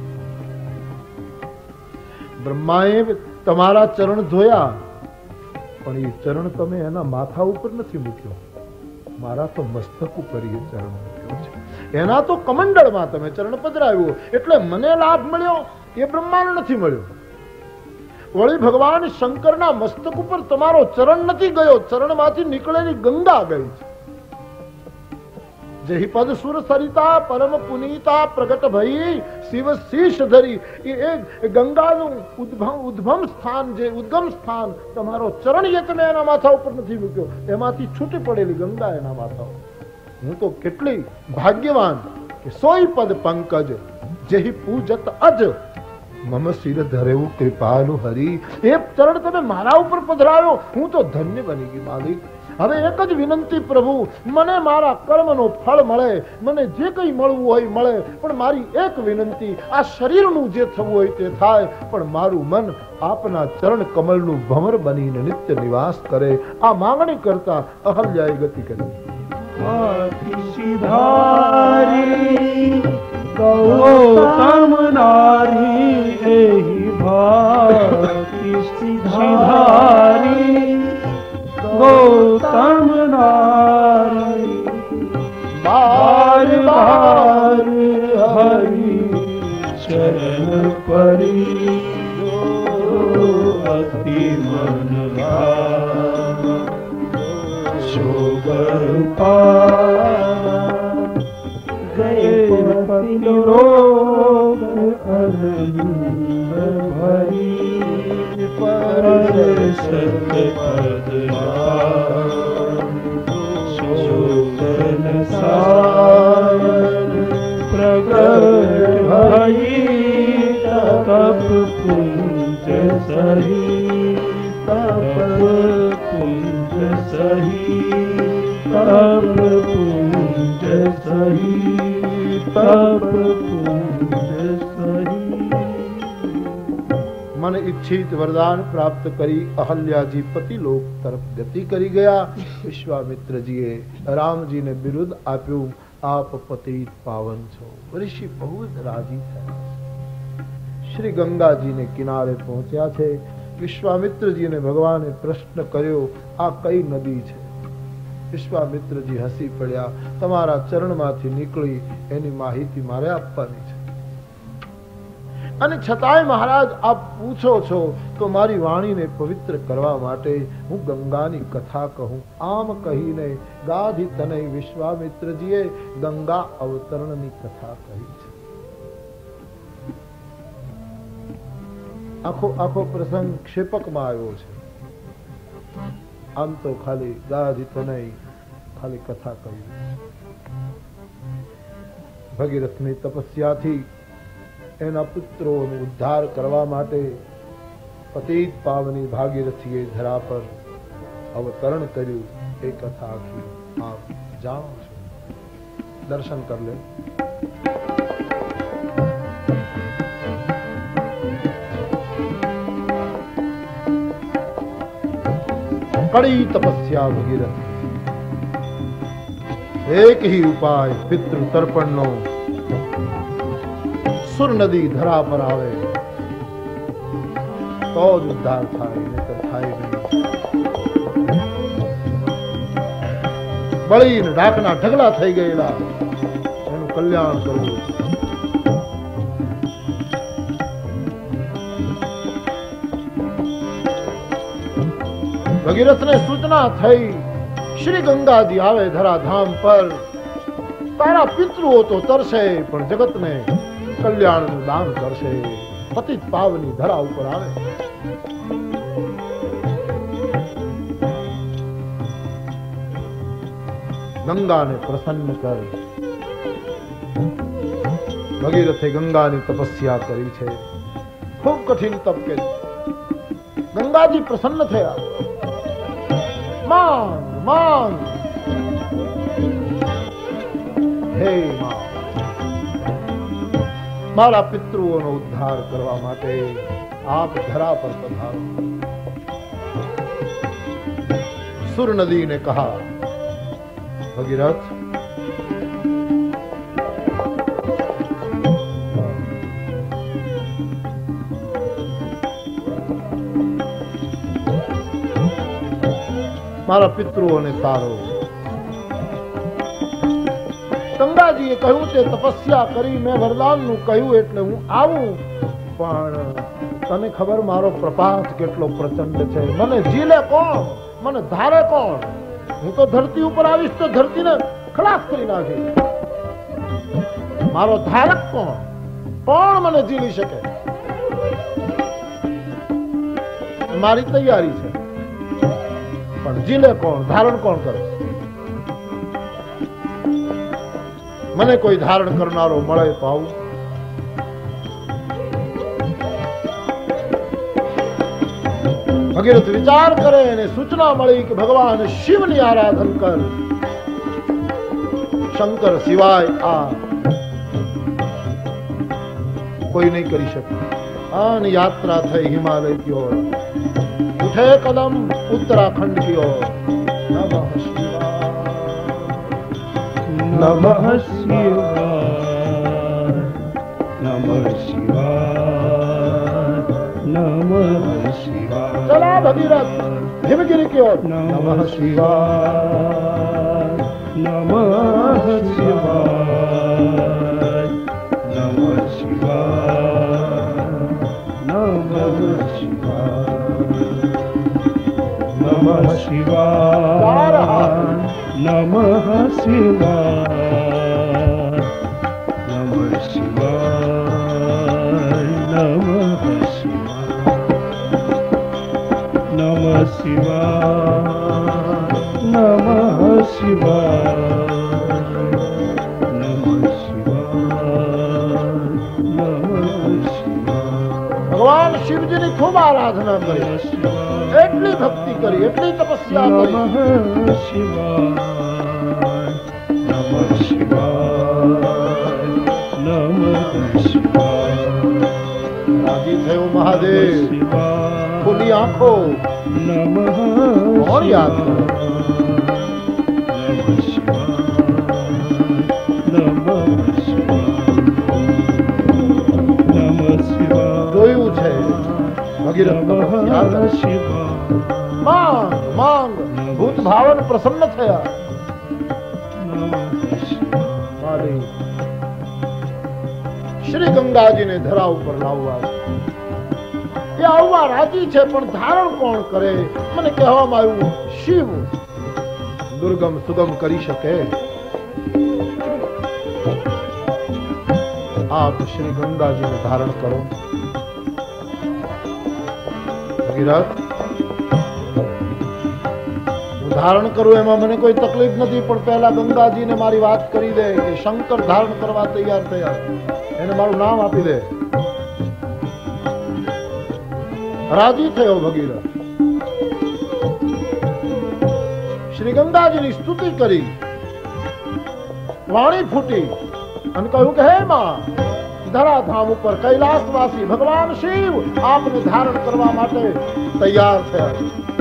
બ્રહ્માએ તમારા ચરણ ધોયા, પણ એ ચરણ તમે એના માથા ઉપર નથી મૂક્યો, મારા તો મસ્તક ઉપર એ ચરણ મૂક્યો છે. એના તો કમંડળમાં તમે ચરણ પધરાવ્યો, એટલે મને લાભ મળ્યો, એ બ્રહ્માને નથી મળ્યો. વળી ભગવાન શંકરના મસ્તક ઉપર તમારો ચરણ નથી ગયો, ચરણમાંથી નીકળેલી ગંગા ગઈ છે. જહી પદ સુર સરિતા પરમ પુનીતા પ્રગટ ભઈ શિવ શીશ ધરી. એ ગંગાનું ઉદ્ભવ ઉદ્ભમ સ્થાન, જે ઉદ્ગમ સ્થાન, તમારો ચરણ એ તમે એના માથા ઉપર નથી મૂક્યો, એમાંથી છૂટી પડેલી ગંગા એના માથા. હું તો કેટલી ભાગ્યવાન કે સોઈ પદ પંકજ જેહી પૂજત અજ મમ શિર ધરેવું કૃપાલુ હરી. એ ચરણ તમે મારા ઉપર પધરાયો, હું તો ધન્ય બની ગઈ માલિક. હવે એક જ વિનંતી પ્રભુ, મને મારા કર્મનો ફળ મળે, મને જે કંઈ મળવું હોય મળે, પણ મારી એક વિનંતી, આ શરીરનું જે થવું હોય તે થાય, પણ મારું મન આપના ચરણ કમળનું ભમર બનીને નિત્ય નિવાસ કરે. આ માંગણી કરતા અહલ્યાએ ગતિ કરી. સિધારી ગૌતમ નારી એહી ભાતિ સિધારી ગૌતમ નારી બાર બાર હરિ ચરણ પરી અતિ મન ભાવ શોભર પા ગયે પતિ રોગ અરવિંદ ભરી પર સત્ય પદ શોકન સાયન પ્રગટ ભઈ તપ પુંજ સહી તપ પુંજ સહી તપ પુંજ સહી તપ પુંજ સહી. मन इच्छित वरदान प्राप्त કરી અહલ્યાજી પતિલોક તરફ ગતિ કરી ગયા. વિશ્વામિત્રજીએ રામજીને બિરુદ આપ્યું, આપ પતિત પાવન છો. ઋષિ બહુ જ રાજી થયા. શ્રી ગંગાજીને કિનારે પહોંચ્યા છે. વિશ્વામિત્રજીને ભગવાને પ્રશ્ન કર્યો, આ કઈ નદી છે? વિશ્વામિત્રજી હસી પડ્યા, તમારા ચરણમાંથી નીકળી એની માહિતી મારે આપવાની છે. અને છતાંય મહારાજ આપ પૂછો છો તો મારી વાણીને પવિત્ર કરવા માટે હું ગંગાની કથા કહું. આમ કહીને ગાધી તનય વિશ્વામિત્રજીએ ગંગા અવતરણની કથા કહી છે. આખો આખો પ્રસંગ ક્ષેપકમાં આવ્યો છે. આમ તો ખાલી ગાધી તનય ખાલી કથા કહી. ભગીરથની તપસ્યાથી એના પુત્રોનો ઉદ્ધાર કરવા માટે પતિત પાવની ભાગીરથીએ ધરા પર અવતરણ કર્યું. એ કથા આખી આપ જાણો છો. દર્શન કર લે. કડી તપસ્યા ભગીરથ. એક ही उपाय पितृ तर्पण नो. सुर नदी धरा पर आवे तो જ ઉદ્ધાર થાય, નહીંતર થાય નહીં. બળીને ડાકના ઢગલા થઈ ગયેલા એનું કલ્યાણ કરવું. ભગીરથને સૂચના થઈ શ્રી ગંગાજી આવે ધરાધામ પર. તારા પિતૃઓ તો તરશે પણ જગતને કલ્યાણનું દાન કરશે. પતિત પાવની ધરા ઉપર આવે. ગંગાને પ્રસન્ન કર. ભગીરથે ગંગાની તપસ્યા કરી છે. ખૂબ કઠિન તપ કરી. ગંગાજી પ્રસન્ન થયા. માંગ માંગ હે માં, મારા પિતૃઓનો ઉદ્ધાર કરવા માટે આપ ધરા પર પધારો. સુર નદી ने कहा भगीरथ મારા પિતૃઓને તારો. ગંગાજીએ કહ્યું તે તપસ્યા કરી મેં વરદાનનું કહ્યું એટલે હું આવું. પણ તને ખબર મારો પ્રપાત કેટલો પ્રચંડ છે. મને જીલે કોણ, મને ધારે કોણ? હું તો ધરતી ઉપર આવીશ તો ધરતીને ખલાસ કરી નાખીશ. મારો ધારક કોણ? કોણ મને જીલી શકે? મારી તૈયારી છે, પણ જીલે કોણ, ધારણ કોણ કરે? મને કોઈ ધારણ કરનારો મળે તો આવું. ભગીરથ વિચાર કરે અને સૂચના મળી કે ભગવાન શિવની આરાધન કર. શંકર સિવાય આ કોઈ નહીં કરી શકે. અને યાત્રા થઈ હિમાલય की ओर. उठे कदम उत्तराखंड की ओर. नमः शिवाय नमः शिवाय नमः शिवाय नमः शिवाय. चला भगीरथ हिमगिरी की ओर. नमः शिवाय नमः शिवाय नमः शिवाय नमः शिवाय नमः शिवाय नमः शिवाय नमः शिवाय नमः शिवाय नमः शिवाय नमः शिवाय नमः शिवाय नमः शिवाय. ભગવાન શિવજીની ખૂબ આરાધના કરી, એટલી ભક્તિ કરી, એટલી તપસ્યા કરી. नमः शिवाय नमः शिवाय नमः शिवाय. રાજી થયો મહાદેવ. शिवाय ખુલી આંખો. नमः और याद नमः शिवाय नमः शिवाय नमः शिवाय. જોયું છે ભગીરથ તપસ્યા नमः કરે. शिवाय માંગ માંગ. ભૂત ભાવન પ્રસન્ન થયા. नमः शिवाय મારી શ્રી ગંગાજીને ધરા ઉપર લાવવા. એ આવવા રાજી છે, પણ ધારણ કોણ કરે? મને કહેવામાં આવ્યું શિવ દુર્ગમ સુગમ કરી શકે. આપ શ્રી ગંગાજીને ધારણ કરો. ભગીરથ, હું ધારણ કરું એમાં મને કોઈ તકલીફ નથી, પણ પહેલા ગંગાજીને મારી વાત કરી દે કે શંકર ધારણ કરવા તૈયાર થયા, એને મારું નામ આપી દે. રાજી થયો ભગીરથ. શ્રી ગંગાજીની સ્તુતિ કરી, વાણી ફૂટી અને કહ્યું કે હે માં, ધરાધામ ઉપર કૈલાસવાસી ભગવાન શિવ આપને ધારણ કરવા માટે તૈયાર થયા.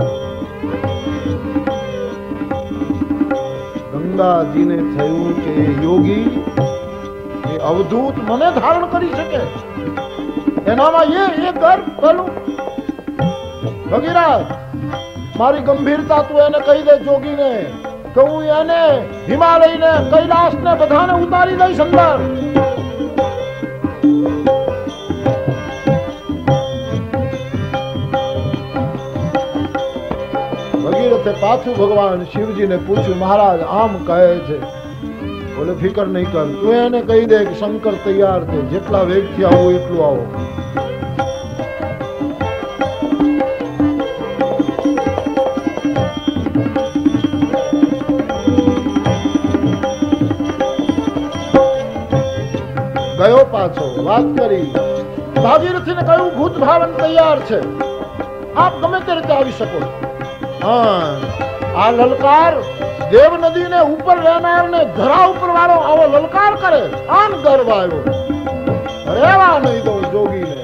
ગંગાજીને થયું કે યોગી એ અવધૂત મને ધારણ કરી શકે, એનામાં એ એ ગર્વ પેલું. ભગીરથ, મારી ગંભીરતા તું એને કહી દે જોગીને કે હું એને હિમાલયને કૈલાસને બધાને ઉતારી દઈશ અંદર. ભગીરથે પાછું ભગવાન શિવજીને પૂછ્યું, મહારાજ આમ કહે છે. બોલે ફિકર નહીં કર, તું એને કહી દે કે શંકર તૈયાર છે, જેટલા વેગથી આવું એટલું આવો. ગયો પાછો, વાત કરી. ભાગીરથીને કહ્યું ભૂત ભાવન તૈયાર છે, આપ ગમે તે રીતે આવી શકો. હા, આ લલકાર દેવ નદીને ઉપર રહેનારને ધરા ઉપર વાળો આવો લલકાર કરે, આમ ગર્વ આવ્યો. રેવા નહીં દો જોગીને.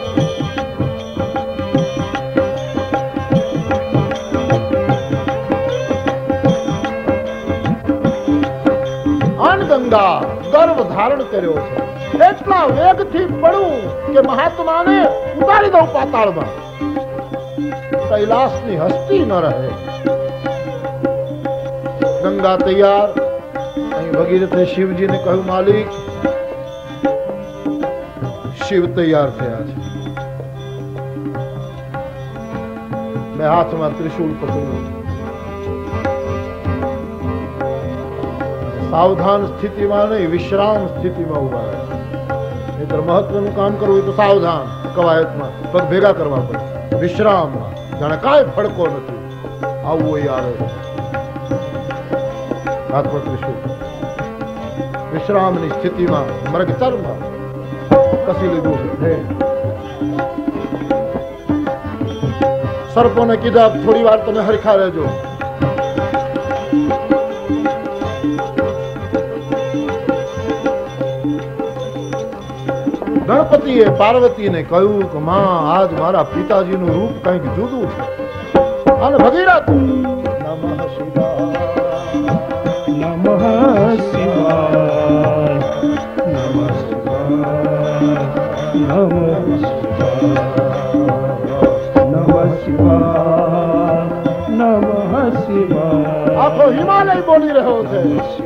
અન ગંગા ગર્વ ધારણ કર્યો છે, એટલા વેગથી પડું કે મહાત્માને ઉતારી દઉં પાતાળમાં, કૈલાસની હસ્તી ન રહે. ગંગા તૈયાર. અહીં ભગીરથે શિવજીને કહ્યું, માલિક શિવ તૈયાર થયા છે. મેં હાથમાં ત્રિશૂળ પકડ્યું. સાવધાન સ્થિતિમાં નહીં, વિશ્રામ સ્થિતિમાં ઉભા રહ્યા. નહીતર મહત્વનું કામ કરવું હોય તો સાવધાન કવાયતમાં પગ ભેગા કરવા પડે. વિશ્રામમાં જાણે કાંઈ ફડકો નથી, આવું એ આવે. હાથમાં ત્રિશૂળ, વિશ્રામની સ્થિતિમાં મૃગ ચર્મ કસી લીધું છે. સર્પોને કીધા થોડી વાર તમે હરખા રહેજો. ગણપતિએ પાર્વતીને કહ્યું કે માં, આજ મારા પિતાજીનું રૂપ કંઈક જુદું છે. અને ભગીરથ નમઃ શિવાય, નમઃ શિવાય, નમઃ શિવાય, નમઃ શિવાય, નમઃ શિવાય. આખો હિમાલય બોલી રહ્યો છે.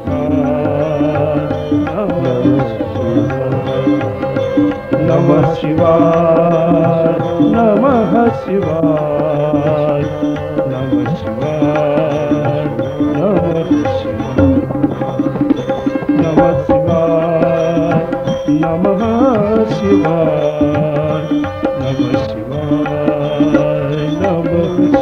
નમઃ શિવાય, નમઃ શિવાય, નમઃ શિવાય, નમઃ શિવાય, નમઃ શિવાય, નમઃ શિવાય, નમઃ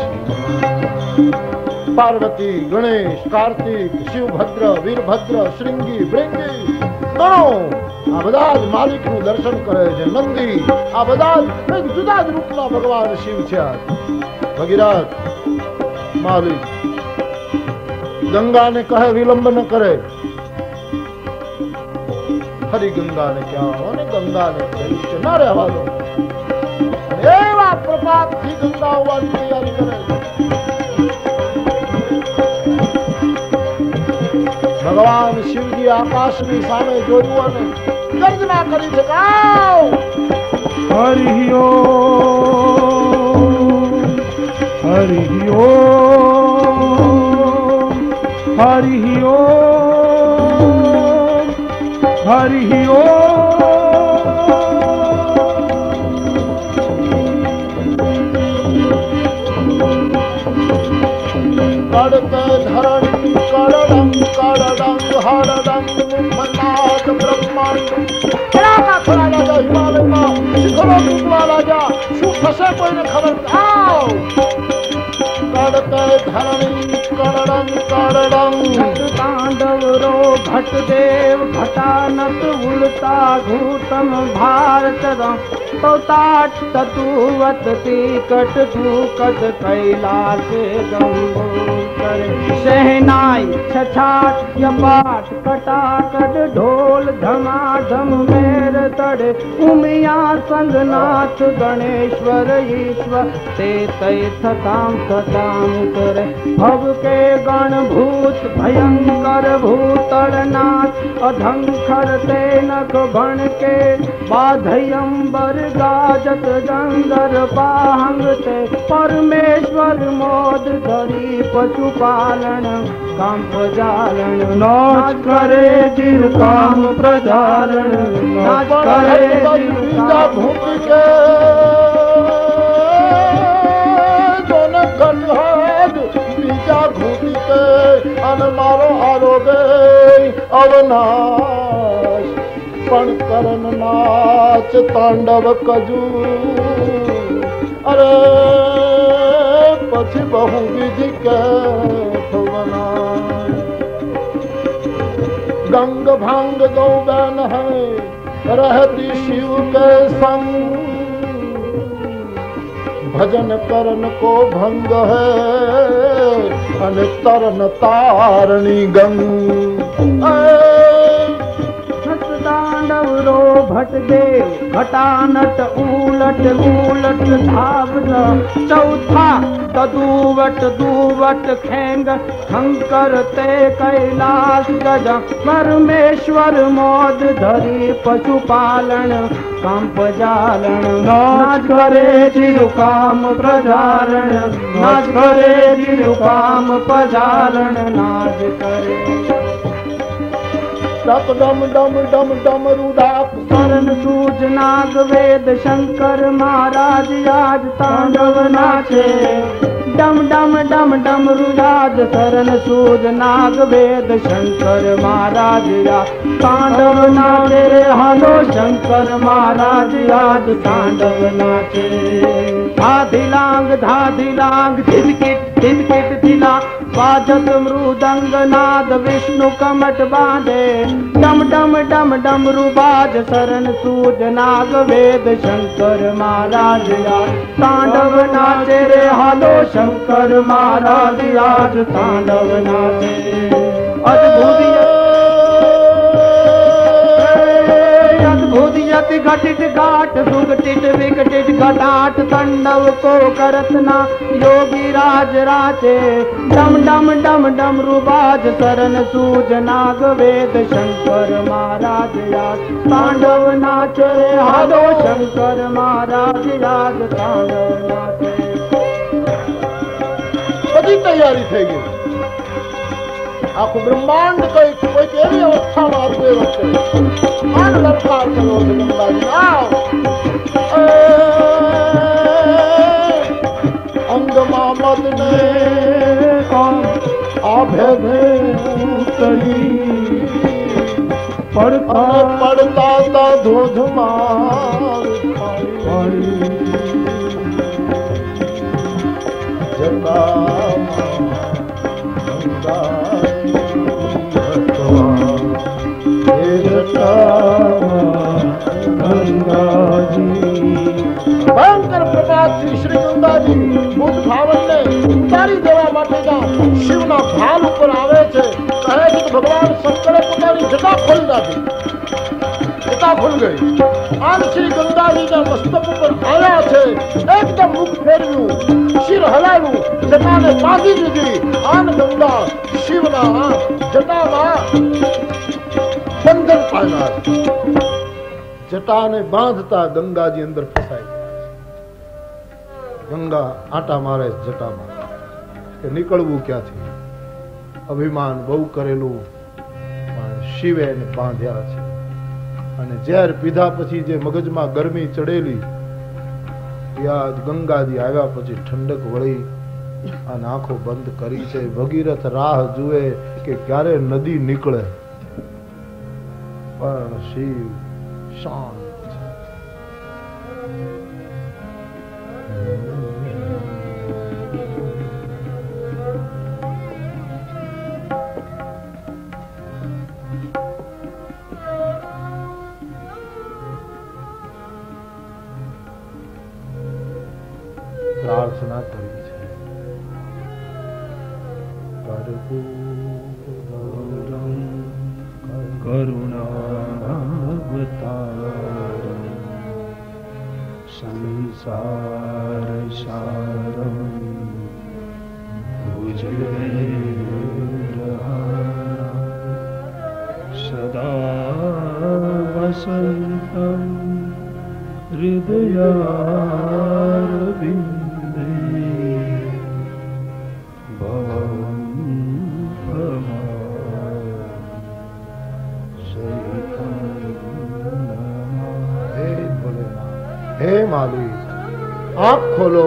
શિવાય. પાર્વતી, ગણેશ, કાર્તિક, શિવભદ્ર, વીરભદ્ર, શ્રીંગી, ભૃંગી, ગણો આ બધા જ માલિક નું દર્શન કરે છે. નંદી, આ બધા જ એક જુદા જ રૂપના ભગવાન શિવ છે. ભગીરથ, માલિક ગંગાને કહે વિલંબ ન કરે. હરી ગંગાને ક્યાં અને ગંગાને કહ્યું છે ના રહેવા દો. એવા પ્રપાતથી ગંગા આવવાની તૈયારી કરે. ભગવાન શિવજી આકાશની સામે જોયું અને ગર્જના કરી છે. હરિ ઓમ, હરિ ઓમ, હરિ ઓમ, હરિ ઓમ, पड़ते धरणी करडं करडं हरडं मुखनाथ ब्रह्मांड थोड़ा थोड़ा राजा हिमालय में शिखरों टूटवा राजा शू फसे कोई ने खबर आओ करते धरणी करडं करडं तांडव रो घट देव घटानत उलटा घूतम भारत तो ताट ततुवत टिकट ठूकत कैलाश गंगोकर शहनाई छछाट यपाट कटाकट ढोल धमाधम मेर तड़े उमिया संगनाथ गणेश्वर ईश्वर ते तय थताम थताम करे भव के गण भूत भयंकर भूतलनाथ अधंखर ते नख भण के बाधयंबर गाजत गंगर पाहंग ते परमेश्वर मोद धरी पशुपालन काम प्रजालन नाच करे जिर काम प्रजालन नाच करे बीजा भूति के दोन गंधाद बीजा भूति के अन मारो आरोगे अवनाश पण करन नाच तांडव कजू अरे पछी बहु विधि के ठोवना गंग भांग दो बहन है रहती शिव के संग भजन करन को भंग है अन तरन तारणी गंग तांडव रो भट देव घटानट उलट उलट धाव चौथा तदुवट दुवट खेंग शंकर ते कैलाश गज परमेश्वर मोद धरी पशुपालन काम प्रजालन नाच करे जिरु काम प्रजालन नाच करे जिरु काम प्रजालन नाच करे डम डम डम डम डम रुडाक शरण सूज नाग वेद शंकर महाराज आज तांडव नाचे डम डम डम डम रुडाद शरण सूज नाग वेद शंकर महाराज आज तांडव नाचे हलो शंकर महाराज आज तांडव नाचे धाधिलांग धाधिलांग धिलकिट धिलकिट धिला बाजत मृदंग नाद विष्णु कमट बांधे डम डम डम डम रुबाज शरण सूज नाग वेद शंकर महाराज आज तांडव नाचे रे हलो शंकर महाराज आज तांडव नाचे अद्भुत अद्भुत यति घटित घाट सुगटित विकटित घटाट तांडव को करतना योगी राज राचे डम डम डम डम रुबाज शरण सूज नाग वेद शंकर महाराज आज तांडव नाचे हलो शंकर महाराज आज तांडव नाचे बड़ी तैयारी થઈ ગઈ આખું બ્રહ્માંડ કઈ કોઈ કેવી અવસ્થામાં આવતું એ વખતે માંડ લલકાર કરો છે ગંગાજી આવ અંગમાં મદને આભે ઉતરી પડતા પડતા તા ધોધમાર પાણી જતા भयंकर प्रभात श्री श्री गंगा जी बुद्ध भावन ने उतारी देवा माटेगा शिवना भाल ऊपर आवे छे कहे कि भगवान शंकरे पोतानी जटा खोली नाखी जटा खुल गई आन श्री गंगा जी ना मस्तक ऊपर आया छे एकदम मुख फेरव्यू शिर हलाव्यू जटा ने बांधी दीधी आन गंगा शिवना जटामा बंधन पाया जटा ने बांधता गंगा जी अंदर फसाई गंगा आटा मारे जटा मारे કે નીકળવું ક્યાંથી અભિમાન બહુ કરેલું પણ શિવે એને બાંધ્યા છે અને ઝેર પીધા પછી જે મગજમાં ગરમી ચડેલી યાદ ગંગાજી આવ્યા પછી ઠંડક વળી અને આંખો બંધ કરી છે. ભગીરથ રાહ જુએ કે ક્યારે નદી નીકળે, પણ શિવ શાંત. પ્રાર્થના કરી છે, કરુણાવતારમ સંસાર સારમ ભુજગેન્દ્રહારમ સદા વસંતમ હૃદયારવિંદે ભવં હે માલિક, આંખ ખોલો.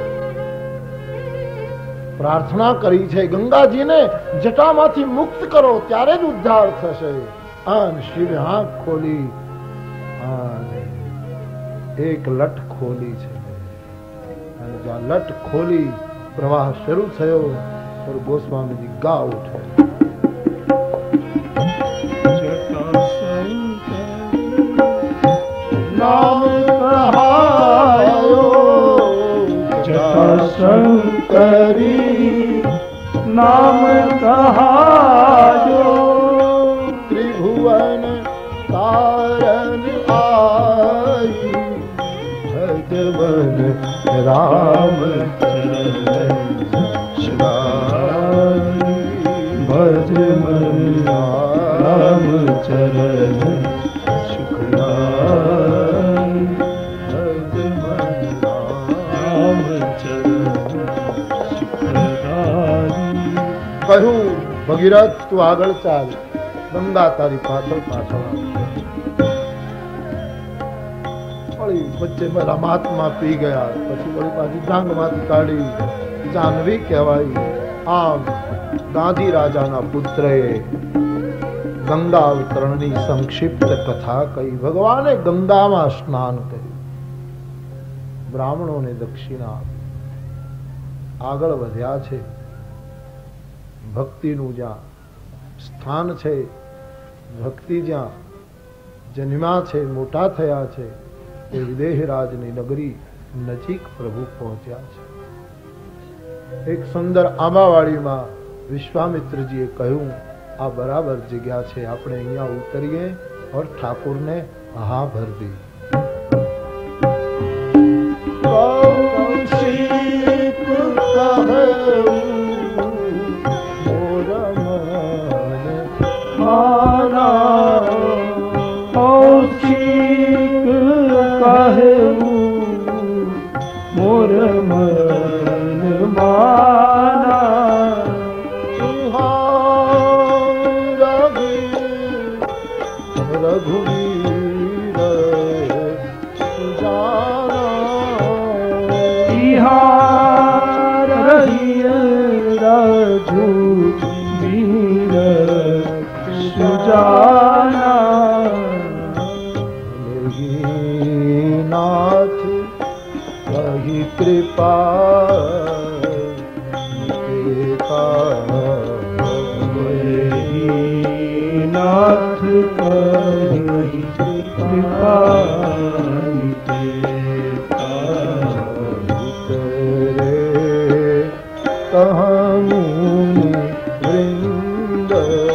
પ્રાર્થના કરી છે, ગંગાજીને જટામાંથી મુક્ત કરો, ત્યારે જ ઉદ્ધાર થશે. અને શિવે આંખ ખોલી અને એક લટ ખોલી છે, અને જ્યાં લટ ખોલી પ્રવાહ શરૂ થયો, સ્વરૂપ ગોસ્વામીજી ગા ઉઠે. નામ શંકરી નામ કહાજો, ત્રિભુવન તારણ આઈ ભગવન રામ ભજ મન રામ ચરણ સુખદાય, ભજ મન રામ ચરણ સુખદાય. કહ્યું, ભગીરથ તું આગળ ચાલ, ગંગા તારી પાછળ પાછળ. વળી વચ્ચે મારા મહાત્મા પી ગયા, પછી વળી પાછી જાંગમાંથી કાઢી જાહ્નવી કહેવાય. આમ ગાંધી રાજાના પુત્રએ ગંગા અવતરણની સંક્ષિપ્ત કથા કહી. ભગવાને ગંગામાં સ્નાન કર્યું, બ્રાહ્મણોને દક્ષિણા આપી, આગળ વધ્યા છે. ભક્તિનું જ્યાં સ્થાન છે, ભક્તિ જ્યાં જન્મ્યા છે, મોટા થયા છે, એ વિદેહરાજની નગરી નજીક પ્રભુ પહોંચ્યા છે. એક સુંદર આંબાવાડીમાં વિશ્વામિત્રજીએ કહ્યું, આ બરાબર જગ્યા છે, આપણે અહીંયા ઉતરીએ और ઠાકુરને હા ભર દી. કૌશિક મોર મન માના, રઘુવીર સુજાના, ઇહાર રઘુવીર સુજાના, નાથ કહી કૃપા નાથ કહી કૃપા કહમુનિ વૃંદ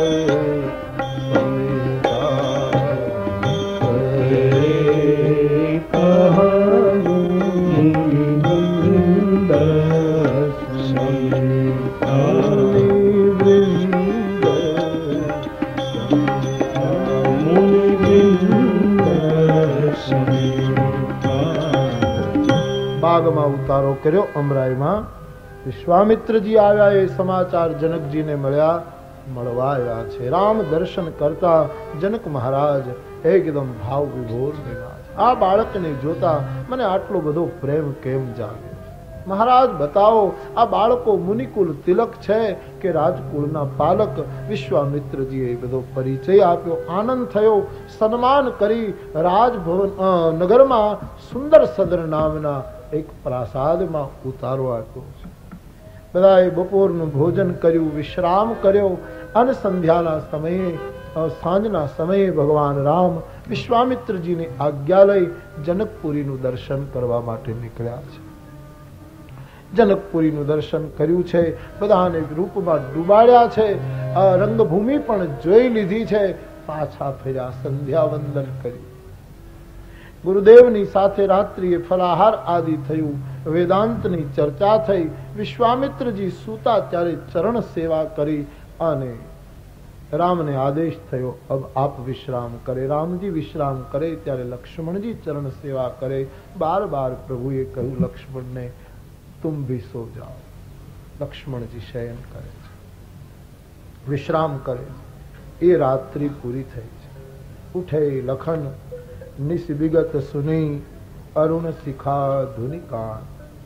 બાગમાં ઉતારો કર્યો. અમરાઈમાં વિશ્વામિત્રજી આવ્યા, એ સમાચાર જનકજીને મળ્યા, મળવા આવ્યા છે. રામ દર્શન કરતા જનક મહારાજ એકદમ ભાવ વિભોર બન્યા. આ બાળકને જોતા મને આટલો બધો પ્રેમ કેમ જાગે? મહારાજ બતાવો આ બાળકો મુનિકુલ તિલક છે કે રાજકુળના પાલક? વિશ્વામિત્રજીએ બધો પરિચય આપ્યો, આનંદ થયો, સન્માન કરી રાજભવન નગરમાં સુંદર સદર નામના એક પ્રાસાદમાં ઉતારો આપ્યો છે. બધાએ બપોરનું ભોજન કર્યું, વિશ્રામ કર્યો અને સંધ્યાના સમયે સાંજના સમયે ભગવાન રામ વિશ્વામિત્રજીની આજ્ઞા લઈ જનકપુરીનું દર્શન કરવા માટે નીકળ્યા છે. જનકપુરીનું દર્શન કર્યું છે, બધાને રૂપમાં ડૂબાડ્યા છે, રંગભૂમિ પણ જોઈ લીધી છે. પાછા ફર્યા, સંધ્યા વંદન કર્યું, ગુરુદેવની સાથે રાત્રિએ ફલાહાર આદિ થયું, વેદાંતની ચર્ચા થઈ. વિશ્વામિત્રજી સૂતા ત્યારે ચરણ સેવા કરી અને રામને આદેશ થયો અબ આપ વિશ્રામ કરે. રામજી વિશ્રામ કરે ત્યારે લક્ષ્મણજી ચરણ સેવા કરે. બાર બાર પ્રભુએ કહ્યું લક્ષ્મણને तुम भी सो जाओ. लक्ष्मणजी शयन करे, विश्राम करे. ये रात्रि पूरी थई छे. उठे लखन निस विगत सुनी अरुण शिखा धुनिकान.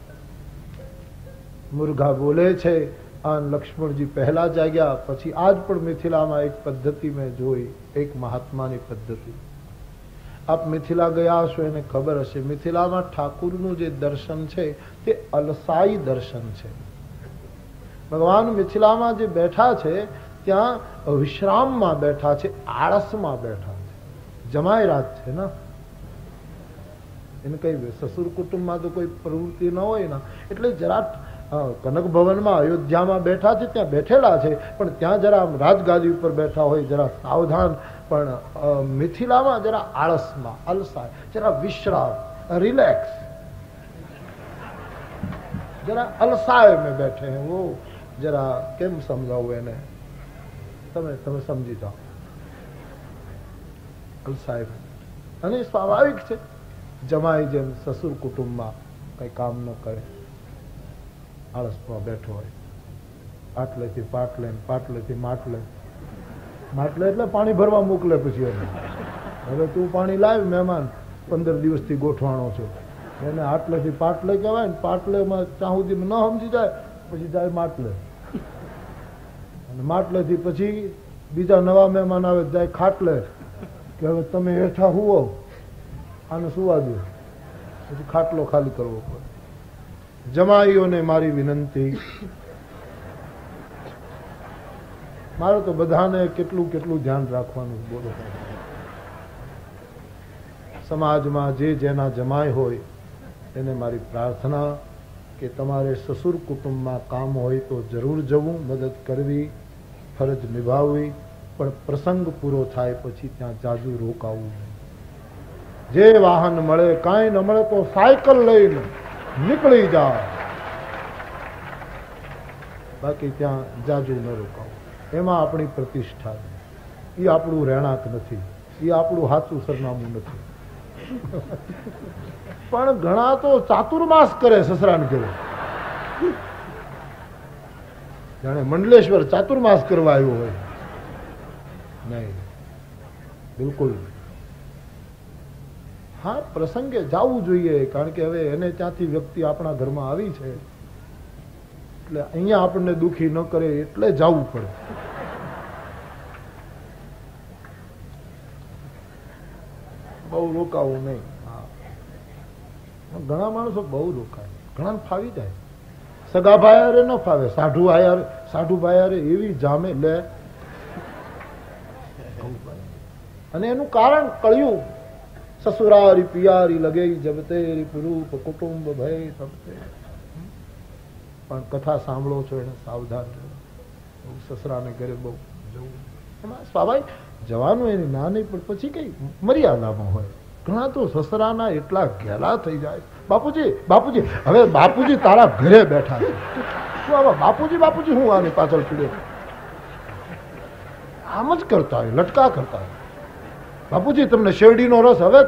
मुर्गा बोले छे અને લક્ષ્મણજી પહેલા જાગ્યા. પછી આજ પણ મિથિલામાં એક પદ્ધતિ મેં જોઈ, એક મહાત્માની પદ્ધતિ. આપ મિથિલા ગયા હશો એને ખબર હશે. મિથિલામાં ઠાકુરનું જે દર્શન છે તે અલસાઈ દર્શન છે. ભગવાન મિથિલામાં જે બેઠા છે ત્યાં વિશ્રામમાં બેઠા છે, આળસમાં બેઠા છે. જમાઈ રાત છે ને એને કઈ સસુર કુટુંબમાં તો કોઈ પ્રવૃત્તિ ન હોય ને એટલે જરા કનક ભવનમાં અયોધ્યામાં બેઠા છે ત્યાં બેઠેલા છે પણ ત્યાં જરા રાજગાદી ઉપર બેઠા હોય જરા સાવધાન. પણ મિથિલામાં જરા આળસમાં, અલસાય, જરા વિશ્રામ, રિલેક્સ, જરા અલસાય में बैठे हैं वो. जरा કેમ સમજાવું એને, તમે તમે સમજી જાઓ. અલસાય અને સ્વાભાવિક છે. જમાઈ જેમ સસુર કુટુંબમાં કઈ કામ ન કરે, આળસમાં બેઠો હોય, આટલેથી પાટલે, પાટલેથી માટલે. માટલે એટલે પાણી ભરવા મોકલે. પછી એને હવે તું પાણી લાવ, મહેમાન પંદર દિવસથી ગોઠવાણો છે, એને આટલેથી પાટલે કહેવાય ને. પાટલેમાં ત્યાં સુધી ન સમજી જાય પછી જાય માટલે, અને માટલેથી પછી બીજા નવા મહેમાન આવે જાય ખાટલે કે હવે તમે હેઠા હુવો, આને સુવા દો. પછી ખાટલો ખાલી કરવો પડે. જમાઈઓને મારી વિનંતી, મારે તો બધાને કેટલું કેટલું ધ્યાન રાખવાનું બોલો. સમાજમાં જે જેના જમાઈ હોય એને મારી પ્રાર્થના કે તમારે સસુર કુટુંબમાં કામ હોય તો જરૂર જવું, મદદ કરવી, ફરજ નિભાવવી, પણ પ્રસંગ પૂરો થાય પછી ત્યાં જાજુ રોકાવું. જે વાહન મળે, કાંઈ ન મળે તો સાયકલ લઈને નીકળી જાય, બાકી ત્યાં જાજુ ન રોકાવું. એમાં આપણી પ્રતિષ્ઠા છે. એ આપણું રહેણાંક નથી, એ આપણું સાચું સરનામું નથી. પણ ઘણા તો ચાતુર્માસ કરે સસરાને ઘરે. જાણે મંડલેશ્વર ચાતુર્માસ કરવા આવ્યો હોય. નહીં, બિલકુલ. હા, પ્રસંગે જવું જોઈએ, કારણ કે હવે એને ત્યાંથી વ્યક્તિ આપણા ઘરમાં આવી છે એટલે અહીંયા આપણને દુખી ન કરે એટલે જવું પડે. બહુ રોકાવું નહીં. હા, ઘણા માણસો બહુ રોકાય, ઘણા ફાવી જાય. સગા ભાઈ ન ફાવે, સાઢુ આયારે સાઢુ ભાઈ એવી જામે લે. અને એનું કારણ કળ્યું. સસુરારી પિયારી લગે જબ તેરી પુરૂપ કુટુંબ ભય સબતે. પણ કથા સાંભળો છો એને સાવધાન રહેવું. સસરાને ઘરે બહુ જવું એમાં સ્વાભાવિક જવાનું એની ના નહીં, પણ પછી કઈ મર્યાદામાં હોય. ઘણા તો સસરાના એટલા ઘેલા થઈ જાય. બાપુજી બાપુજી હવે બાપુજી તારા ઘરે બેઠા છે, શું આવા બાપુજી બાપુજી હું આની પાછળ પીડે. આમ જ કરતા હોય, લટકા કરતા હોય. બાપુજી તમને શેરડીનો રસ હવે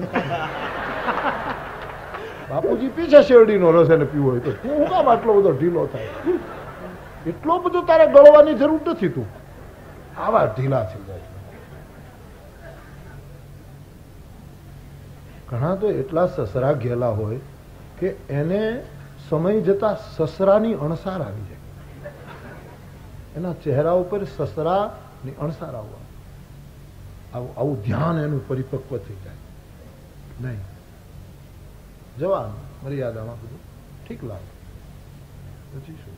બાપુજી પીછે શેરડીનો રસ એને પીવો હોય તો તું કામ આટલો બધો ઢીલો થાય? એટલો બધો તારે ગળવાની જરૂર નથી. તું આવા ઢીલા થઈ જાય. ઘણા તો એટલા સસરા ઘેલા હોય કે એને સમય જતા સસરાની અણસાર આવી જાય, એના ચહેરા ઉપર સસરાની અણસાર આવવા, આવું આવું ધ્યાન એનું પરિપક્વ થઈ જાય. નહીં, જવાન મર્યાદામાં બધું ઠીક લાગે. પછી શું?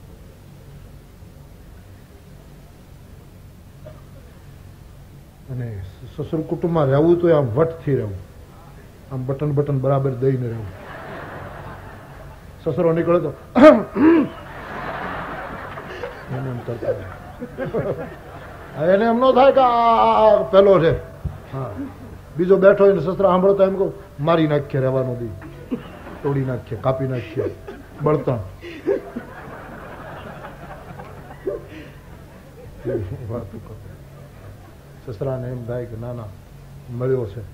અને સસુર કુટુંબમાં રહેવું તો આમ વટથી રહેવું, આમ બટન બટન બરાબર દઈને રહેવું. સસરો નીકળે તો એને એમ કરતા એને એમ ન થાય કે આ પેલો છે, હા બીજો બેઠો હોય ને સસરા સાંભળતા એમ કહું મારી નાખીએ, રહેવાનું દી, તોડી નાખીએ, કાપી નાખીએ, બળતણ. વાતો કરતા સસરાને એમ થાય કે ના ના મળ્યો છે.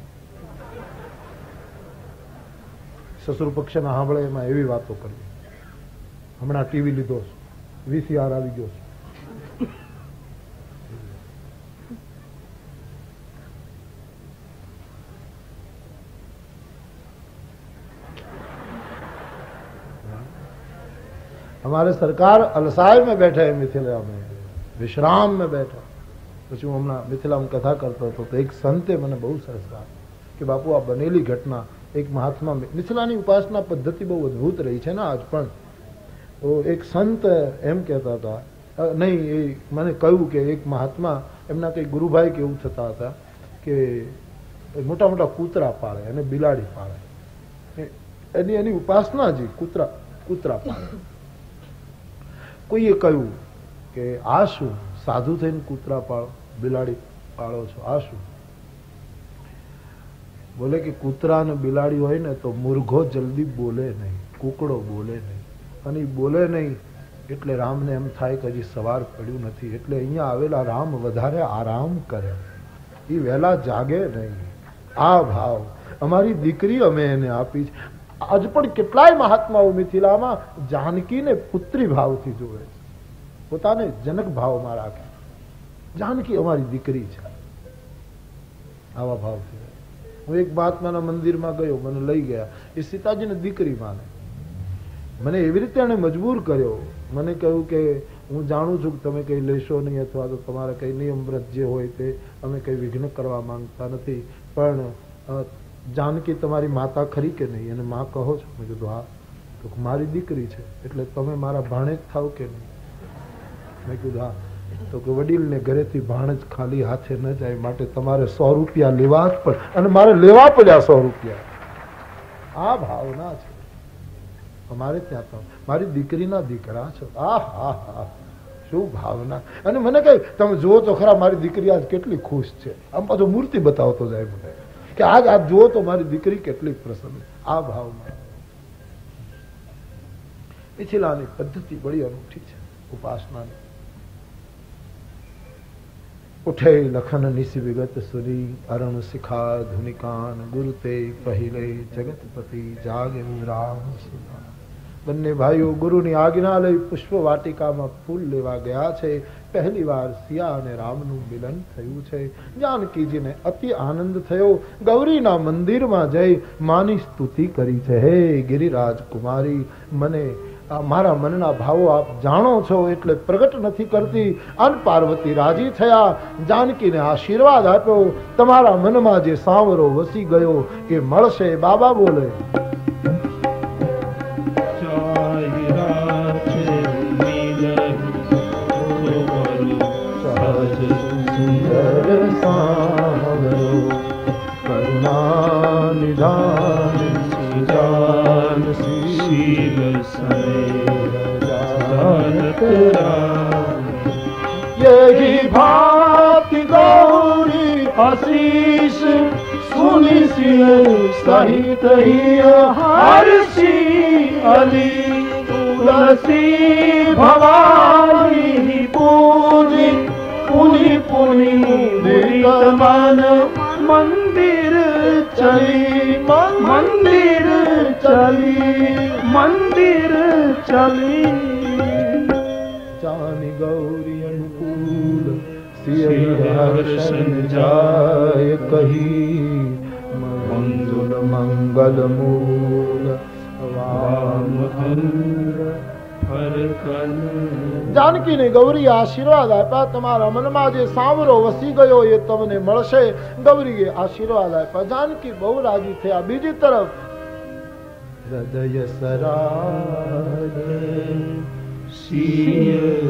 સસુર પક્ષના સાંભળે એમાં એવી વાતો કરવી. હમણાં ટીવી લીધો, વીસીઆર આવી ગયો છે. हमारे सरकार अलसाय में बैठे हैं, मिथिला में विश्राम में बैठा. પછી હું હમણાં મિથિલામાં કથા કરતો હતો તો એક સંતે મને બહુ સરસ વાત કે બાપુ આ બનેલી ઘટના એક મહાત્મા, મિથિલાની ઉપાસના પદ્ધતિ બહુ અદભુત રહી છે ને આજ પણ. તો એક સંત એમ કહેતા હતા, નહીં એ મને કહ્યું કે એક મહાત્મા એમના કંઈ ગુરુભાઈ કે એવું થતા હતા કે મોટા મોટા કૂતરા પાળે અને બિલાડી પાળે, એની એની ઉપાસના જ કૂતરા કૂતરા પાળે. કોઈએ કહ્યું કે આ શું સાધુ થઈને કૂતરા પાળો, બિલાડી પાળો છો, આ શું? બોલે કે કૂતરા અને બિલાડી હોય ને તો મુરઘો જલ્દી બોલે નહીં, કૂકડો બોલે નહીં, અને બોલે નહીં એટલે રામને એમ થાય કે હજી સવાર પડ્યું નથી, એટલે અહીંયા આવેલા રામ વધારે આરામ કરે, એ વહેલા જાગે નહીં. આ ભાવ અમારી દીકરી અમે એને આપી છે. આજ પણ કેટલાય મહાત્માઓ મિથિલામાં જાનકીને પુત્રી ભાવથી જોવે છે, પોતાને જનક ભાવમાં રાખે. જાનકી અમારી દીકરી છે, આવા ભાવથી. હું એક મહાત્માના મંદિરમાં ગયો, મને લઈ ગયા, એ સીતાજીને દીકરી માને. મને એવી રીતે એને મજબૂર કર્યો, મને કહ્યું કે હું જાણું છું કે તમે કંઈ લેશો નહીં અથવા તો તમારા કંઈ નિયમ વ્રત જે હોય તે અમે કંઈ વિઘ્ન કરવા માંગતા નથી, પણ જાનકી તમારી માતા ખરી કે નહીં? અને માં કહો છો? મેં કીધું હા. તો મારી દીકરી છે એટલે તમે મારા ભાણેજ થાવ કે નહીં? મેં કીધું હા. તો કે વડીલને ઘરેથી ભાણેજ ખાલી હાથે ન જાય, માટે તમારે સો રૂપિયા લેવા જ પડે, અને મારે લેવા પડ્યા સો રૂપિયા. આ ભાવના છે અમારે ત્યાં. તો મારી દીકરીના દીકરા છો, આ હા હા શું ભાવના. અને મને કહે તમે જુઓ તો ખરા મારી દીકરી આજ કેટલી ખુશ છે, આમ પાછો મૂર્તિ બતાવતો જાય મને કે આજ આજ જુઓ તો મારી દીકરી કેટલી પ્રસન્ન. આ ભાવમાં મિથિલાની પદ્ધતિ બડી અનૂઠી છે ઉપાસનાની. ઉઠે લખન નિશી વિગત સુરી, અરણ શિખા ધુનિકાન, ગુરુ તે પહેલે જગતપતિ જાગે રામ સુધા. બંને ભાઈઓ ગુરુની આજ્ઞા લઈ પુષ્પ વાટિકામાં ફૂલ લેવા ગયા છે. પહેલી વાર સિયા અને રામનું મિલન થયું છે. જાનકીજીને અતિ આનંદ થયો. ગૌરીના મંદિરમાં જઈ માની સ્તુતિ કરી છે. હે ગિરિરાજ કુમારી, મને મારા મનના ભાવો આપ જાણો છો એટલે પ્રગટ નથી કરતી. અન પાર્વતી રાજી થયા, જાનકીને આશીર્વાદ આપ્યો. તમારા મનમાં જે સાંવરો વસી ગયો એ મળશે. બાબા બોલે કરુણા નિધાન સુજાન શીલ यही भाति गौरी आशीष सुनि सहित ही हर्षी अली तुलसी भवानी पूजी पुनि पुनि मन मंदिर चली मंदिर चली मंदिर चली. जानी गौरी अनुकूल सिय हर्षन जाय कही, मंजुल मंगल मूल वाम ફરકન જાનકીને ગૌરી આશીર્વાદ આપ્યા, તમારા મનમાં જે સાવરો વસી ગયો એ તમને મળશે. ગૌરીએ આશીર્વાદ આપ્યા, જાનકી બહુ રાજી થયા. બીજી તરફ હૃદય સરાય સિંહ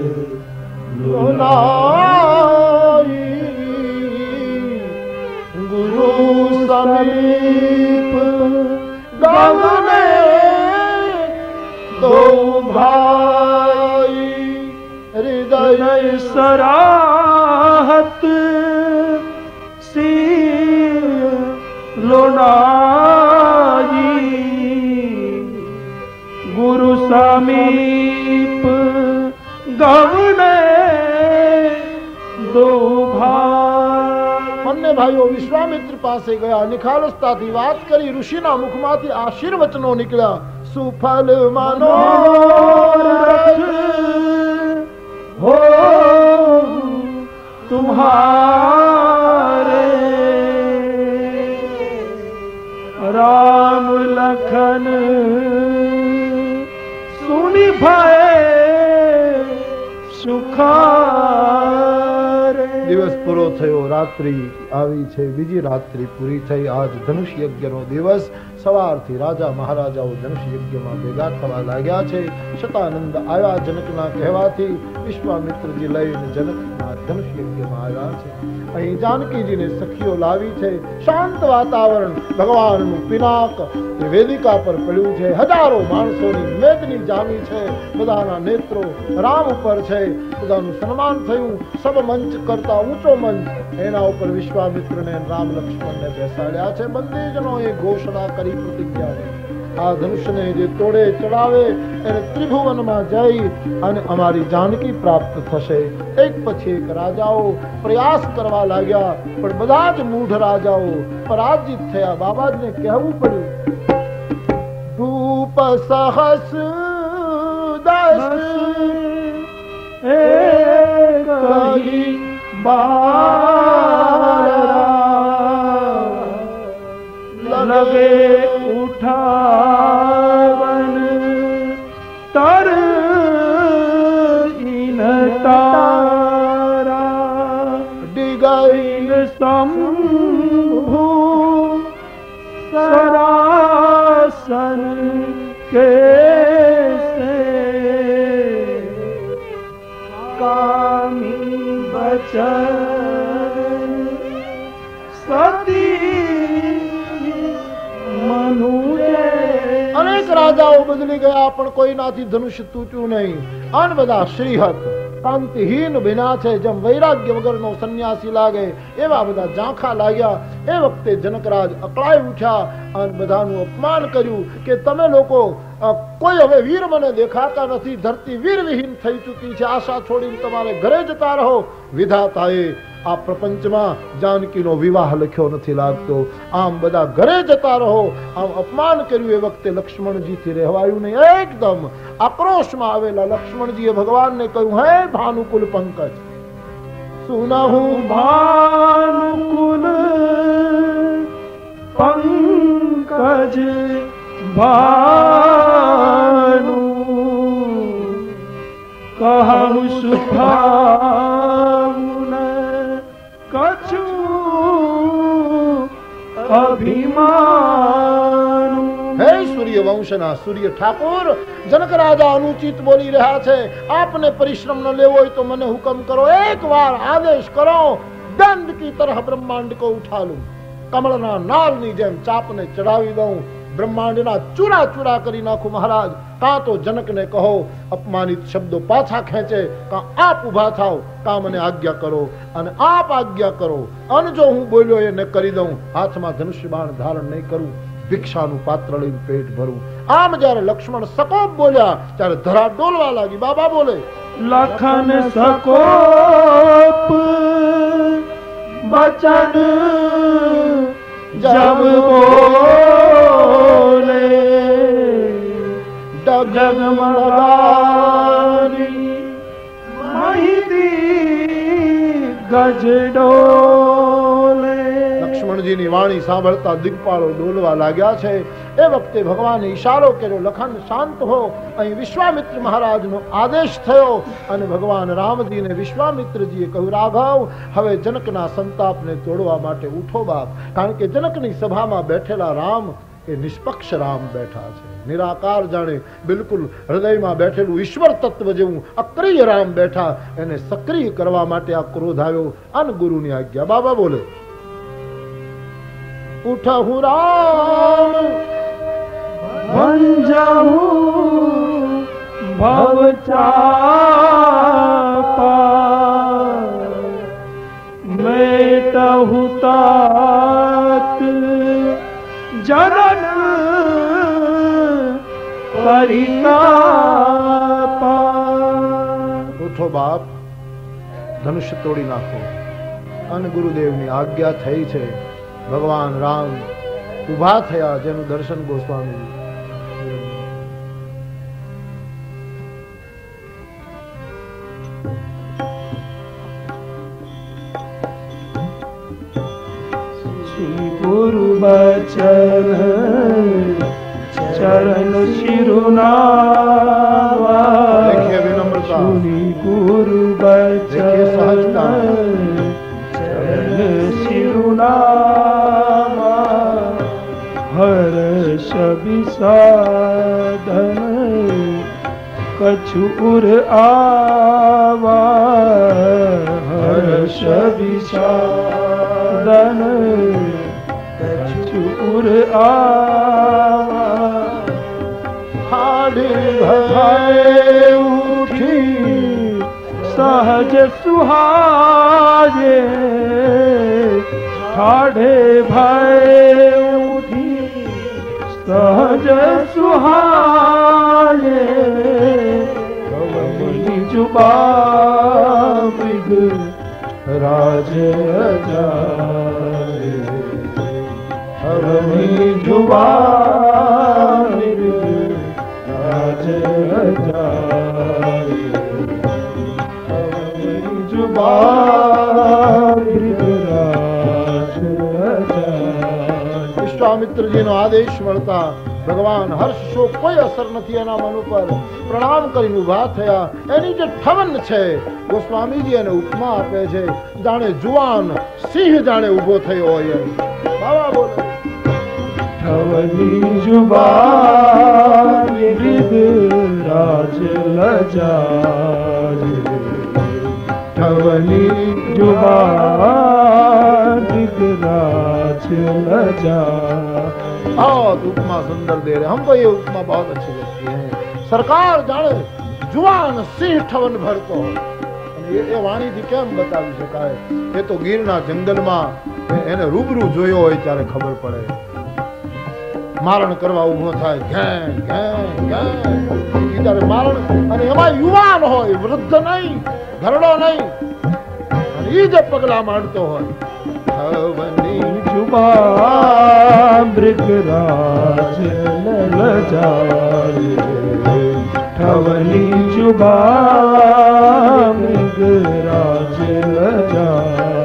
લોલાઈ ગુરુ સમીપ ગગને દો ભાઈ હૃદય સરાહત સિંહ લોનાઈ ગુરુ સમીપ ગવને દો ભાઈ. બંને ભાઈઓ વિશ્વામિત્ર પાસે ગયા, નિખાલસતાથી વાત કરી. ઋષિના મુખમાંથી આશીર્વચનો નીકળ્યા. સુફલ મનોરથ હો તુમ્હારે રામ લખન સુની ભય સુખારે. દિવસ પૂરો થયો, રાત્રિ આવી છે. બીજી રાત્રિ પૂરી થઈ. આજ ધનુષ યજ્ઞનો દિવસ. સવારથી રાજા મહારાજાઓ ધનુષ યજ્ઞમાં ભેગા થવા લાગ્યા છે. શતાનંદ આવ્યા જનકના કહેવાથી. વિશ્વામિત્રજી લઈને જનકના ધનુષ યજ્ઞમાં આવ્યા છે. અહીં જાનકીજીને સખીઓ લાવી છે. શાંત વાતાવરણ, ભગવાનનું પિનાક એ વેદિકા પર પડ્યું છે. હજારો માણસોની મેદની જામી છે. બધાના નેત્રો રામ ઉપર છે. બધાનું સન્માન થયું. સબ મંચ કરતા ઊંચો મંચ, એના ઉપર વિશ્વામિત્રને રામ લક્ષ્મણને બેસાડ્યા છે. બંદીજનોએ ઘોષણા કરી પ્રતિજ્ઞા કરી, આ ધનુષને જે તોડે ચડાવે એને ત્રિભુવનમાં જઈ અને અમારી જાનકી પ્રાપ્ત થશે. એક પછી એક રાજાઓ પ્રયાસ કરવા લાગ્યા, પણ બધા જ મૂઢ રાજાઓ પરાજિત થયા. બાબાજીને કહેવું પડ્યું, ધૂપ સહસ દસ કહી બારા લગે ઉઠાવન તર ઇન તારા ડિગૈન શંભુ સરાસન કે કામી બચન સતી મનુએ. અનેક રાજાઓ બદલી ગયા, પણ કોઈનાથી ધનુષ તૂટ્યું નહીં. અન બધા શ્રીહત કાંતિહીન બન્યા છે. જેમ વૈરાગ્ય વગરનો સંન્યાસી લાગે એવા બધા ઝાંખા લાગ્યા. એ વખતે જનકરાજ અકળાઈ ઉઠ્યા અને બધાનું અપમાન કર્યું કે તમે લોકો કોઈ હવે વીર મને દેખાતા નથી. ધરતી વીર વિહીન થઈ ચૂકી છે. આશા છોડીને તમારે ઘરે જતા રહો. વિધાતાએ આ પ્રપંચમાં જાનકીનો વિવાહ લખ્યો નથી લાગતો. આમ બધા ઘરે જતા રહો. આમ અપમાન કર્યું. એ વખતે લક્ષ્મણજીથી રહેવાયું નહીં. એકદમ આક્રોશમાં આવેલા લક્ષ્મણજીએ ભગવાનને કહ્યું, હે ભાનુકુલ પંકજ, સુનહું ભાનુકુલ પંકજ ભાનુ કહું સુખાઉન કછુ અભિમાન. હે સૂર્ય વંશના સૂર્ય ઠાકોર, જનક રાજા અનુચિત બોલી રહ્યા છે. આપને પરિશ્રમ ન લેવો હોય તો મને હુકમ કરો. એક વાર આદેશ કરો, દંડ કી તરહ બ્રહ્માંડ કો ઉઠા લૂં. કમળના નાળની જેમ ચાપને ચડાવી દઉં. બ્રહ્માંડના ચૂરા ચૂરા કરી નાખું. મહારાજ, કાં તો જનકને કહો અપમાનિત શબ્દો પાછા ખેંચે, કાં આપ ઉભા થાવ, કાં મને આજ્ઞા કરો. અને આપ આજ્ઞા કરો અને જો હું બોલ્યો એને કરી દઉં. હાથમાં ધનુષ્ય બાણ ધારણ નહીં કરું, ભિક્ષાનું પાત્ર લઈને પેટ ભરું. આમ જયારે લક્ષ્મણ સકોપ બોલ્યા ત્યારે ધરા ડોલવા લાગી. બાબા બોલે, લખન સકોપ બચન જબ બોલે ડગમગારી મહિતી ગજડોલે. લક્ષ્મણજીની વાણી સાંભળતા દિગ્પાળો ડોલવા લાગ્યા છે. એ વખતે ભગવાને ઈશારો કર્યો, લખન શાંત હો. અહીં વિશ્વામિત્ર મહારાજનો આદેશ થયો અને ભગવાન રામજીને વિશ્વામિત્રજીએ કહ્યું, રાઘવ, હવે જનકના સંતાપને તોડવા માટે ઉઠો બાપ. કારણ કે જનકની સભામાં બેઠેલા રામ એ નિષ્પક્ષ રામ બેઠા છે, નિરાકાર, જાણે બિલકુલ હૃદયમાં બેઠેલું ઈશ્વર તત્વ જેવું અક્રિય રામ બેઠા. એને સક્રિય કરવા માટે આ ક્રોધ આવ્યો. અન ગુરુની આજ્ઞા. બાબા બોલે, ઉઠહું રામ ભંજહું ભવચાપા, મેટહું तात જનન પરિતાપા. ઉઠો બાપ, ધનુષ્ય તોડી નાખો. અન ગુરુદેવની આજ્ઞા થઈ છે. ભગવાન રામ ઉભા થયા, જેનું દર્શન ગોસ્વામી ગુરુ બચન ચરણ શિરુનાવા. देखिए विनम्रता, ગુરુ देखिए सहजता. ચરણ શિરુનાવા, હર્ષ વિષાદન કછુ ઉર આવા. હર્ષ વિષાદન કછુ ઉર આવા. હાડી ભય ઉઠી સહજ સુહાજે, ઠાઢે ભય ઉઠી સહજ સુહાજે. ભવની જુબા મૃગ રાજ અજાય, ભવની જુબા મૃગ રાજ અજાય, ભવની જુબા મૃગ રાજ અજાય. વિશ્વામિત્રજીનો આદેશ મળતા ભગવાન હર્ષ શોક કોઈ અસર નથી એના મન ઉપર. પ્રણામ કરીને ઉભા થયા. એની જે ઠવન છે, ગોસ્વામીજી એને ઉપમા આપે છે, જાણે જુવાન સિંહ જાણે ઉભો થયો હોય. બાબા બોલે, ઠવની જુબા મૃગ રાજ લજાય, ઠવની જુબા મૃગ રાજ લજાય. बहुत उपमा सुंदर दे रहे. हमको ये उपमा बहुत अच्छी लगती है. सरकार जाने जुवान सिंह ठवन भरतो હોય. એ વાણીથી કેમ બતાવી શકાય? એ તો ગીરના જંગલમાં એને રૂબરૂ જોયો હોય ત્યારે ખબર પડે. મારણ કરવા ઉભો થાય, ઘેં ઘેં ઘેં, ત્યારે મારણ. અને એમાં યુવાન હોય, વૃદ્ધ નહીં, ઘરડો નહીં, અને એ જે પગલા માંડતો હોય. ઠવની જુબા મૃગ રાજ લજાય, ઠવની જુબા મૃગ રાજ લજાય,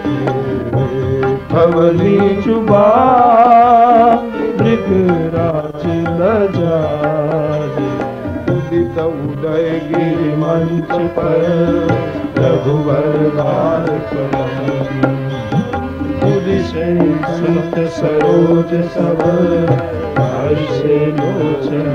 ઠવની જુબા મૃગ રાજ લજાય. ઉદિત ઉદયગીરી મંચ પર રઘુવર ગાર કલમ, ઉદિશે સંત સરોજ સબ હર્ષે લોચન,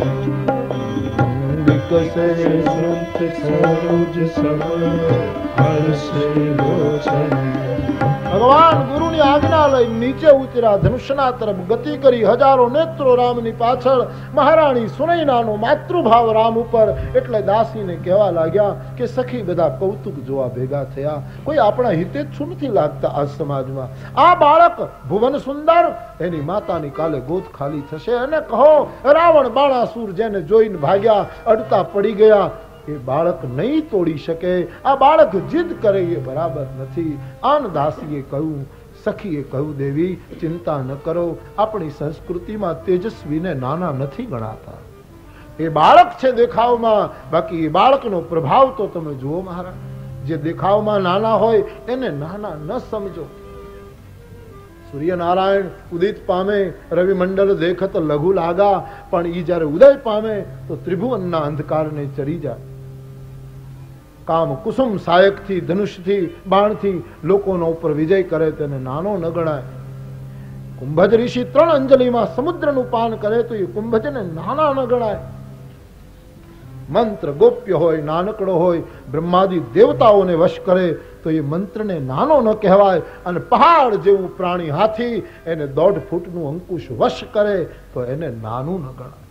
વિકસે સંત સરોજ સબ હર્ષે લોચન. ભગવાન ગુરુની આજ્ઞા લઈ નીચે ઉતર્યા. ધનુષ્યના તરફ ગતિ કરી. હજારો નેત્રો રામની પાછળ. મહારાણી સુનૈનાનો માતૃભાવ રામ ઉપર. એટલે દાસીને કહેવા લાગ્યા કે સખી, બધા કૌતુક જોવા ભેગા થયા. કોઈ આપણા હિતેચ્છુ નથી લાગતા આ સમાજમાં. આ બાળક ભુવન સુંદર, એની માતાની કાલે ગોદ ખાલી થશે. અને કહો, રાવણ બાણાસુર જેને જોઈને ભાગ્યા, અડતા પડી ગયા, એ બાળક નહીં તોડી શકે. આ બાળક જીદ કરે એ બરાબર નથી. આન દાસીએ કહ્યું, સખીએ કહ્યું, દેવી ચિંતા ન કરો. આપણી સંસ્કૃતિમાં તેજસ્વીને નાના નથી ગણાતા. એ બાળક છે દેખાવમાં, બાકી એ બાળકનો પ્રભાવ તો તમે જુઓ મહારાજ. જે દેખાવમાં નાના હોય એને નાના ન સમજો. સૂર્યનારાયણ ઉદિત પામે, રવિ મંડળ દેખત લઘુ લાગા, પણ ઈ જયારે ઉદય પામે તો ત્રિભુવનના અંધકારને ચરી જાય. કામ કુસુમ સાયકથી, ધનુષથી, બાણથી લોકોનો ઉપર વિજય કરે તેને નાનો ન ગણાય. કુંભજ ઋષિ ત્રણ અંજલિમાં સમુદ્રનું પાન કરે તો એ કુંભજને નાના ન ગણાય. મંત્ર ગોપ્ય હોય, નાનકડો હોય, બ્રહ્માદિ દેવતાઓને વશ કરે તો એ મંત્રને નાનો ન કહેવાય. અને પહાડ જેવું પ્રાણી હાથી એને દોઢ ફૂટનું અંકુશ વશ કરે તો એને નાનું ન ગણાય.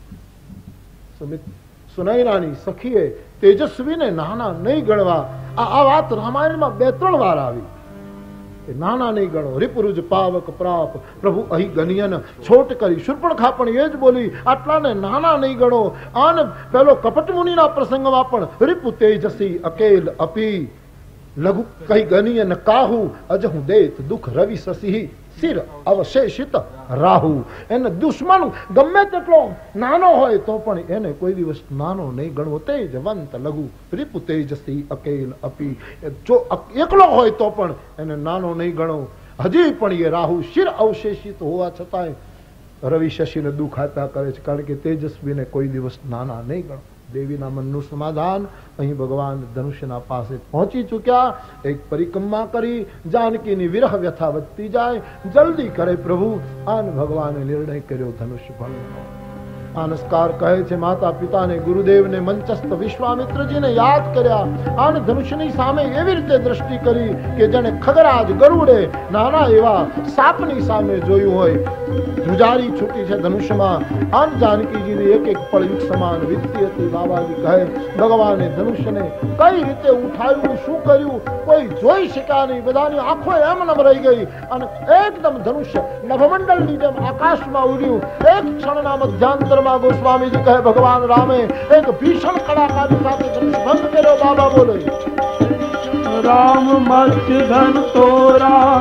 સુનૈનાની સખીએ તેજસ્વીને નાના નહીં ગણવા. આ વાત રામાયણમાં બે ત્રણ વાર આવી. નાના નહીં ગણો. રિપુરુજ પાવક પ્રાપ પ્રભુ અહીં ગનિયન છોટ કરી. શૂર્પણખા પણ એ જ બોલી, આટલાને નાના નહીં ગણો. અને પેલો કપટ મુનિના પ્રસંગમાં પણ રિપુ તેજસી અકેલ અપી લઘુ કઈ ગનિયન કાહુ અજહુ દેત દુઃખ રવિ સસી સિર અવશેષિત રાહુ. એને દુશ્મન ગમે તેટલો નાનો હોય તો પણ એને કોઈ દિવસ નાનો નહીં ગણવો. તેજવંત લઘુ રિપુ તેજસી અકેલ અપી. જો એકલો હોય તો પણ એને નાનો નહીં ગણો. હજી પણ એ રાહુ શિર અવશેષિત હોવા છતાંય રવિ શશીને દુઃખ આપ્યા કરે છે, કારણ કે તેજસ્વીને કોઈ દિવસ નાના નહીં ગણો. દેવીના મનનું સમાધાન અહીં ભગવાન ધનુષ્યના પાસે પહોંચી ચૂક્યા. એક પરિક્રમા કરી જાનકીની વિરહ વ્યથા વધતી જાય. જલ્દી કરે પ્રભુ. આન ભગવાને નિર્ણય કર્યો ધનુષ્ય ભંગનો. આનસ્કાર કહે છે માતા પિતાને, ગુરુદેવને, મંચસ્થ વિશ્વામિત્રજીને યાદ કર્યા. આન ધનુષ્યની સામે એવી રીતે દ્રષ્ટિ કરી કે જેને ખગરાજ ગરુડે નાના એવા સાપની સામે જોયું હોય. ધ્રુજારી છૂટી છે ધનુષ્યમાં. આન જાનકીજીની એક એક પળ યુગ સમાન વીતતી હતી. બાબાજી કહે ભગવાને ધનુષ્યને કઈ રીતે ઉઠાવ્યું, શું કર્યું કોઈ જોઈ શક્યા નહીં. બધાની આંખો એમનેમ રહી ગઈ અને એકદમ ધનુષ્ય નભમંડળની જેમ આકાશમાં ઉડ્યું. એક ક્ષણના મધ્યાંતર ગોસ્વામીજી કહે ભગવાન રામે એક ભીષણ કડાકાની સાથે ધનુષ ભંગ કર્યો. બાબા બોલે રામ મત્સ્ય ધન તોરા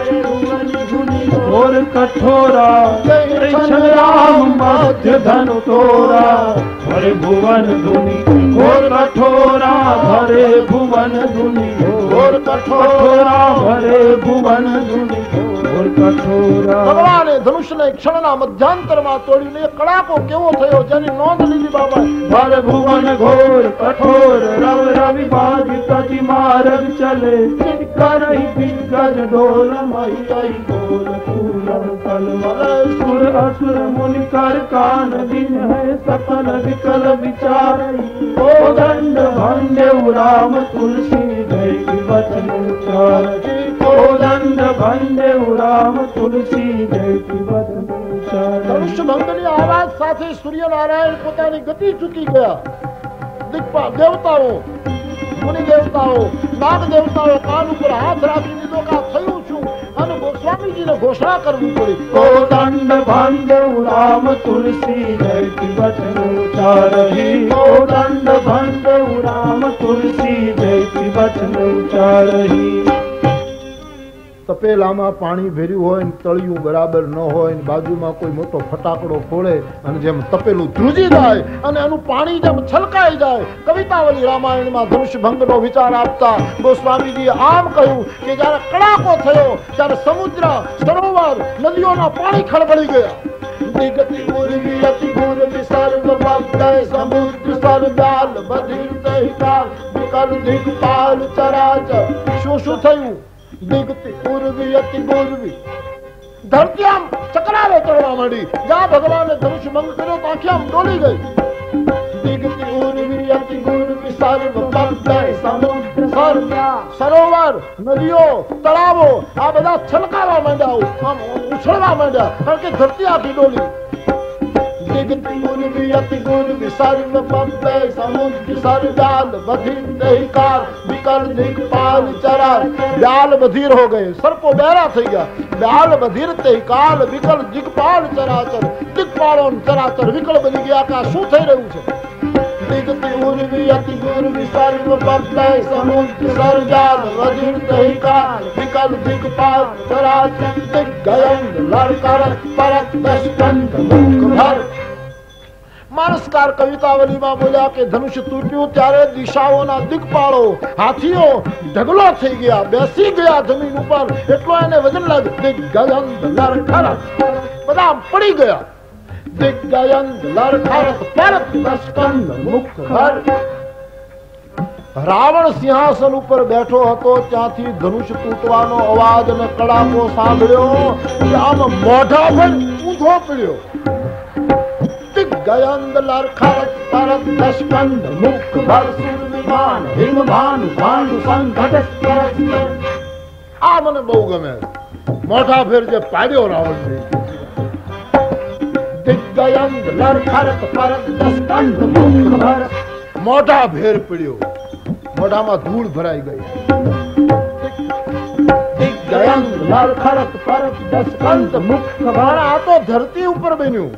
ઘોર કઠોરા. રામ મત્સ્ય ધન તોરા ભરે ભુવન ધુની. ઘોર કઠોરા ભરે ભુવન ધુની. ઘોર કઠોરા ભરે ભુવન ધુની. ભગવાને ધનુષને ક્ષણના મધ્યાંતરમાં તોડ્યું. એ કડાકો કેવો થયો જેની નોંધ લીધી બાબા. ભર ભુવન ઘોર કઠોર રવ રવિ બાજ તજી માર્ગ ચલે. કરહી દિગ્ગજ ડોલ મહી ગોલ પૂરમ કલવલ. સુર અસુર મુનિ કર કાન દિન હૈ સકલ વિકલ વિચાર. ઓ દંડ ભંડેવ રામ તુલસી ગઈ વચન ઉચ્ચાર. ઓ દંડ ભંડેવ રામ તુલસી ગઈ વચન ઉચ્ચાર. ધનુષ્ય ભંગની આવાજ સાથે સૂર્યનારાયણ પોતાની ગતિ ચૂકી ગયા. દિગ્પાલ દેવતાઓ, મુનિ દેવતાઓ, નાગ દેવતાઓ કાન ઉપર હાથ રાખી દીધો કે આ થયું શું. અને ગોસ્વામીજીને ઘોષણા કરવી પડી. ઓ દંડ ભંડેવ રામ તુલસી ગઈ વચન ઉચ્ચારહી. ઓ દંડ ભંડેવ રામ તુલસી ગઈ વચન ઉચ્ચારહી. તપેલામાં પાણી ભર્યું હોય ને તળિયું બરાબર ન હોય ને બાજુમાં કોઈ મોટો ફટાકડો ફોડે અને જેમ તપેલું ધ્રુજી જાય અને એનું પાણી જેમ છલકાઈ જાય. કવિતાવલી રામાયણમાં ધનુષ્ય ભંગનો વિચાર આપતા ગોસ્વામીજીએ આમ કહ્યું કે જયારે કડાકો થયો ત્યારે સમુદ્ર, સરોવર, નદીઓના પાણી ખળબળી ગયા. દિગતિ ઉર્વી અતિ પૂર્વી સર્વ ભક્તય સમુદ્ર સર્વ્યાલ બધીર તહિકાલ વિકલ દિગ્પાલ ચરાચર. શું શું થયું? દિગતિ પૂર્વી અતિ પૂર્વી. ધરતી આમ ચકરાવે ચડવા માંડી. જ્યાં ભગવાને ધનુષ્ય ભંગ કર્યો તો આખી આમ ડોલી ગઈ. દિગતિ ઉર્વી અતિ પૂર્વી સર્વ ભક્તય સમુદ્ર સર્વ્યા. સરોવર, નદીઓ, તળાવો આ બધા છલકાવા માંડ્યા, આમ ઉછળવા માંડ્યા, કારણ કે ધરતી આખી ડોલી. દિગતિ ઉર્વી અતિ પૂર્વી સર્વ ભક્તય સમુદ્ર સર્વ્યાલ બધીર તહિકાલ વિકલ દિગ્પાલ ચરાર. ब्याल बधीर हो गए, सर्पो बहरा થઈ ગયા. ब्याल बधीर तहिकाल विकल दिग्पाल चराचर. दिग्पालो चराचर विकल બની ગયા. કે શું થઈ રહ્યું છે? દિગતિ ઉર્વી અતિ પૂર્વી સર્વ ભક્તય સમુદ્ર સર્વ્યાલ બધીર તહિકાલ વિકલ દિગ્પાલ ચરાચર. દિગ્ગયન લડકર પરત દસ્કંદ મુખ ભર. માનસકાર કવિતાવલીમાં બોલ્યા કે ધનુષ તૂટ્યું ત્યારે દિશાઓના દિક્પાળો હાથીઓ ઢગલો થઈ ગયા, બેસી ગયા જમીન ઉપર, એટલો એને વજન લાગ્યું. દિગ્ગયંત લરખરત બધા પડી ગયા. દિગ્ગયંત લરખરત પરત દસ્કંદ મુખર. રાવણ સિંહાસન ઉપર બેઠો હતો, ત્યાંથી ધનુષ તૂટવાનો અવાજ અને કડાકો સાંભળ્યો કે આમ મોઢા પર ઊંધો પડ્યો. દિગ્ગયંત લરખરત પરત દસ્કંદ મુખર સુરવિમાન હિમભાન ભાંડુ સંઘટ સરસ. આ મને બહુ ગમે. મોઢા ફેર જે પાડ્યો રાવણ ને. દિગ્ગયંત લરખરત પરત દસ્કંદ મુખર. મોઢા ફેર પડ્યો, મોઢામાં ધૂળ ભરાઈ ગઈ. દિગ્ગયંત લરખરત પરત દસ્કંદ મુખર. આ તો ધરતી ઉપર બન્યું.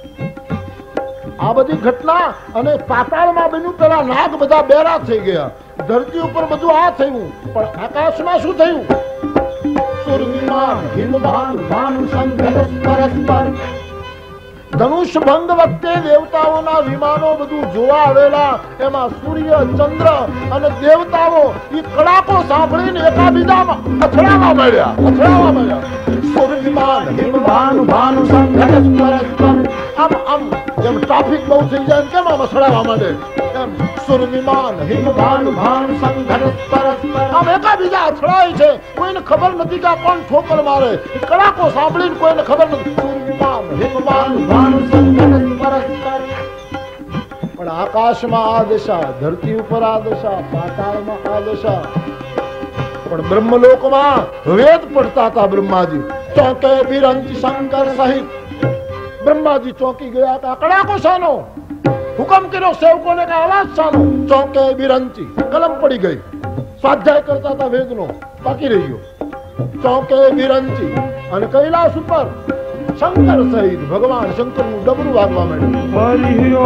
આ બધી ઘટના અને પાતાળમાં બન્યું. પેલા નાગ બધા બેરા થઈ ગયા, ધરતી ઉપર બધું આ થયું, પણ આકાશમાં શું થયું? સુરવિમાન હિમભાન ભાનુ સંઘર્ષ પરસ્પર. ધનુષ ભંગ વખતે દેવતાઓના વિમાનો બધું જોવા આવેલા. એમાં સૂર્ય ચંદ્ર અને દેવતાઓ એ કડાકો સાંભળીને એકાબીજામાં અથડાવા મળ્યા અથડાવા મળ્યા. સુરવિમાન હિમભાન ભાનુ સંઘર્ષ પરસ્પર. આમ આમ જેમ ટ્રાફિક બહુ થઈ જાય કેમ આમ અથડાવા માંડે એમ સુરવિમાન હિમભાન ભાન સંઘર્ષ પરસ્પર. આમ એકાબીજા અથડાય છે, કોઈને ખબર નથી કે કોણ ઠોકર મારે. કડાકો સાંભળીને કોઈને ખબર નથી. સુરવિમાન હિમભાન ભાન સંઘર્ષ પરસ્પર. પણ આકાશમાં આ દશા, ધરતી ઉપર આ દશા, પાતાળમાં આ દશા. પણ બ્રહ્મલોકમાં વેદ પડતા હતા બ્રહ્માજી. ચોકે બિરંચી શંકર સહિત બ્રહ્માજી ચોકી ગયા હતા. કડાકો શાનો? હુકમ કર્યો સેવકોને કે અવાજ શાનો? ચોકે બિરંચી. કલમ પડી ગઈ. સ્વાધ્યાય કરતા હતા વેદનો, બાકી રહી ગયો. ચોકે બિરંચી. અને કૈલાસ ઉપર શંકર સહિત ભગવાન શંકર નું ડબરું વાગવા માંડ્યું.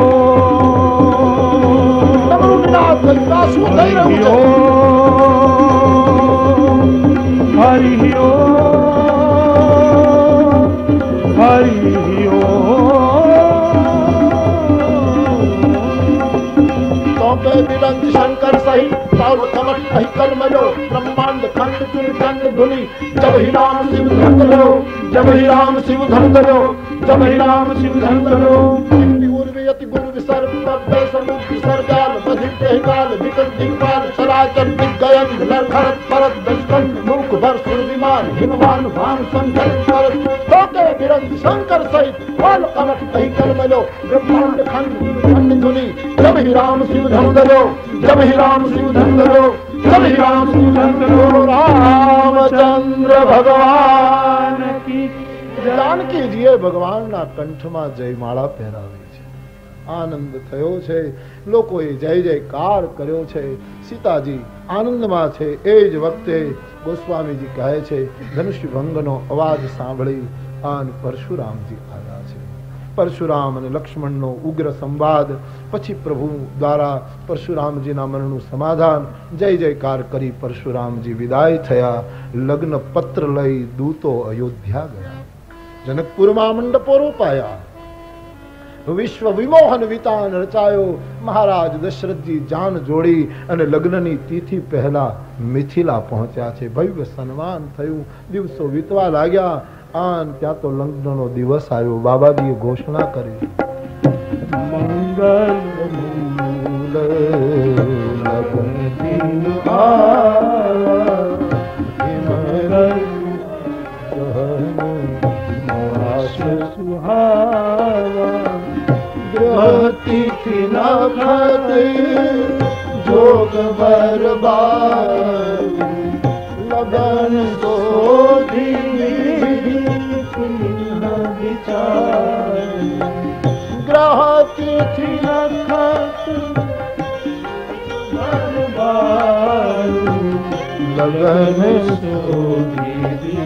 ડબરું નિનાદ થઈ. શું થઈ રહ્યું છે? હરિ હો હરિ હો. ચોકે બિરંચી શંકર સહિત ताल कमट अहि कर्मयो ब्रह्मांड खंड चुन खंड धुनि जब ही राम शिव धन करो जब ही राम शिव धन करो जब ही राम शिव धन करो उर्वयति गुरु विसर्ग तब्बे समुद्र विसर्गाल बधिते काल विकट दिग्पाल चराचर दिग्गयन लरखरत परत दस्कंद मुख भर सुरविमान हिमवान भान संघर्ष परत. तोके बिरंच शंकर सहित ताल कमट अहि कर्मयो ब्रह्मांड खंड खंड धुनि जब ही राम शिव धन करो जब ही राम शिव धन करो जब ही राम शिव धन करो. रामचंद्र भगवान की जानकी जीए ભગવાનના કંઠમાં જયમાળા પહેરાવી છે. આનંદ થયો છે. લોકોએ જય જયકાર કર્યો છે. સીતાજી આનંદમાં છે. એ જ વખતે ગોસ્વામીજી કહે છે ધનુષ્ય ભંગનો અવાજ સાંભળી આન પરશુરામજી આવ્યા છે. પરશુરામ અને લક્ષ્મણનો ઉગ્ર સંવાદ પછી પ્રભુ દ્વારા પરશુરામજીના મનનું સમાધાન. જય જયકાર કરી પરશુરામજી વિદાય થયા. લગ્ન પત્ર લઈ દૂતો અયોધ્યા ગયા. જનકપુરમાં મંડપો રોપાયા. વિશ્વ વિમોહન વિતાન રચાયો. મહારાજ દશરથજી જાન જોડી અને લગ્નની તિથિ પહેલા મિથિલા પહોંચ્યા છે. ભવ્ય સન્માન થયું. દિવસો વીતવા લાગ્યા. આન ત્યાં તો લગ્નનો દિવસ આવ્યો. બાબાજીએ ઘોષણા કરી મંગલ મૂલ લગ્ન દિન સુહાવા ગ્રહ તિથિ નખત જોગ બરબાર લગન શોધી ગ્રહ તિથિ નખત લગન શોધી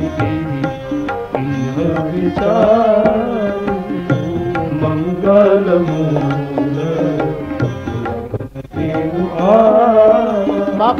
મંગલ મૂલ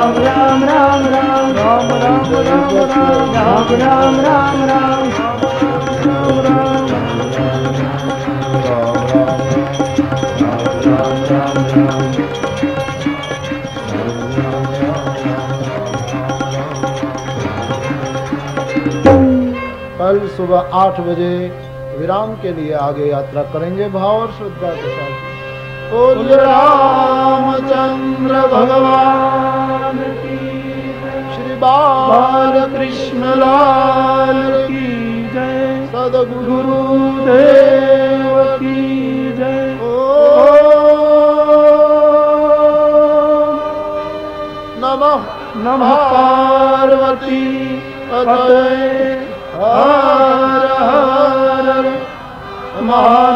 राम राम राम राम राम राम राम राम राम राम राम राम कल सुबह आठ बजे विराम के लिए आगे यात्रा करेंगे भाव और श्रद्धा के साथ। बोल रामचंद्र भगवान की, श्री बाल कृष्ण लाल की जय, सदगुरु देव की जय। नमः नमः पार्वती पतये हर हर महादेव।